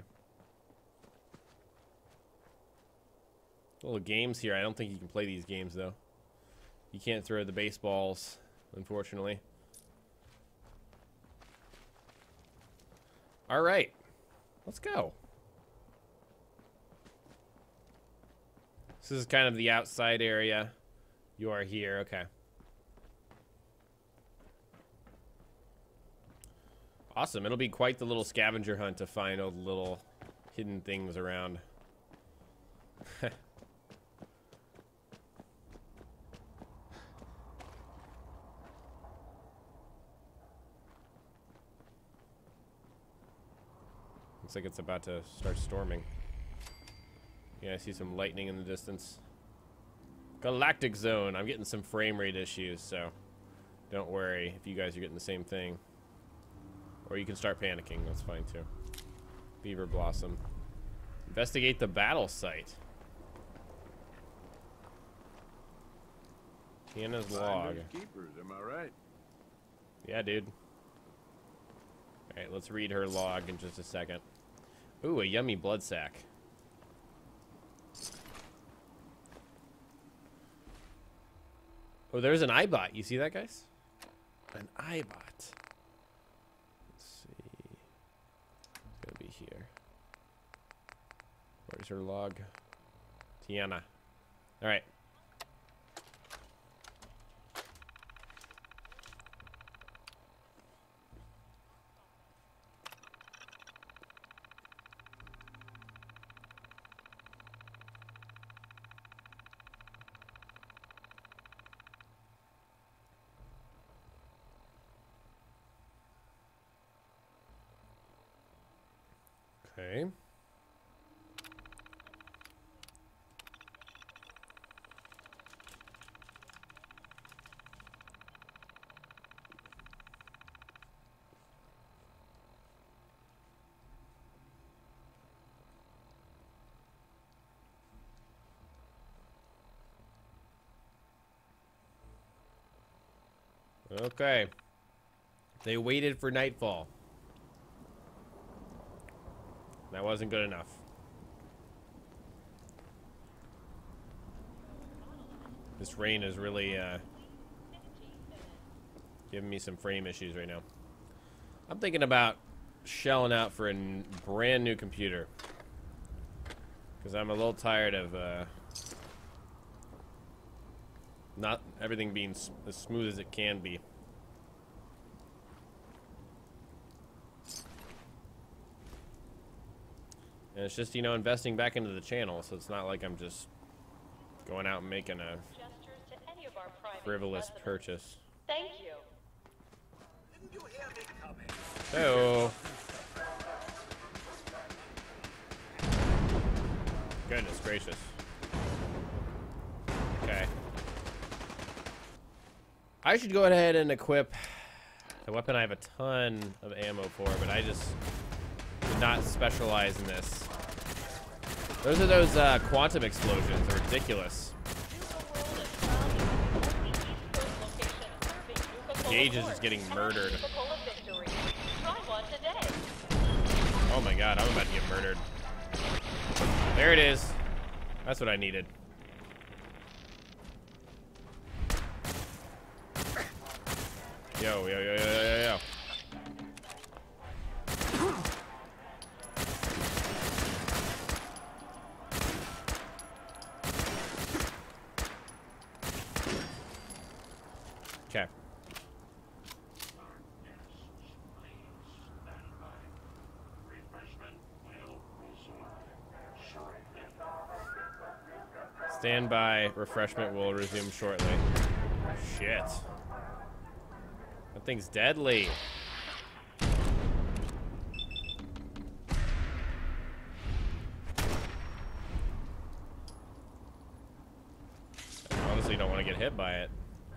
Little games here. I don't think you can play these games, though. You can't throw the baseballs, unfortunately. All right. Let's go. This is kind of the outside area. You are here. Okay. Awesome. It'll be quite the little scavenger hunt to find all the little hidden things around. Looks like it's about to start storming. Yeah, I see some lightning in the distance. Galactic Zone. I'm getting some frame rate issues, so don't worry if you guys are getting the same thing. Or you can start panicking. That's fine, too. Beaver Blossom. Investigate the battle site. Tiana's log. Keepers, am I right? Yeah, dude. Alright, let's read her log in just a second. Ooh, a yummy blood sack. Oh, there's an iBot. You see that, guys? An iBot. Let's see. It's gonna be here. Where's her log? Tiana. Alright. Okay. Okay. They waited for nightfall. That wasn't good enough. This rain is really uh, giving me some frame issues right now. I'm thinking about shelling out for a n brand new computer. Because I'm a little tired of uh, not everything being s as smooth as it can be. And it's just, you know, investing back into the channel, so it's not like I'm just going out and making a frivolous purchase. Thank you. Hey-oh. Goodness gracious. Okay. I should go ahead and equip the weapon I have a ton of ammo for, but I just did not specialize in this. Those are those uh, quantum explosions. They're ridiculous. Gage is just getting murdered. Oh my god, I'm about to get murdered. There it is. That's what I needed. Yo, yo, yo, yo, yo, yo. Okay. Stand by. Refreshment will resume shortly. Shit. That thing's deadly. I honestly don't want to get hit by it.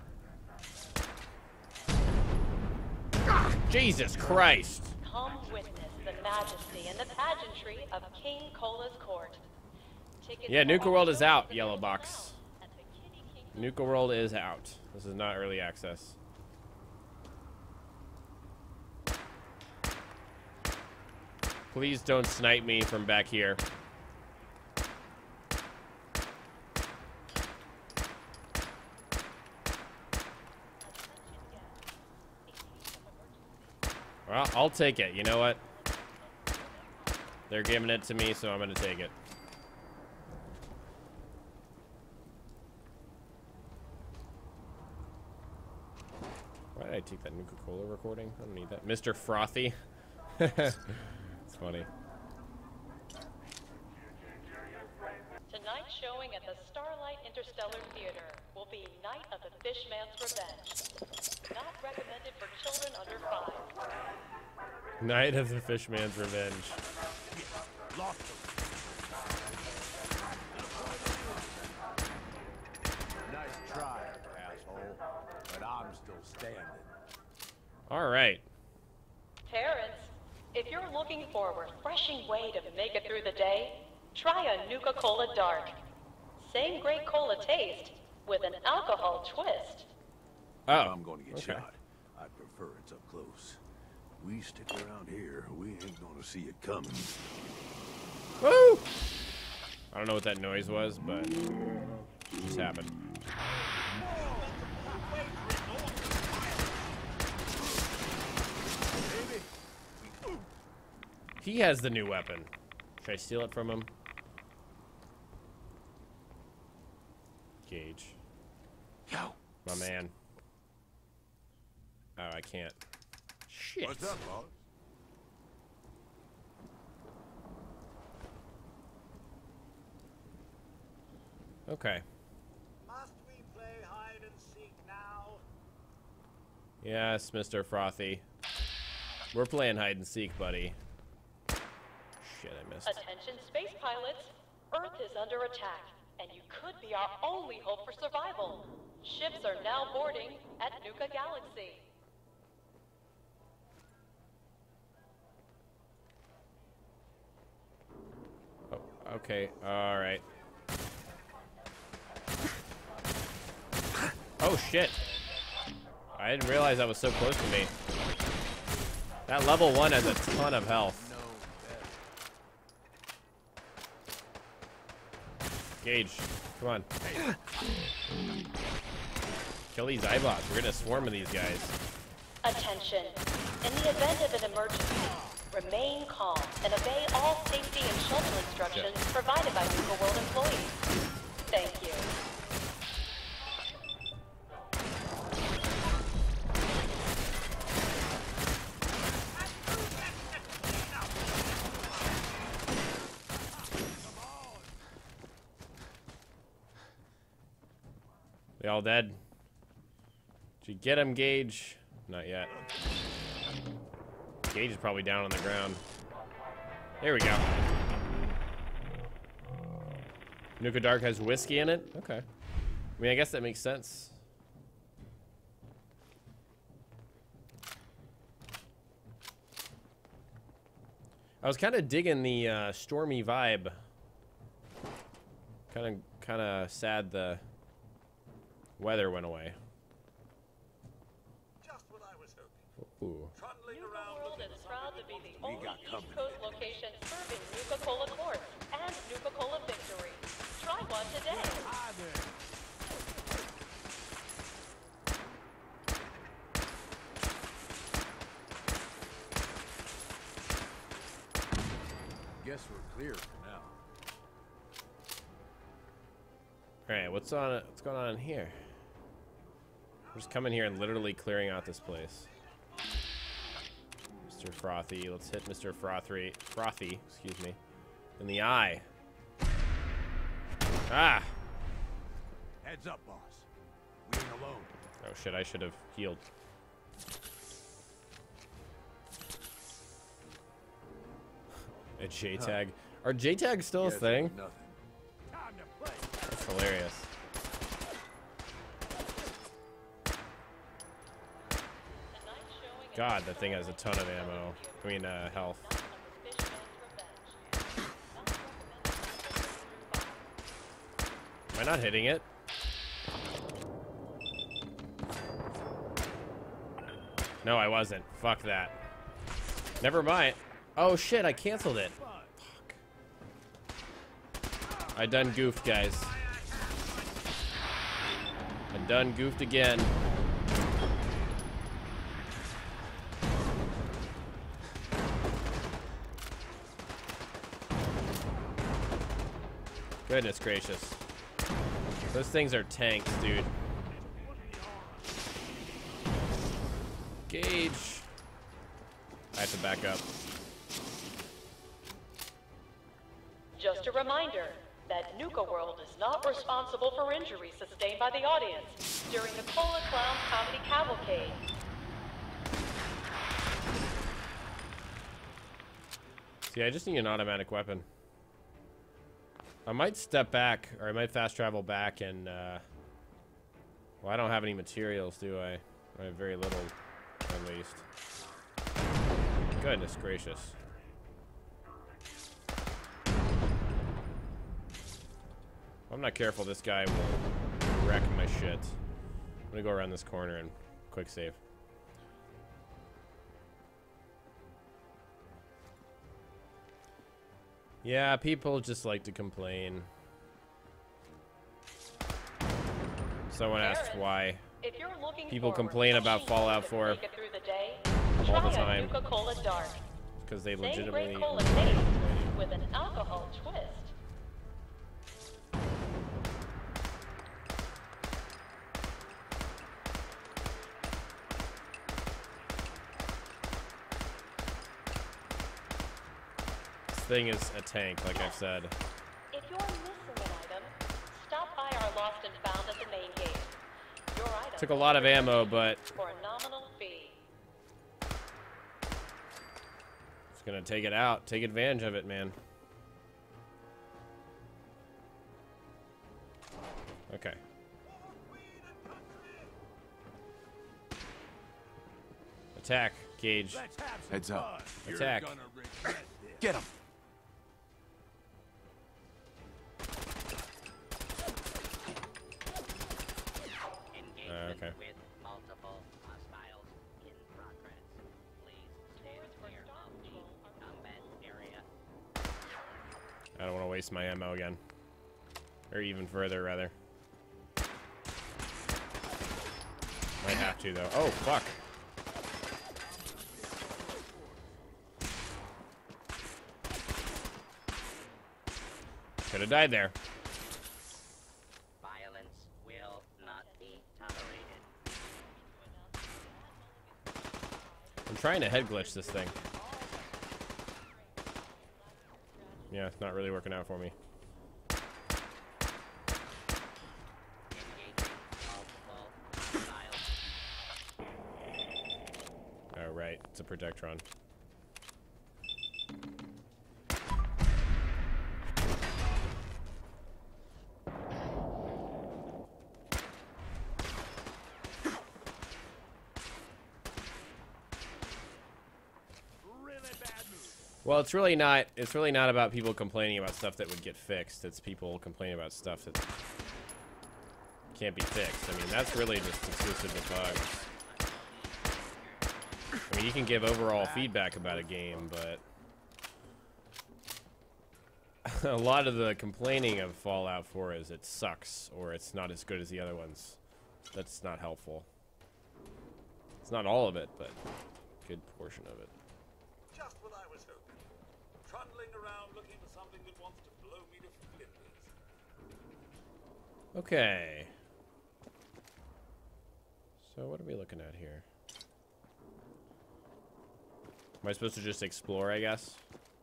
Jesus Christ. Come witness the majesty and the pageantry of King Cola's court. Tickets Yeah, are Nuka on World is sale out, for Yellow those Box. now at the Kitty King. Nuka World is out. This is not early access. Please don't snipe me from back here. Well, I'll take it. You know what? They're giving it to me, so I'm going to take it. Why did I take that Nuka-Cola recording? I don't need that. Mister Frothy. It's funny. Tonight's showing at the Starlight Interstellar Theater will be Night of the Fishman's Revenge. Not recommended for children under five. Night of the Fishman's Revenge. Nice try, asshole. But I'm still standing. All right. Parents, if you're looking for a refreshing way to make it through the day, try a Nuka-Cola Dark. Same great cola taste with an alcohol twist. Oh, I'm going to get okay. shot. I prefer it's up close. We stick around here, we ain't gonna see it coming. Woo! I don't know what that noise was, but it just happened. He has the new weapon. Should I steal it from him? Gage. Yo. My man. Oh, I can't. Shit. What's up, boss? Okay. Must we play hide and seek now? Yes, Mister Frothy. We're playing hide and seek, buddy. Shit, I missed. Attention space pilots, Earth is under attack, and you could be our only hope for survival. Ships are now boarding at Nuka Galaxy. Oh, okay, all right. Oh shit! I didn't realize that was so close to me. That level one has a ton of health. Gage, come on. Kill these Eyebots. We're gonna swarm with these guys. Attention. In the event of an emergency, remain calm and obey all safety and shuttle instructions Shit. provided by Nuka World employees. Thank you. They all dead? Did you get him, Gage? Not yet. Gage is probably down on the ground. There we go. Nuka Dark has whiskey in it? Okay. I mean, I guess that makes sense. I was kind of digging the uh, stormy vibe. Kind of, kind of sad the weather went away. Just what I was hoping. Ooh. Nuka World is proud to be the We only got East company. Coast location serving Nuka-Cola Court and Nuka-Cola Victory. Try one today. Hi there. guess we're clear for now. Alright, what's on what's going on in here? We're just coming here and literally clearing out this place. Mister Frothy, let's hit Mister Frothy Frothy, excuse me, in the eye. Ah! Heads up, boss. We ain't alone. Oh shit, I should have healed. A J tag. Are J tags still a thing? That's hilarious. God, that thing has a ton of ammo. I mean, uh, health. Am I not hitting it? No, I wasn't. Fuck that. Never mind. Oh shit, I canceled it. Fuck. I done goofed, guys. I done goofed again. Goodness gracious. Those things are tanks, dude. Gage. I have to back up. Just a reminder that Nuka World is not responsible for injuries sustained by the audience during the Cola Clowns Comedy Cavalcade. See, I just need an automatic weapon. I might step back, or I might fast travel back and, uh... well, I don't have any materials, do I? I have very little, at least. Goodness gracious. If I'm not careful, this guy will wreck my shit. I'm gonna go around this corner and quick save. Yeah, people just like to complain. Someone asked why If you're looking people for complain about refreshing Fallout ways to four make it through the day, all the try a time. Nuka-Cola Dark. Because they Same legitimately great cola regret taste complaining. with an alcohol twist. This thing is a tank, like I've said. If you're missing an item, stop by our Lost and Found at the main gate. Your item Took a lot of ammo, but for a nominal fee. it's gonna take it out. Take advantage of it, man. Okay. Attack, Gage. Heads up. Attack. Get him. Uh, okay. I don't want to waste my ammo again. Or even further, rather. Might have to, though. Oh, fuck. Could have died there. Violence will not be tolerated. I'm trying to head glitch this thing. Yeah, it's not really working out for me. Oh, right. It's a Protectron. Well, it's really not. It's really not about people complaining about stuff that would get fixed. It's people complaining about stuff that can't be fixed. I mean, that's really just exclusive to bugs. I mean, you can give overall feedback about a game, but a lot of the complaining of Fallout four is it sucks or it's not as good as the other ones. That's not helpful. It's not all of it, but a good portion of it. Just what I was hoping. trundling around looking for something that wants to blow me to flinders. Okay. So what are we looking at here? Am I supposed to just explore, I guess?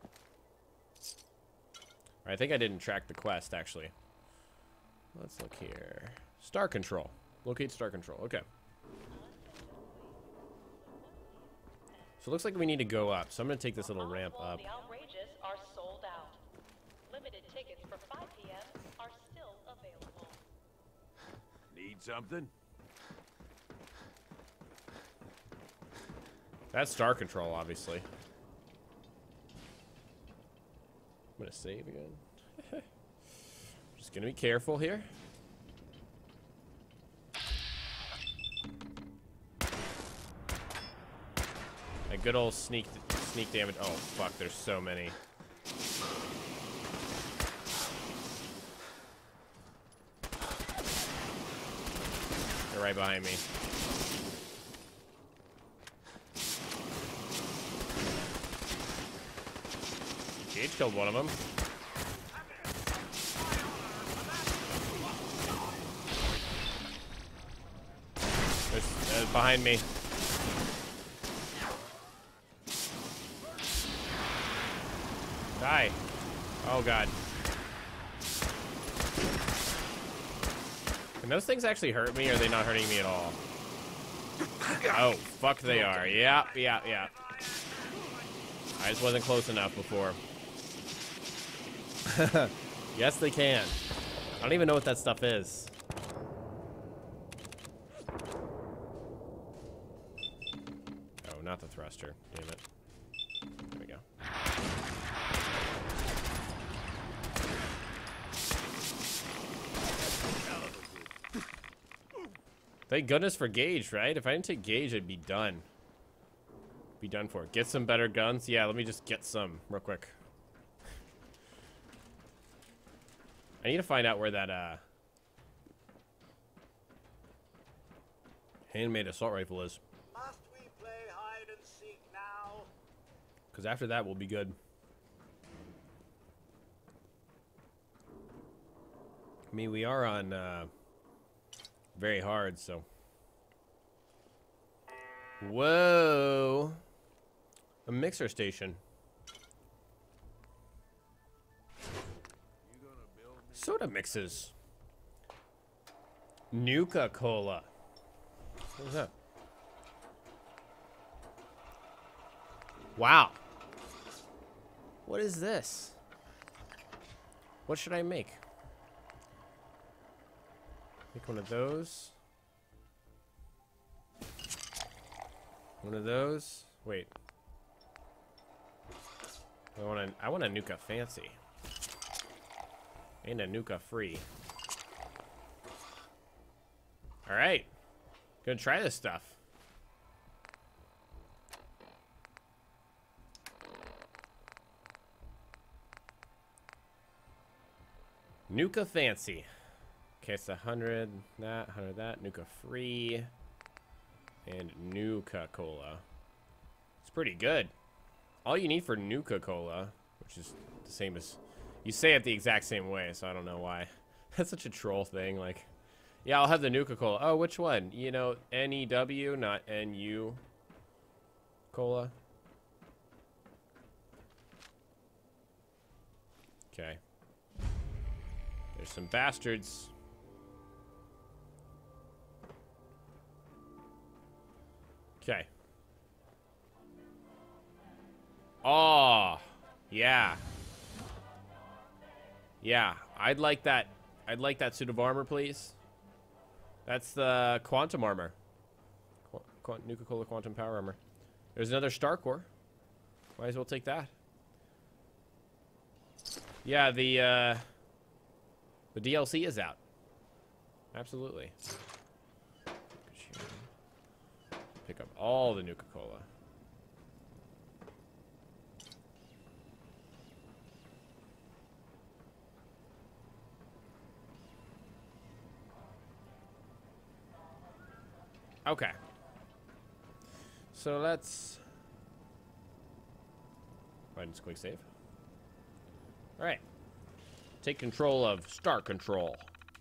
I think I didn't track the quest, actually. Let's look here. Star Control. Locate Star Control. Okay. So it looks like we need to go up. So I'm going to take this little ramp up. The outrages are sold out. Limited tickets for five P M are still available. Need something? That's Star Control, obviously. I'm going to save again. Just going to be careful here. A good old sneak sneak damage. Oh, fuck, there's so many. They're right behind me. Gage killed one of them. There's, there's behind me. Die. Oh, God. Can those things actually hurt me, or are they not hurting me at all? Oh, fuck they are. Yeah, yeah, yeah. I just wasn't close enough before. Yes, they can. I don't even know what that stuff is. Oh, not the thruster. Damn it. There we go. Thank goodness for Gage, right? If I didn't take Gage, I'd be done. Be done for. Get some better guns. Yeah, let me just get some real quick. I need to find out where that uh handmade assault rifle is. Must we play hide and seek now? Because after that, we'll be good. I mean, we are on uh, very hard, so. Whoa. A mixer station. Soda mixes. Nuka-Cola. What is that? Wow. What is this? What should I make? Make one of those. One of those. Wait. I want a, I want a Nuka Fancy. And a Nuka Free. Alright. Gonna try this stuff. Nuka Fancy. Okay, it's a hundred that, hundred that, Nuka Free, and Nuka-Cola. It's pretty good. All you need for Nuka-Cola, which is the same as, you say it the exact same way, so I don't know why. That's such a troll thing. Like, yeah, I'll have the Nuka-Cola. Oh, which one? You know, N E W, not N U Cola. Okay. There's some bastards. Okay. Oh, yeah. Yeah, I'd like that. I'd like that suit of armor, please. That's the quantum armor. Qu Qu Nuka-Cola quantum power armor. There's another Star Core. Might as well take that. Yeah, the uh, the D L C is out. Absolutely. Pick up all the Nuka-Cola. Okay. So let's go ahead and just quick save. Alright. Take control of Star Control.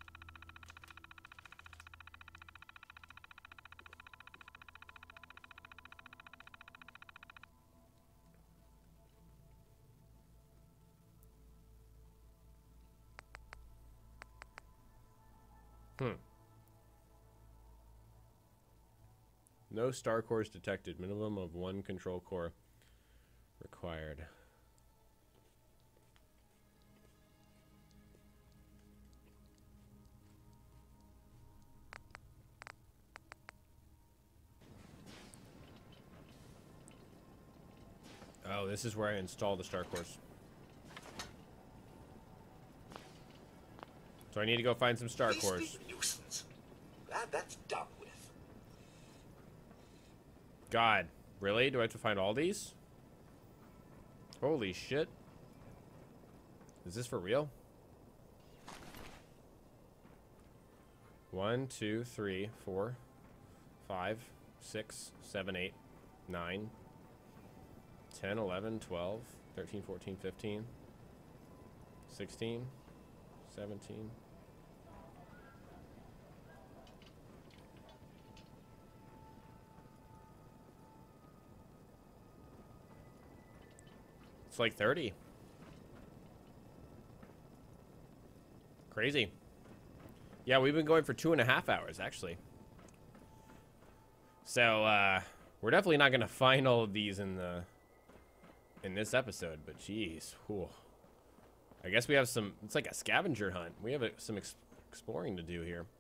Hmm. No star cores detected. Minimum of one control core required. Oh, this is where I install the star cores. So I need to go find some star cores. Nuisance. Glad that's done with. God, really? Do I have to find all these? Holy shit. Is this for real? One, two, three, four, five, six, seven, eight, nine, ten, eleven, twelve, thirteen, fourteen, fifteen, sixteen, seventeen. It's like thirty. Crazy. Yeah, we've been going for two and a half hours, actually. So, uh, we're definitely not going to find all of these in the in this episode, but geez. Whew. I guess we have some, it's like a scavenger hunt. We have a, some ex exploring to do here.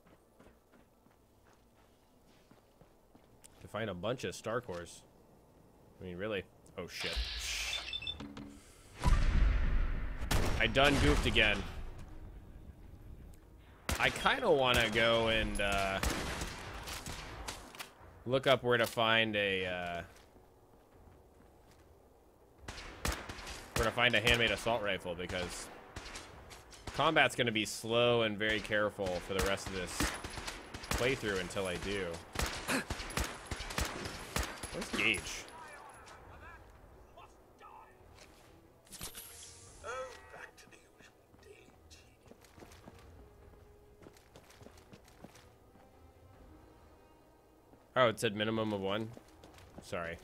To find a bunch of star cores. I mean, really? Oh, shit. I done goofed again. I kind of want to go and uh, look up where to find a uh, where to find a handmade assault rifle, because combat's going to be slow and very careful for the rest of this playthrough until I do. Where's Gage? Oh, it said minimum of one. Sorry.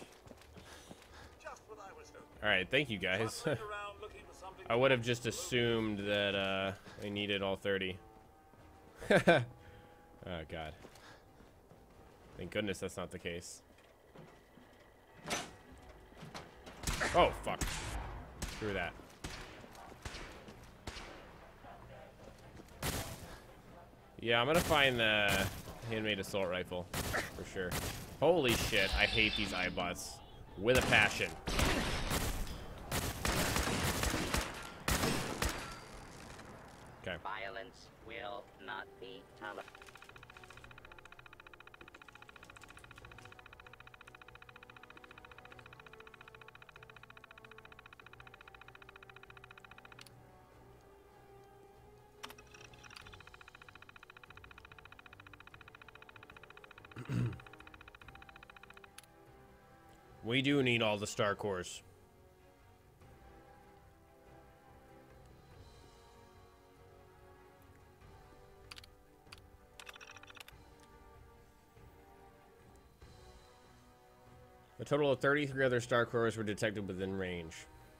Alright, thank you guys. I would have just assumed that uh, I needed all thirty. Oh, God. Thank goodness that's not the case. Oh, fuck. Screw that. Yeah, I'm gonna find the handmade assault rifle for sure. Holy shit, I hate these iBots with a passion. Okay. Violence will not be tolerated. We do need all the star cores. A total of thirty-three other star cores were detected within range.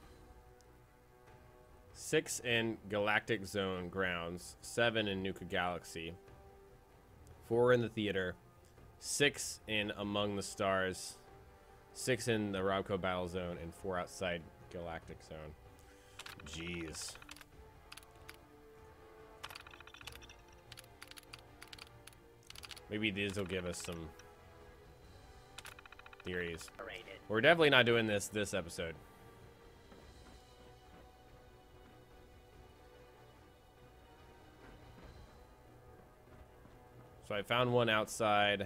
Six in Galactic Zone grounds, seven in Nuka Galaxy, four in the theater, six in Among the Stars, six in the Robco Battle Zone, and four outside Galactic Zone. Jeez. Maybe these will give us some theories. We're definitely not doing this this episode. So I found one outside.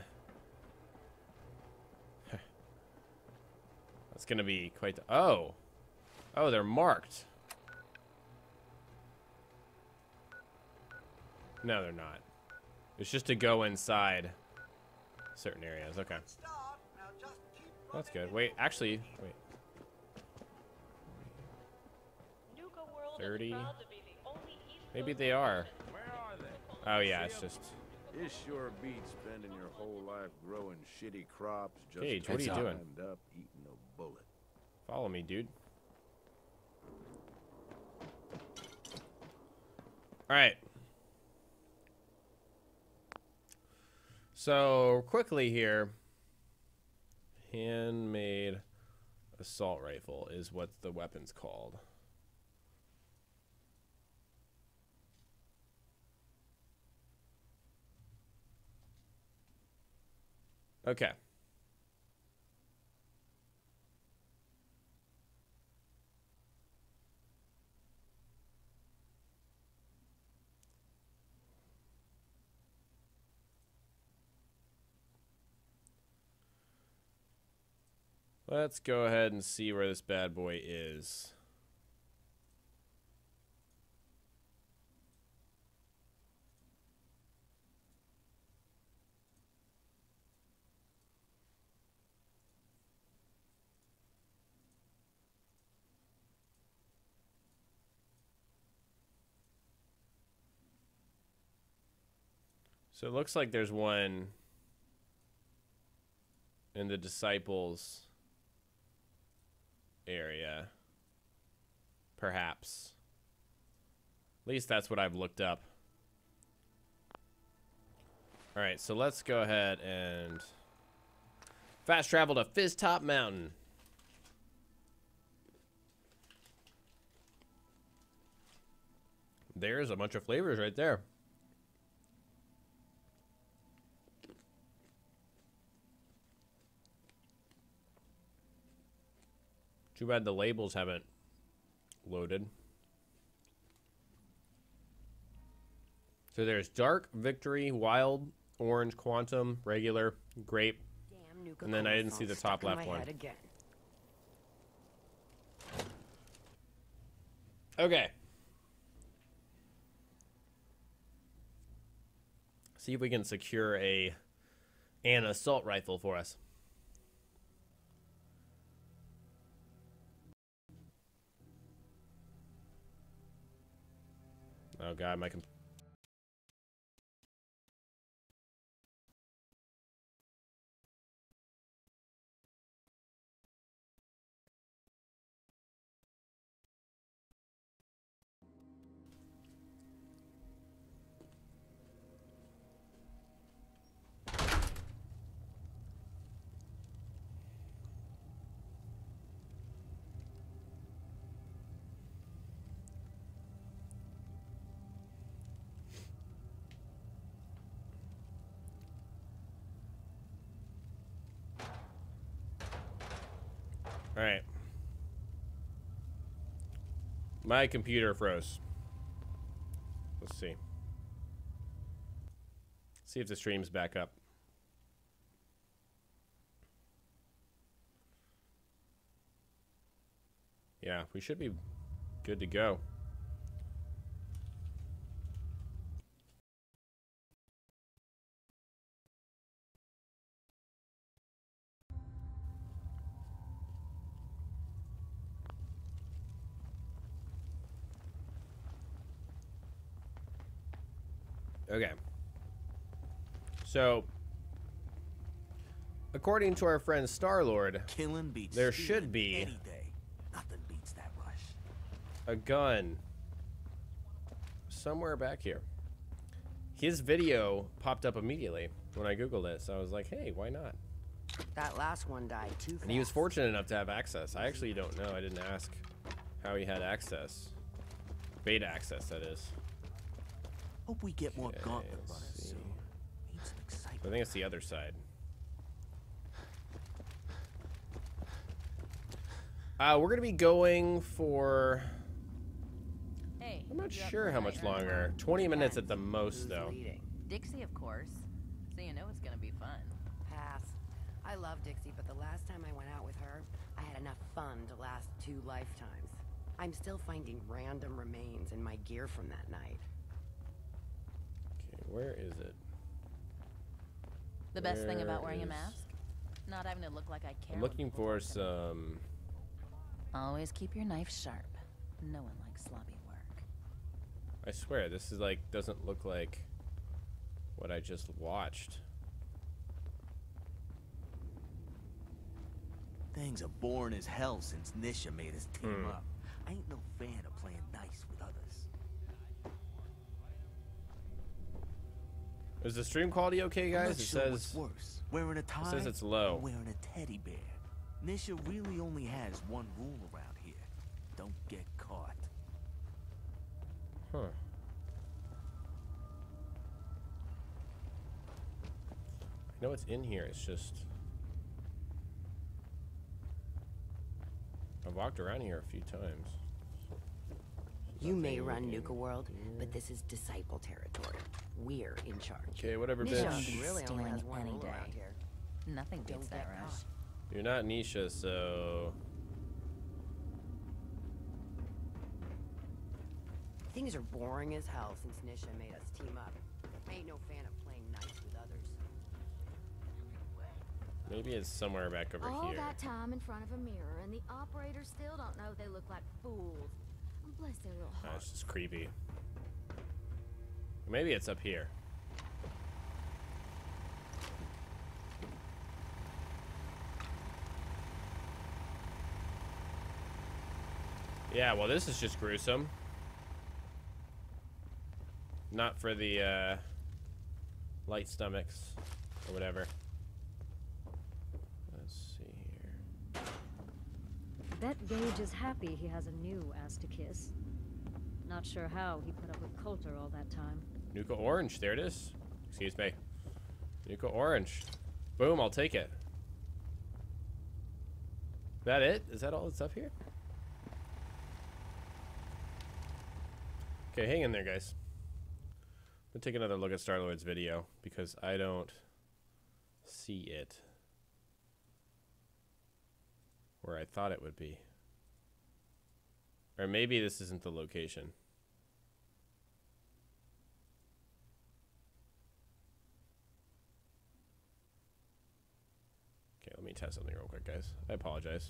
That's gonna be quite the, oh. Oh, they're marked. No, they're not. It's just to go inside certain areas. Okay. That's good. Wait, actually, wait. Nuka World thirty. Maybe they are. Oh yeah, it's just. It sure beats spending your whole life growing shitty crops just Gage, what are you to doing? end up eating a bullet. Follow me, dude. All right. So quickly here, handmade assault rifle is what the weapon's called. Okay. Let's go ahead and see where this bad boy is. So it looks like there's one in the Disciples area. Perhaps. At least that's what I've looked up. Alright, so let's go ahead and fast travel to Fizz Top Mountain. There's a bunch of flavors right there. Too bad the labels haven't loaded. So there's Dark, Victory, Wild, Orange, Quantum, Regular, Grape, Damn, and then I didn't see the top left one. Okay. See if we can secure a an assault rifle for us. Oh god, my computer. All right. My computer froze. Let's see. See if the stream's back up. Yeah, we should be good to go. Okay. So, according to our friend Star-Lord, Killing beats there stealing should be any day. Nothing beats that rush. a gun somewhere back here. His video popped up immediately when I Googled it, so I was like, hey, why not? That last one died too fast. And he was fortunate enough to have access. I actually don't know. I didn't ask how he had access. Beta access, that is. Hope we get more Okay, gauntlet let's runners see. soon. Need some excitement. I think it's the other side. Uh, we're gonna be going for. Hey, I'm not you up sure for a how night much run longer. tomorrow? twenty minutes at the most, though. Dixie, of course. So you know it's gonna be fun. Pass. I love Dixie, but the last time I went out with her, I had enough fun to last two lifetimes. I'm still finding random remains in my gear from that night. Okay, where is it? The best thing Where about wearing a is- mask? Not having to look like I care. I'm when looking people for walk in. some. Always keep your knife sharp. No one likes sloppy work. I swear, this is like, doesn't look like what I just watched. Things are boring as hell since Nisha made us team Hmm. up. I ain't no fan of playing nice with others. Is the stream quality okay, I'm guys? not It sure says what's worse, wearing a tie it says it's low. or wearing a teddy bear. Nisha really only has one rule around here. Don't get caught. Huh. I know it's in here. It's just I've walked around here a few times. You may run Nuka World, but this is Disciple territory. We're in charge. Okay, whatever, Nisha bitch. really only Stealing has one any rule day. around here. Nothing beats Don't that get rush. caught. You're not Nisha, so Things are boring as hell since Nisha made us team up. I ain't no fan of playing nice with others. maybe it's somewhere back over All here. that time in front of a mirror, and the operators still don't know they look like fools. Bless their little Oh, hearts. it's just creepy. Maybe it's up here. Yeah, well, this is just gruesome. Not for the uh, light stomachs or whatever. Let's see here. Bet Gage is happy he has a new ass to kiss. Not sure how he put up with Coulter all that time. Nuka Orange, there it is. Excuse me. Nuka Orange. Boom, I'll take it. Is that it? Is that all that's up here? Okay, hang in there, guys. I'm gonna take another look at Star-Lord's video because I don't see it where I thought it would be. Or maybe this isn't the location. Okay, let me test something real quick, guys. I apologize.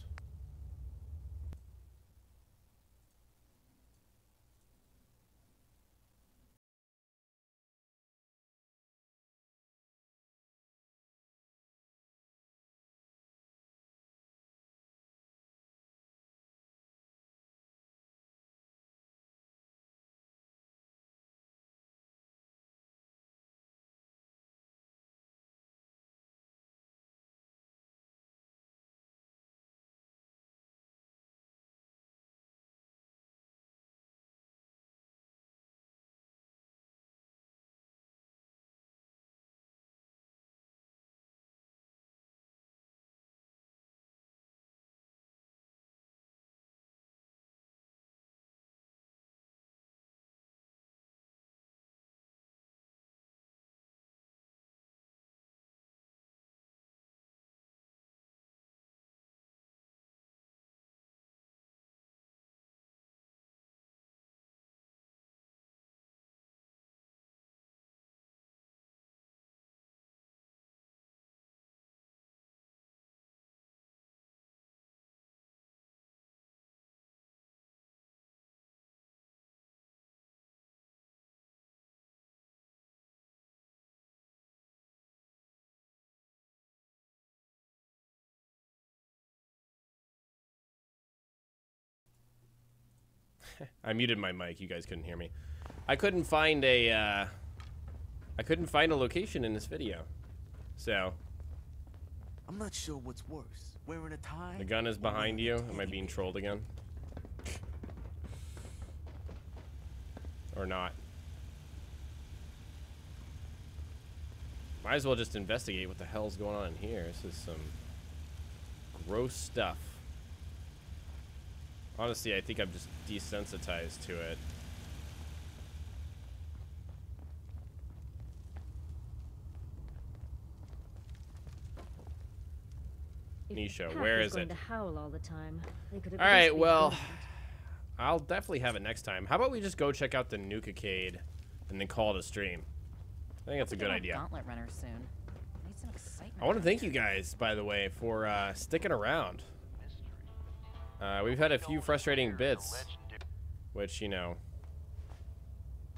I muted my mic. You guys couldn't hear me. I couldn't find a. Uh, I couldn't find a location in this video, so. I'm not sure what's worse, wearing a tie. The gun is behind you. Am I being trolled again? Or not? Might as well just investigate what the hell's going on in here. This is some gross stuff. Honestly, I think I'm just desensitized to it. If Nisha, Pack where was is going it? to howl all the time, they could have All at right, least been well, good. I'll definitely have it next time. How about we just go check out the Nuka-cade and then call it a stream? I think that's a good idea. Gauntlet runner soon. Need some excitement. I want to thank you guys, by the way, for uh, sticking around. Uh, we've had a few frustrating bits, which, you know,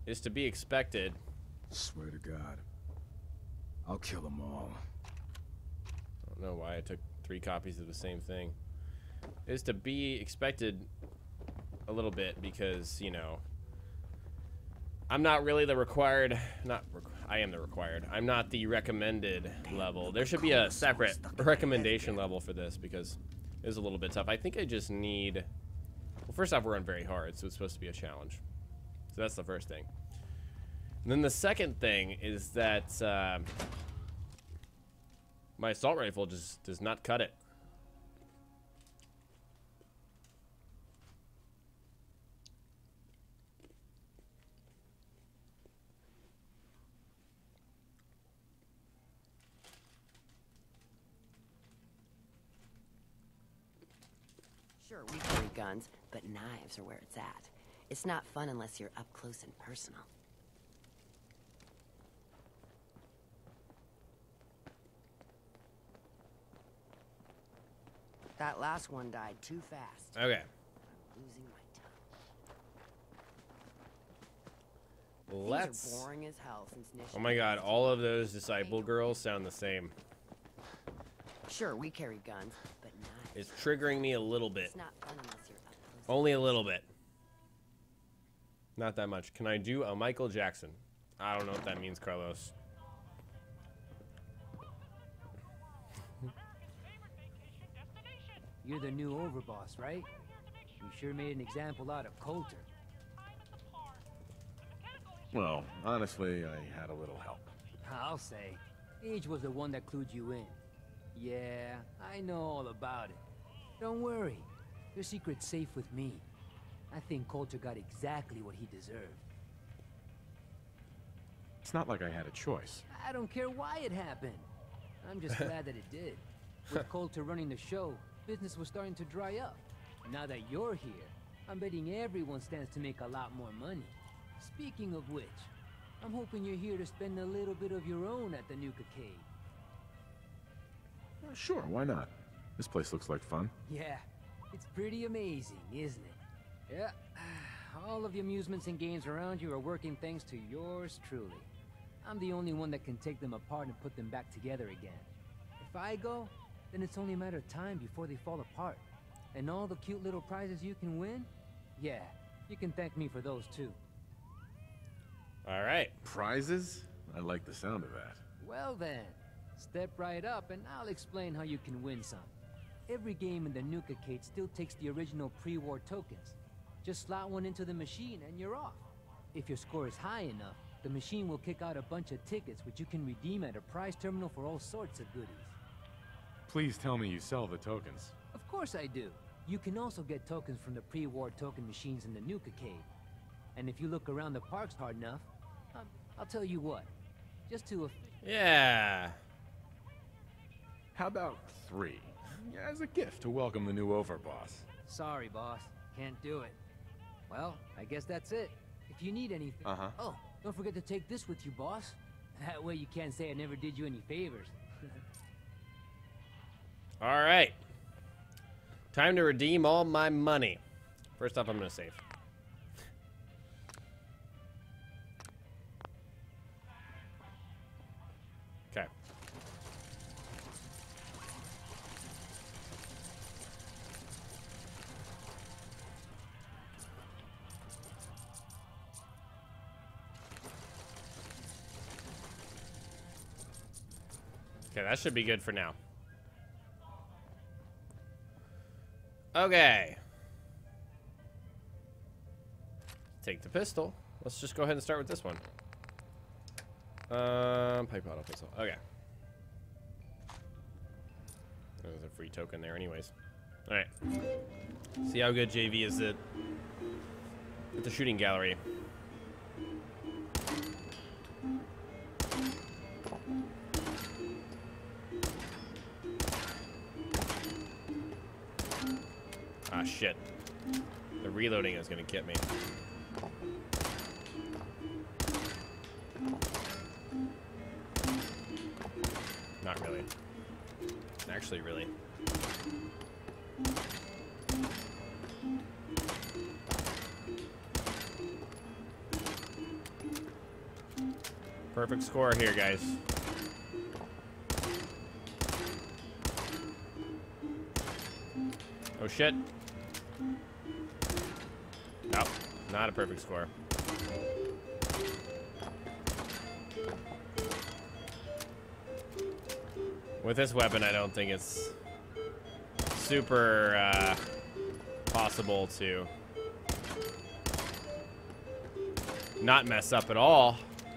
is to be expected. Swear to God, I'll kill them all. I don't know why I took three copies of the same thing. Is to be expected a little bit because, you know, I'm not really the required, not, I am the required. I'm not the recommended level. There should be a separate recommendation level for this because it is a little bit tough. I think I just need, well, first off, we're on very hard, so it's supposed to be a challenge. So that's the first thing. And then the second thing is that uh, my assault rifle just does not cut it. Sure, we carry guns, but knives are where it's at. It's not fun unless you're up close and personal. That last one died too fast. Okay. I'm losing my tongue. Let's. These are boring as hell since Nish. Oh my God! All of those disciple girls sound the same. Sure, we carry guns, but knives. It's triggering me a little bit. It's not fun unless you're up close. Only a little bit. Not that much. Can I do a Michael Jackson? I don't know what that means, Carlos. You're the new overboss, right? You sure made an example out of Coulter. Well, honestly, I had a little help. I'll say. Age was the one that clued you in. Yeah, I know all about it. Don't worry. Your secret's safe with me. I think Coulter got exactly what he deserved. It's not like I had a choice. I don't care why it happened. I'm just glad that it did. With Coulter running the show, business was starting to dry up. Now that you're here, I'm betting everyone stands to make a lot more money. Speaking of which, I'm hoping you're here to spend a little bit of your own at the Nuka Cave. Uh, sure, why not? This place looks like fun. Yeah, it's pretty amazing, isn't it? Yeah, all of the amusements and games around you are working thanks to yours truly. I'm the only one that can take them apart and put them back together again. If I go, then it's only a matter of time before they fall apart. And all the cute little prizes you can win? Yeah, you can thank me for those too. All right. Prizes? I like the sound of that. Well then, step right up and I'll explain how you can win some. Every game in the Nuka-Cade still takes the original pre-war tokens. Just slot one into the machine and you're off. If your score is high enough, the machine will kick out a bunch of tickets which you can redeem at a prize terminal for all sorts of goodies. Please tell me you sell the tokens. Of course I do. You can also get tokens from the pre-war token machines in the Nuka-Cade. And if you look around the parks hard enough, um, I'll tell you what. Just to a... Yeah. How about three? As a gift to welcome the new overboss. Sorry, boss. Can't do it. Well, I guess that's it. If you need anything... Uh-huh. Oh, don't forget to take this with you, boss. That way you can't say I never did you any favors. All right. Time to redeem all my money. First off, I'm going to save. Okay. Okay, that should be good for now. Okay. Take the pistol. Let's just go ahead and start with this one. Um, pipe auto pistol. Okay. There's a free token there anyways. Alright. See how good J V is at, at the shooting gallery. Ah, shit. The reloading is gonna get me. Not really. Actually, really. Perfect score here, guys. Oh shit. Nope, not a perfect score. With this weapon, I don't think it's super uh, possible to not mess up at all.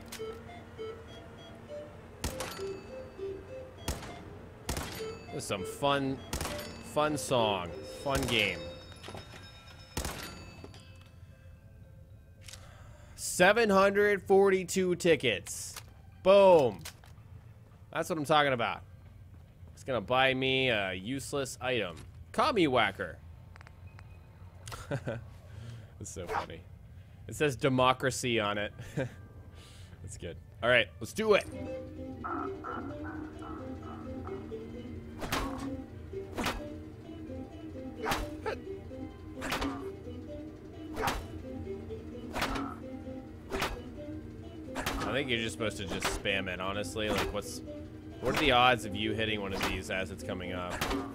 This is some fun, fun song, fun game. seven hundred forty-two tickets. Boom. That's what I'm talking about. It's gonna buy me a useless item. Commie whacker. That's so funny. It says democracy on it. That's good. All right, let's do it. I think you're just supposed to just spam it, honestly. Like, what's, what are the odds of you hitting one of these as it's coming up?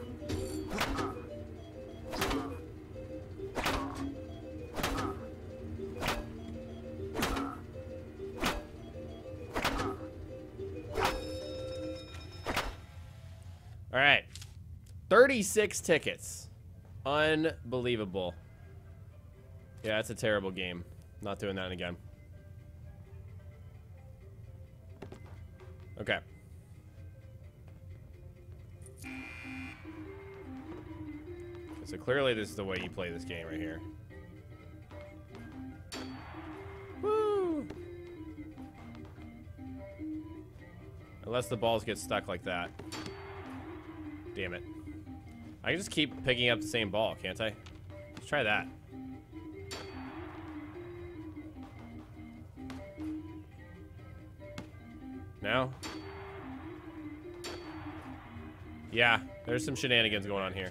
All right, thirty-six tickets. Unbelievable. Yeah, it's a terrible game. Not doing that again. Okay. So clearly this is the way you play this game right here. Woo! Unless the balls get stuck like that. Damn it. I can just keep picking up the same ball, can't I? Let's try that. No? Yeah, there's some shenanigans going on here.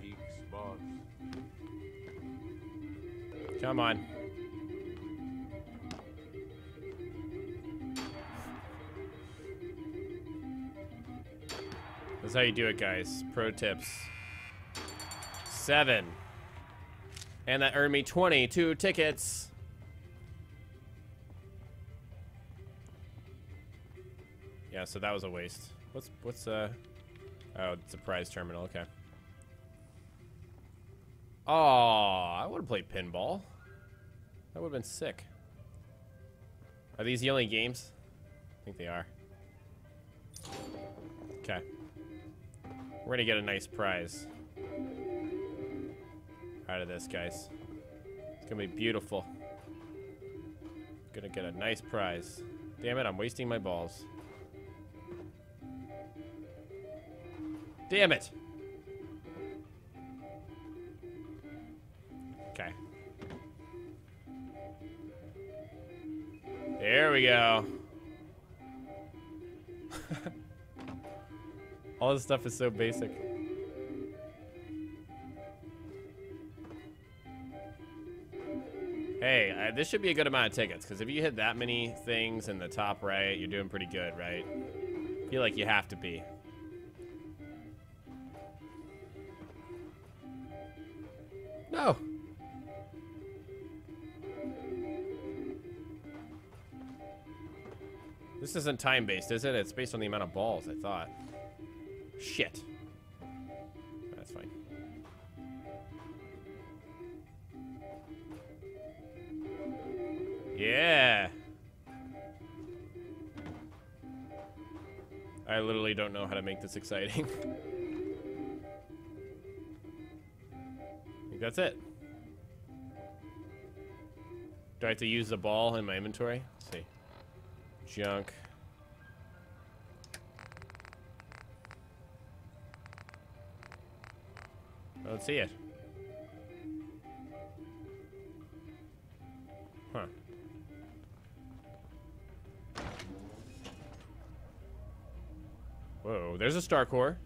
Come on. That's how you do it, guys. Pro tips. Seven. And that earned me twenty-two tickets. Yeah, so that was a waste. What's, what's, uh... Oh, it's a prize terminal, okay. Oh, I would have played pinball. That would have been sick. Are these the only games? I think they are. Okay. We're gonna get a nice prize out of this, guys. It's gonna be beautiful. Gonna get a nice prize. Damn it, I'm wasting my balls. Damn it! Okay. There we go. All this stuff is so basic. Hey, uh, this should be a good amount of tickets, because if you hit that many things in the top right, you're doing pretty good, right? I feel like you have to be. No. This isn't time-based, is it? It's based on the amount of balls, I thought. Shit. That's fine. Yeah. I literally don't know how to make this exciting. I think that's it. Do I have to use the ball in my inventory? Let's see. Junk. I don't see it. Huh. Whoa, there's a star core.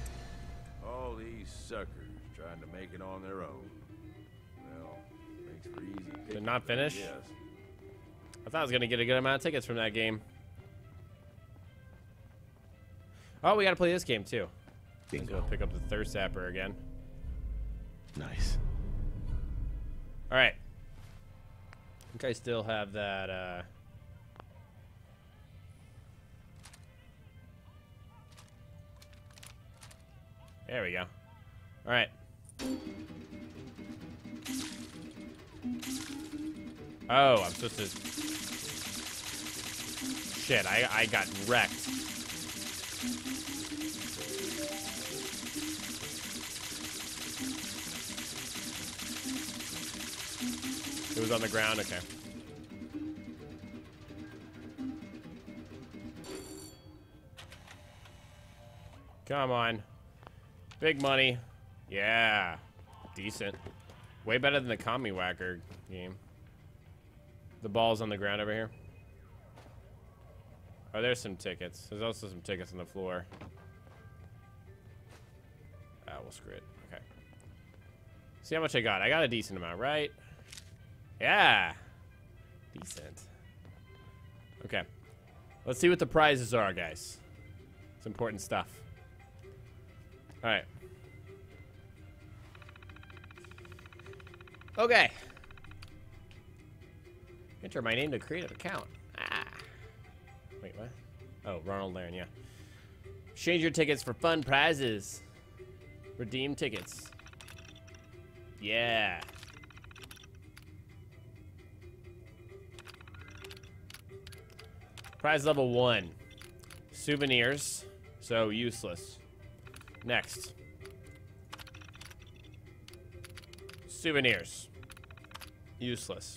All these suckers trying to make it on their own. Well, makes for easy Did it picking, not finish? Yes. I thought I was gonna get a good amount of tickets from that game. Oh, we gotta play this game too. Bingo. Let's go pick up the Thirst Sapper again. Nice. All right. I think I still have that. Uh... There we go. All right. Oh, I'm supposed to... Shit, I, I got wrecked. It was on the ground? Okay. Come on. Big money. Yeah. Decent. Way better than the Commie Whacker game. The ball's on the ground over here. Oh, there's some tickets. There's also some tickets on the floor. Ah, we'll screw it. Okay. See how much I got. I got a decent amount, right? Yeah. Decent. Okay. Let's see what the prizes are, guys. It's important stuff. All right. Okay. Enter my name to create an account. Ah. Wait, what? Oh, Ronald Laren, yeah. Exchange your tickets for fun prizes. Redeem tickets. Yeah. Prize level one. Souvenirs. So useless. Next. Souvenirs. Useless.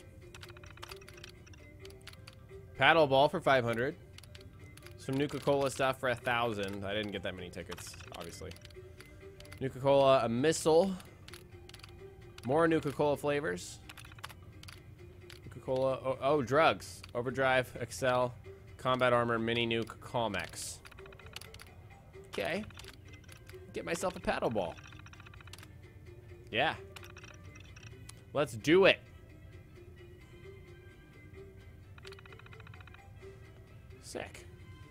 Paddle ball for five hundred. Some Nuka-Cola stuff for a thousand. I didn't get that many tickets, obviously. Nuka-Cola, a missile. More Nuka-Cola flavors. Nuka-Cola, oh, oh, drugs. Overdrive, Excel, Combat Armor, Mini Nuke, Calmex. Okay. Get myself a paddle ball. Yeah. Let's do it. Sick.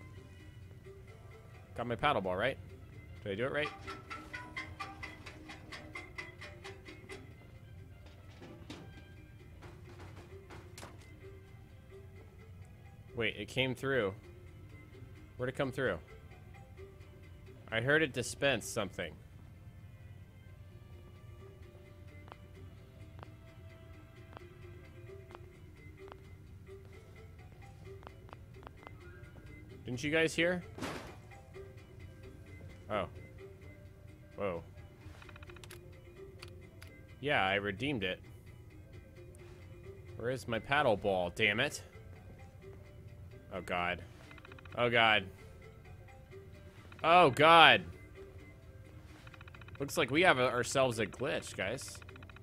Got my paddle ball, right? Did I do it right? Wait, it came through. Where'd it come through? I heard it dispense something. Didn't you guys hear? Oh. Whoa. Yeah, I redeemed it. Where is my paddle ball? Damn it. Oh, God. Oh, God. Oh, God. Looks like we have a, ourselves a glitch, guys.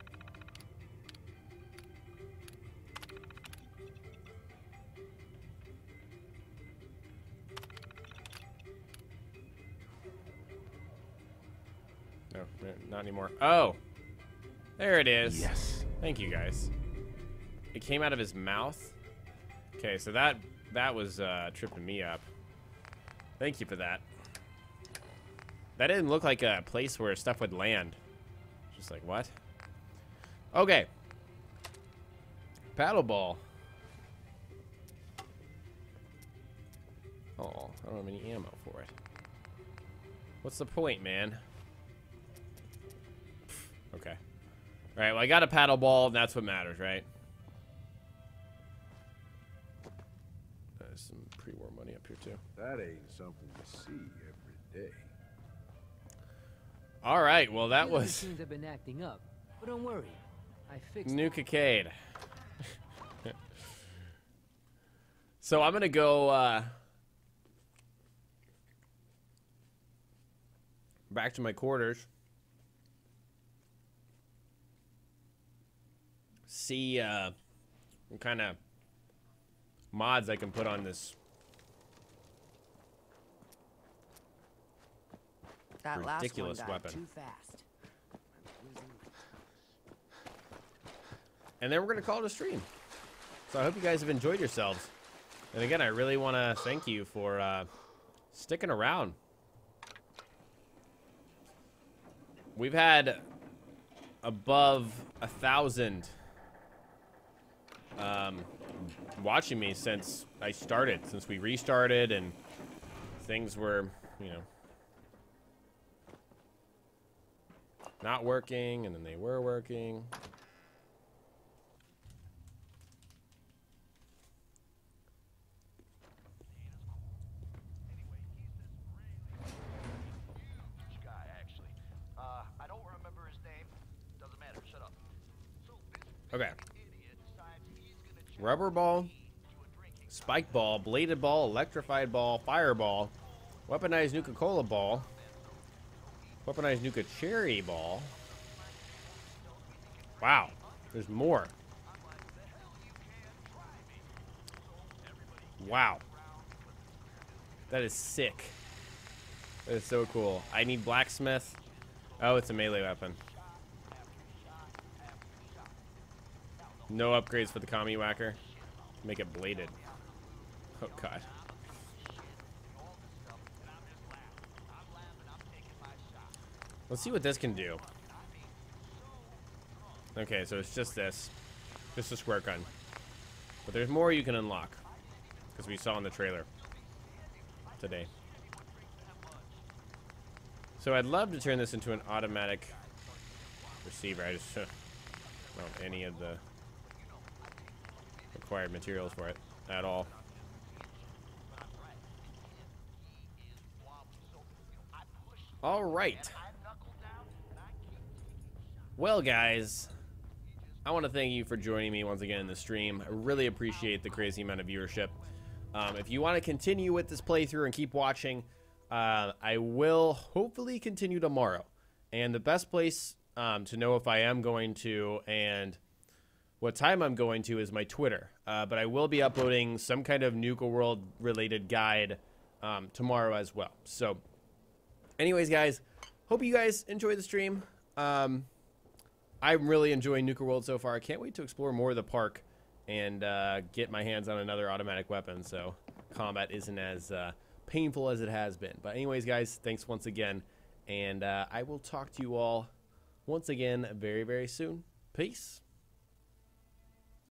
No, not anymore. Oh. There it is. Yes. Thank you, guys. It came out of his mouth. Okay, so that that was uh, tripping me up. Thank you for that. That didn't look like a place where stuff would land. Just like, what? Okay. Paddle ball. Oh, I don't have any ammo for it. What's the point, man? Okay. All right, well, I got a paddle ball, and that's what matters, right? There's some pre-war money up here, too. That ain't something you see every day. All right, well, that The other was... machines have been acting up, but don't worry. I fixed it. Nuka-Cade. So I'm going to go... Uh, back to my quarters. See uh, what kind of mods I can put on this. That Ridiculous last one died weapon. too fast. and then we're going to call it a stream. So I hope you guys have enjoyed yourselves. And again, I really want to thank you for uh, sticking around. We've had above a thousand um, watching me since I started, since we restarted, and things were, you know, not working, and then they were working. Okay. Rubber ball, spike ball, bladed ball, electrified ball, fireball, weaponized Nuka-Cola ball, weaponized Nuka Cherry ball. Wow, there's more. Wow. That is sick. That is so cool. I need blacksmith. Oh, it's a melee weapon. No upgrades for the commie whacker. Make it bladed. Oh god. Let's see what this can do. Okay, so it's just this. Just a square gun. But there's more you can unlock. Because we saw in the trailer today. So I'd love to turn this into an automatic receiver. I just don't know any of the required materials for it at all. All right. Well, guys, I want to thank you for joining me once again in the stream. I really appreciate the crazy amount of viewership. Um, if you want to continue with this playthrough and keep watching, uh, I will hopefully continue tomorrow. And the best place um, to know if I am going to and what time I'm going to is my Twitter. Uh, but I will be uploading some kind of Nuka World related guide um, tomorrow as well. So anyways, guys, hope you guys enjoy the stream. Um, I'm really enjoying Nuka World so far. I can't wait to explore more of the park and uh, get my hands on another automatic weapon so combat isn't as uh, painful as it has been. But anyways, guys, thanks once again. And uh, I will talk to you all once again very, very soon. Peace.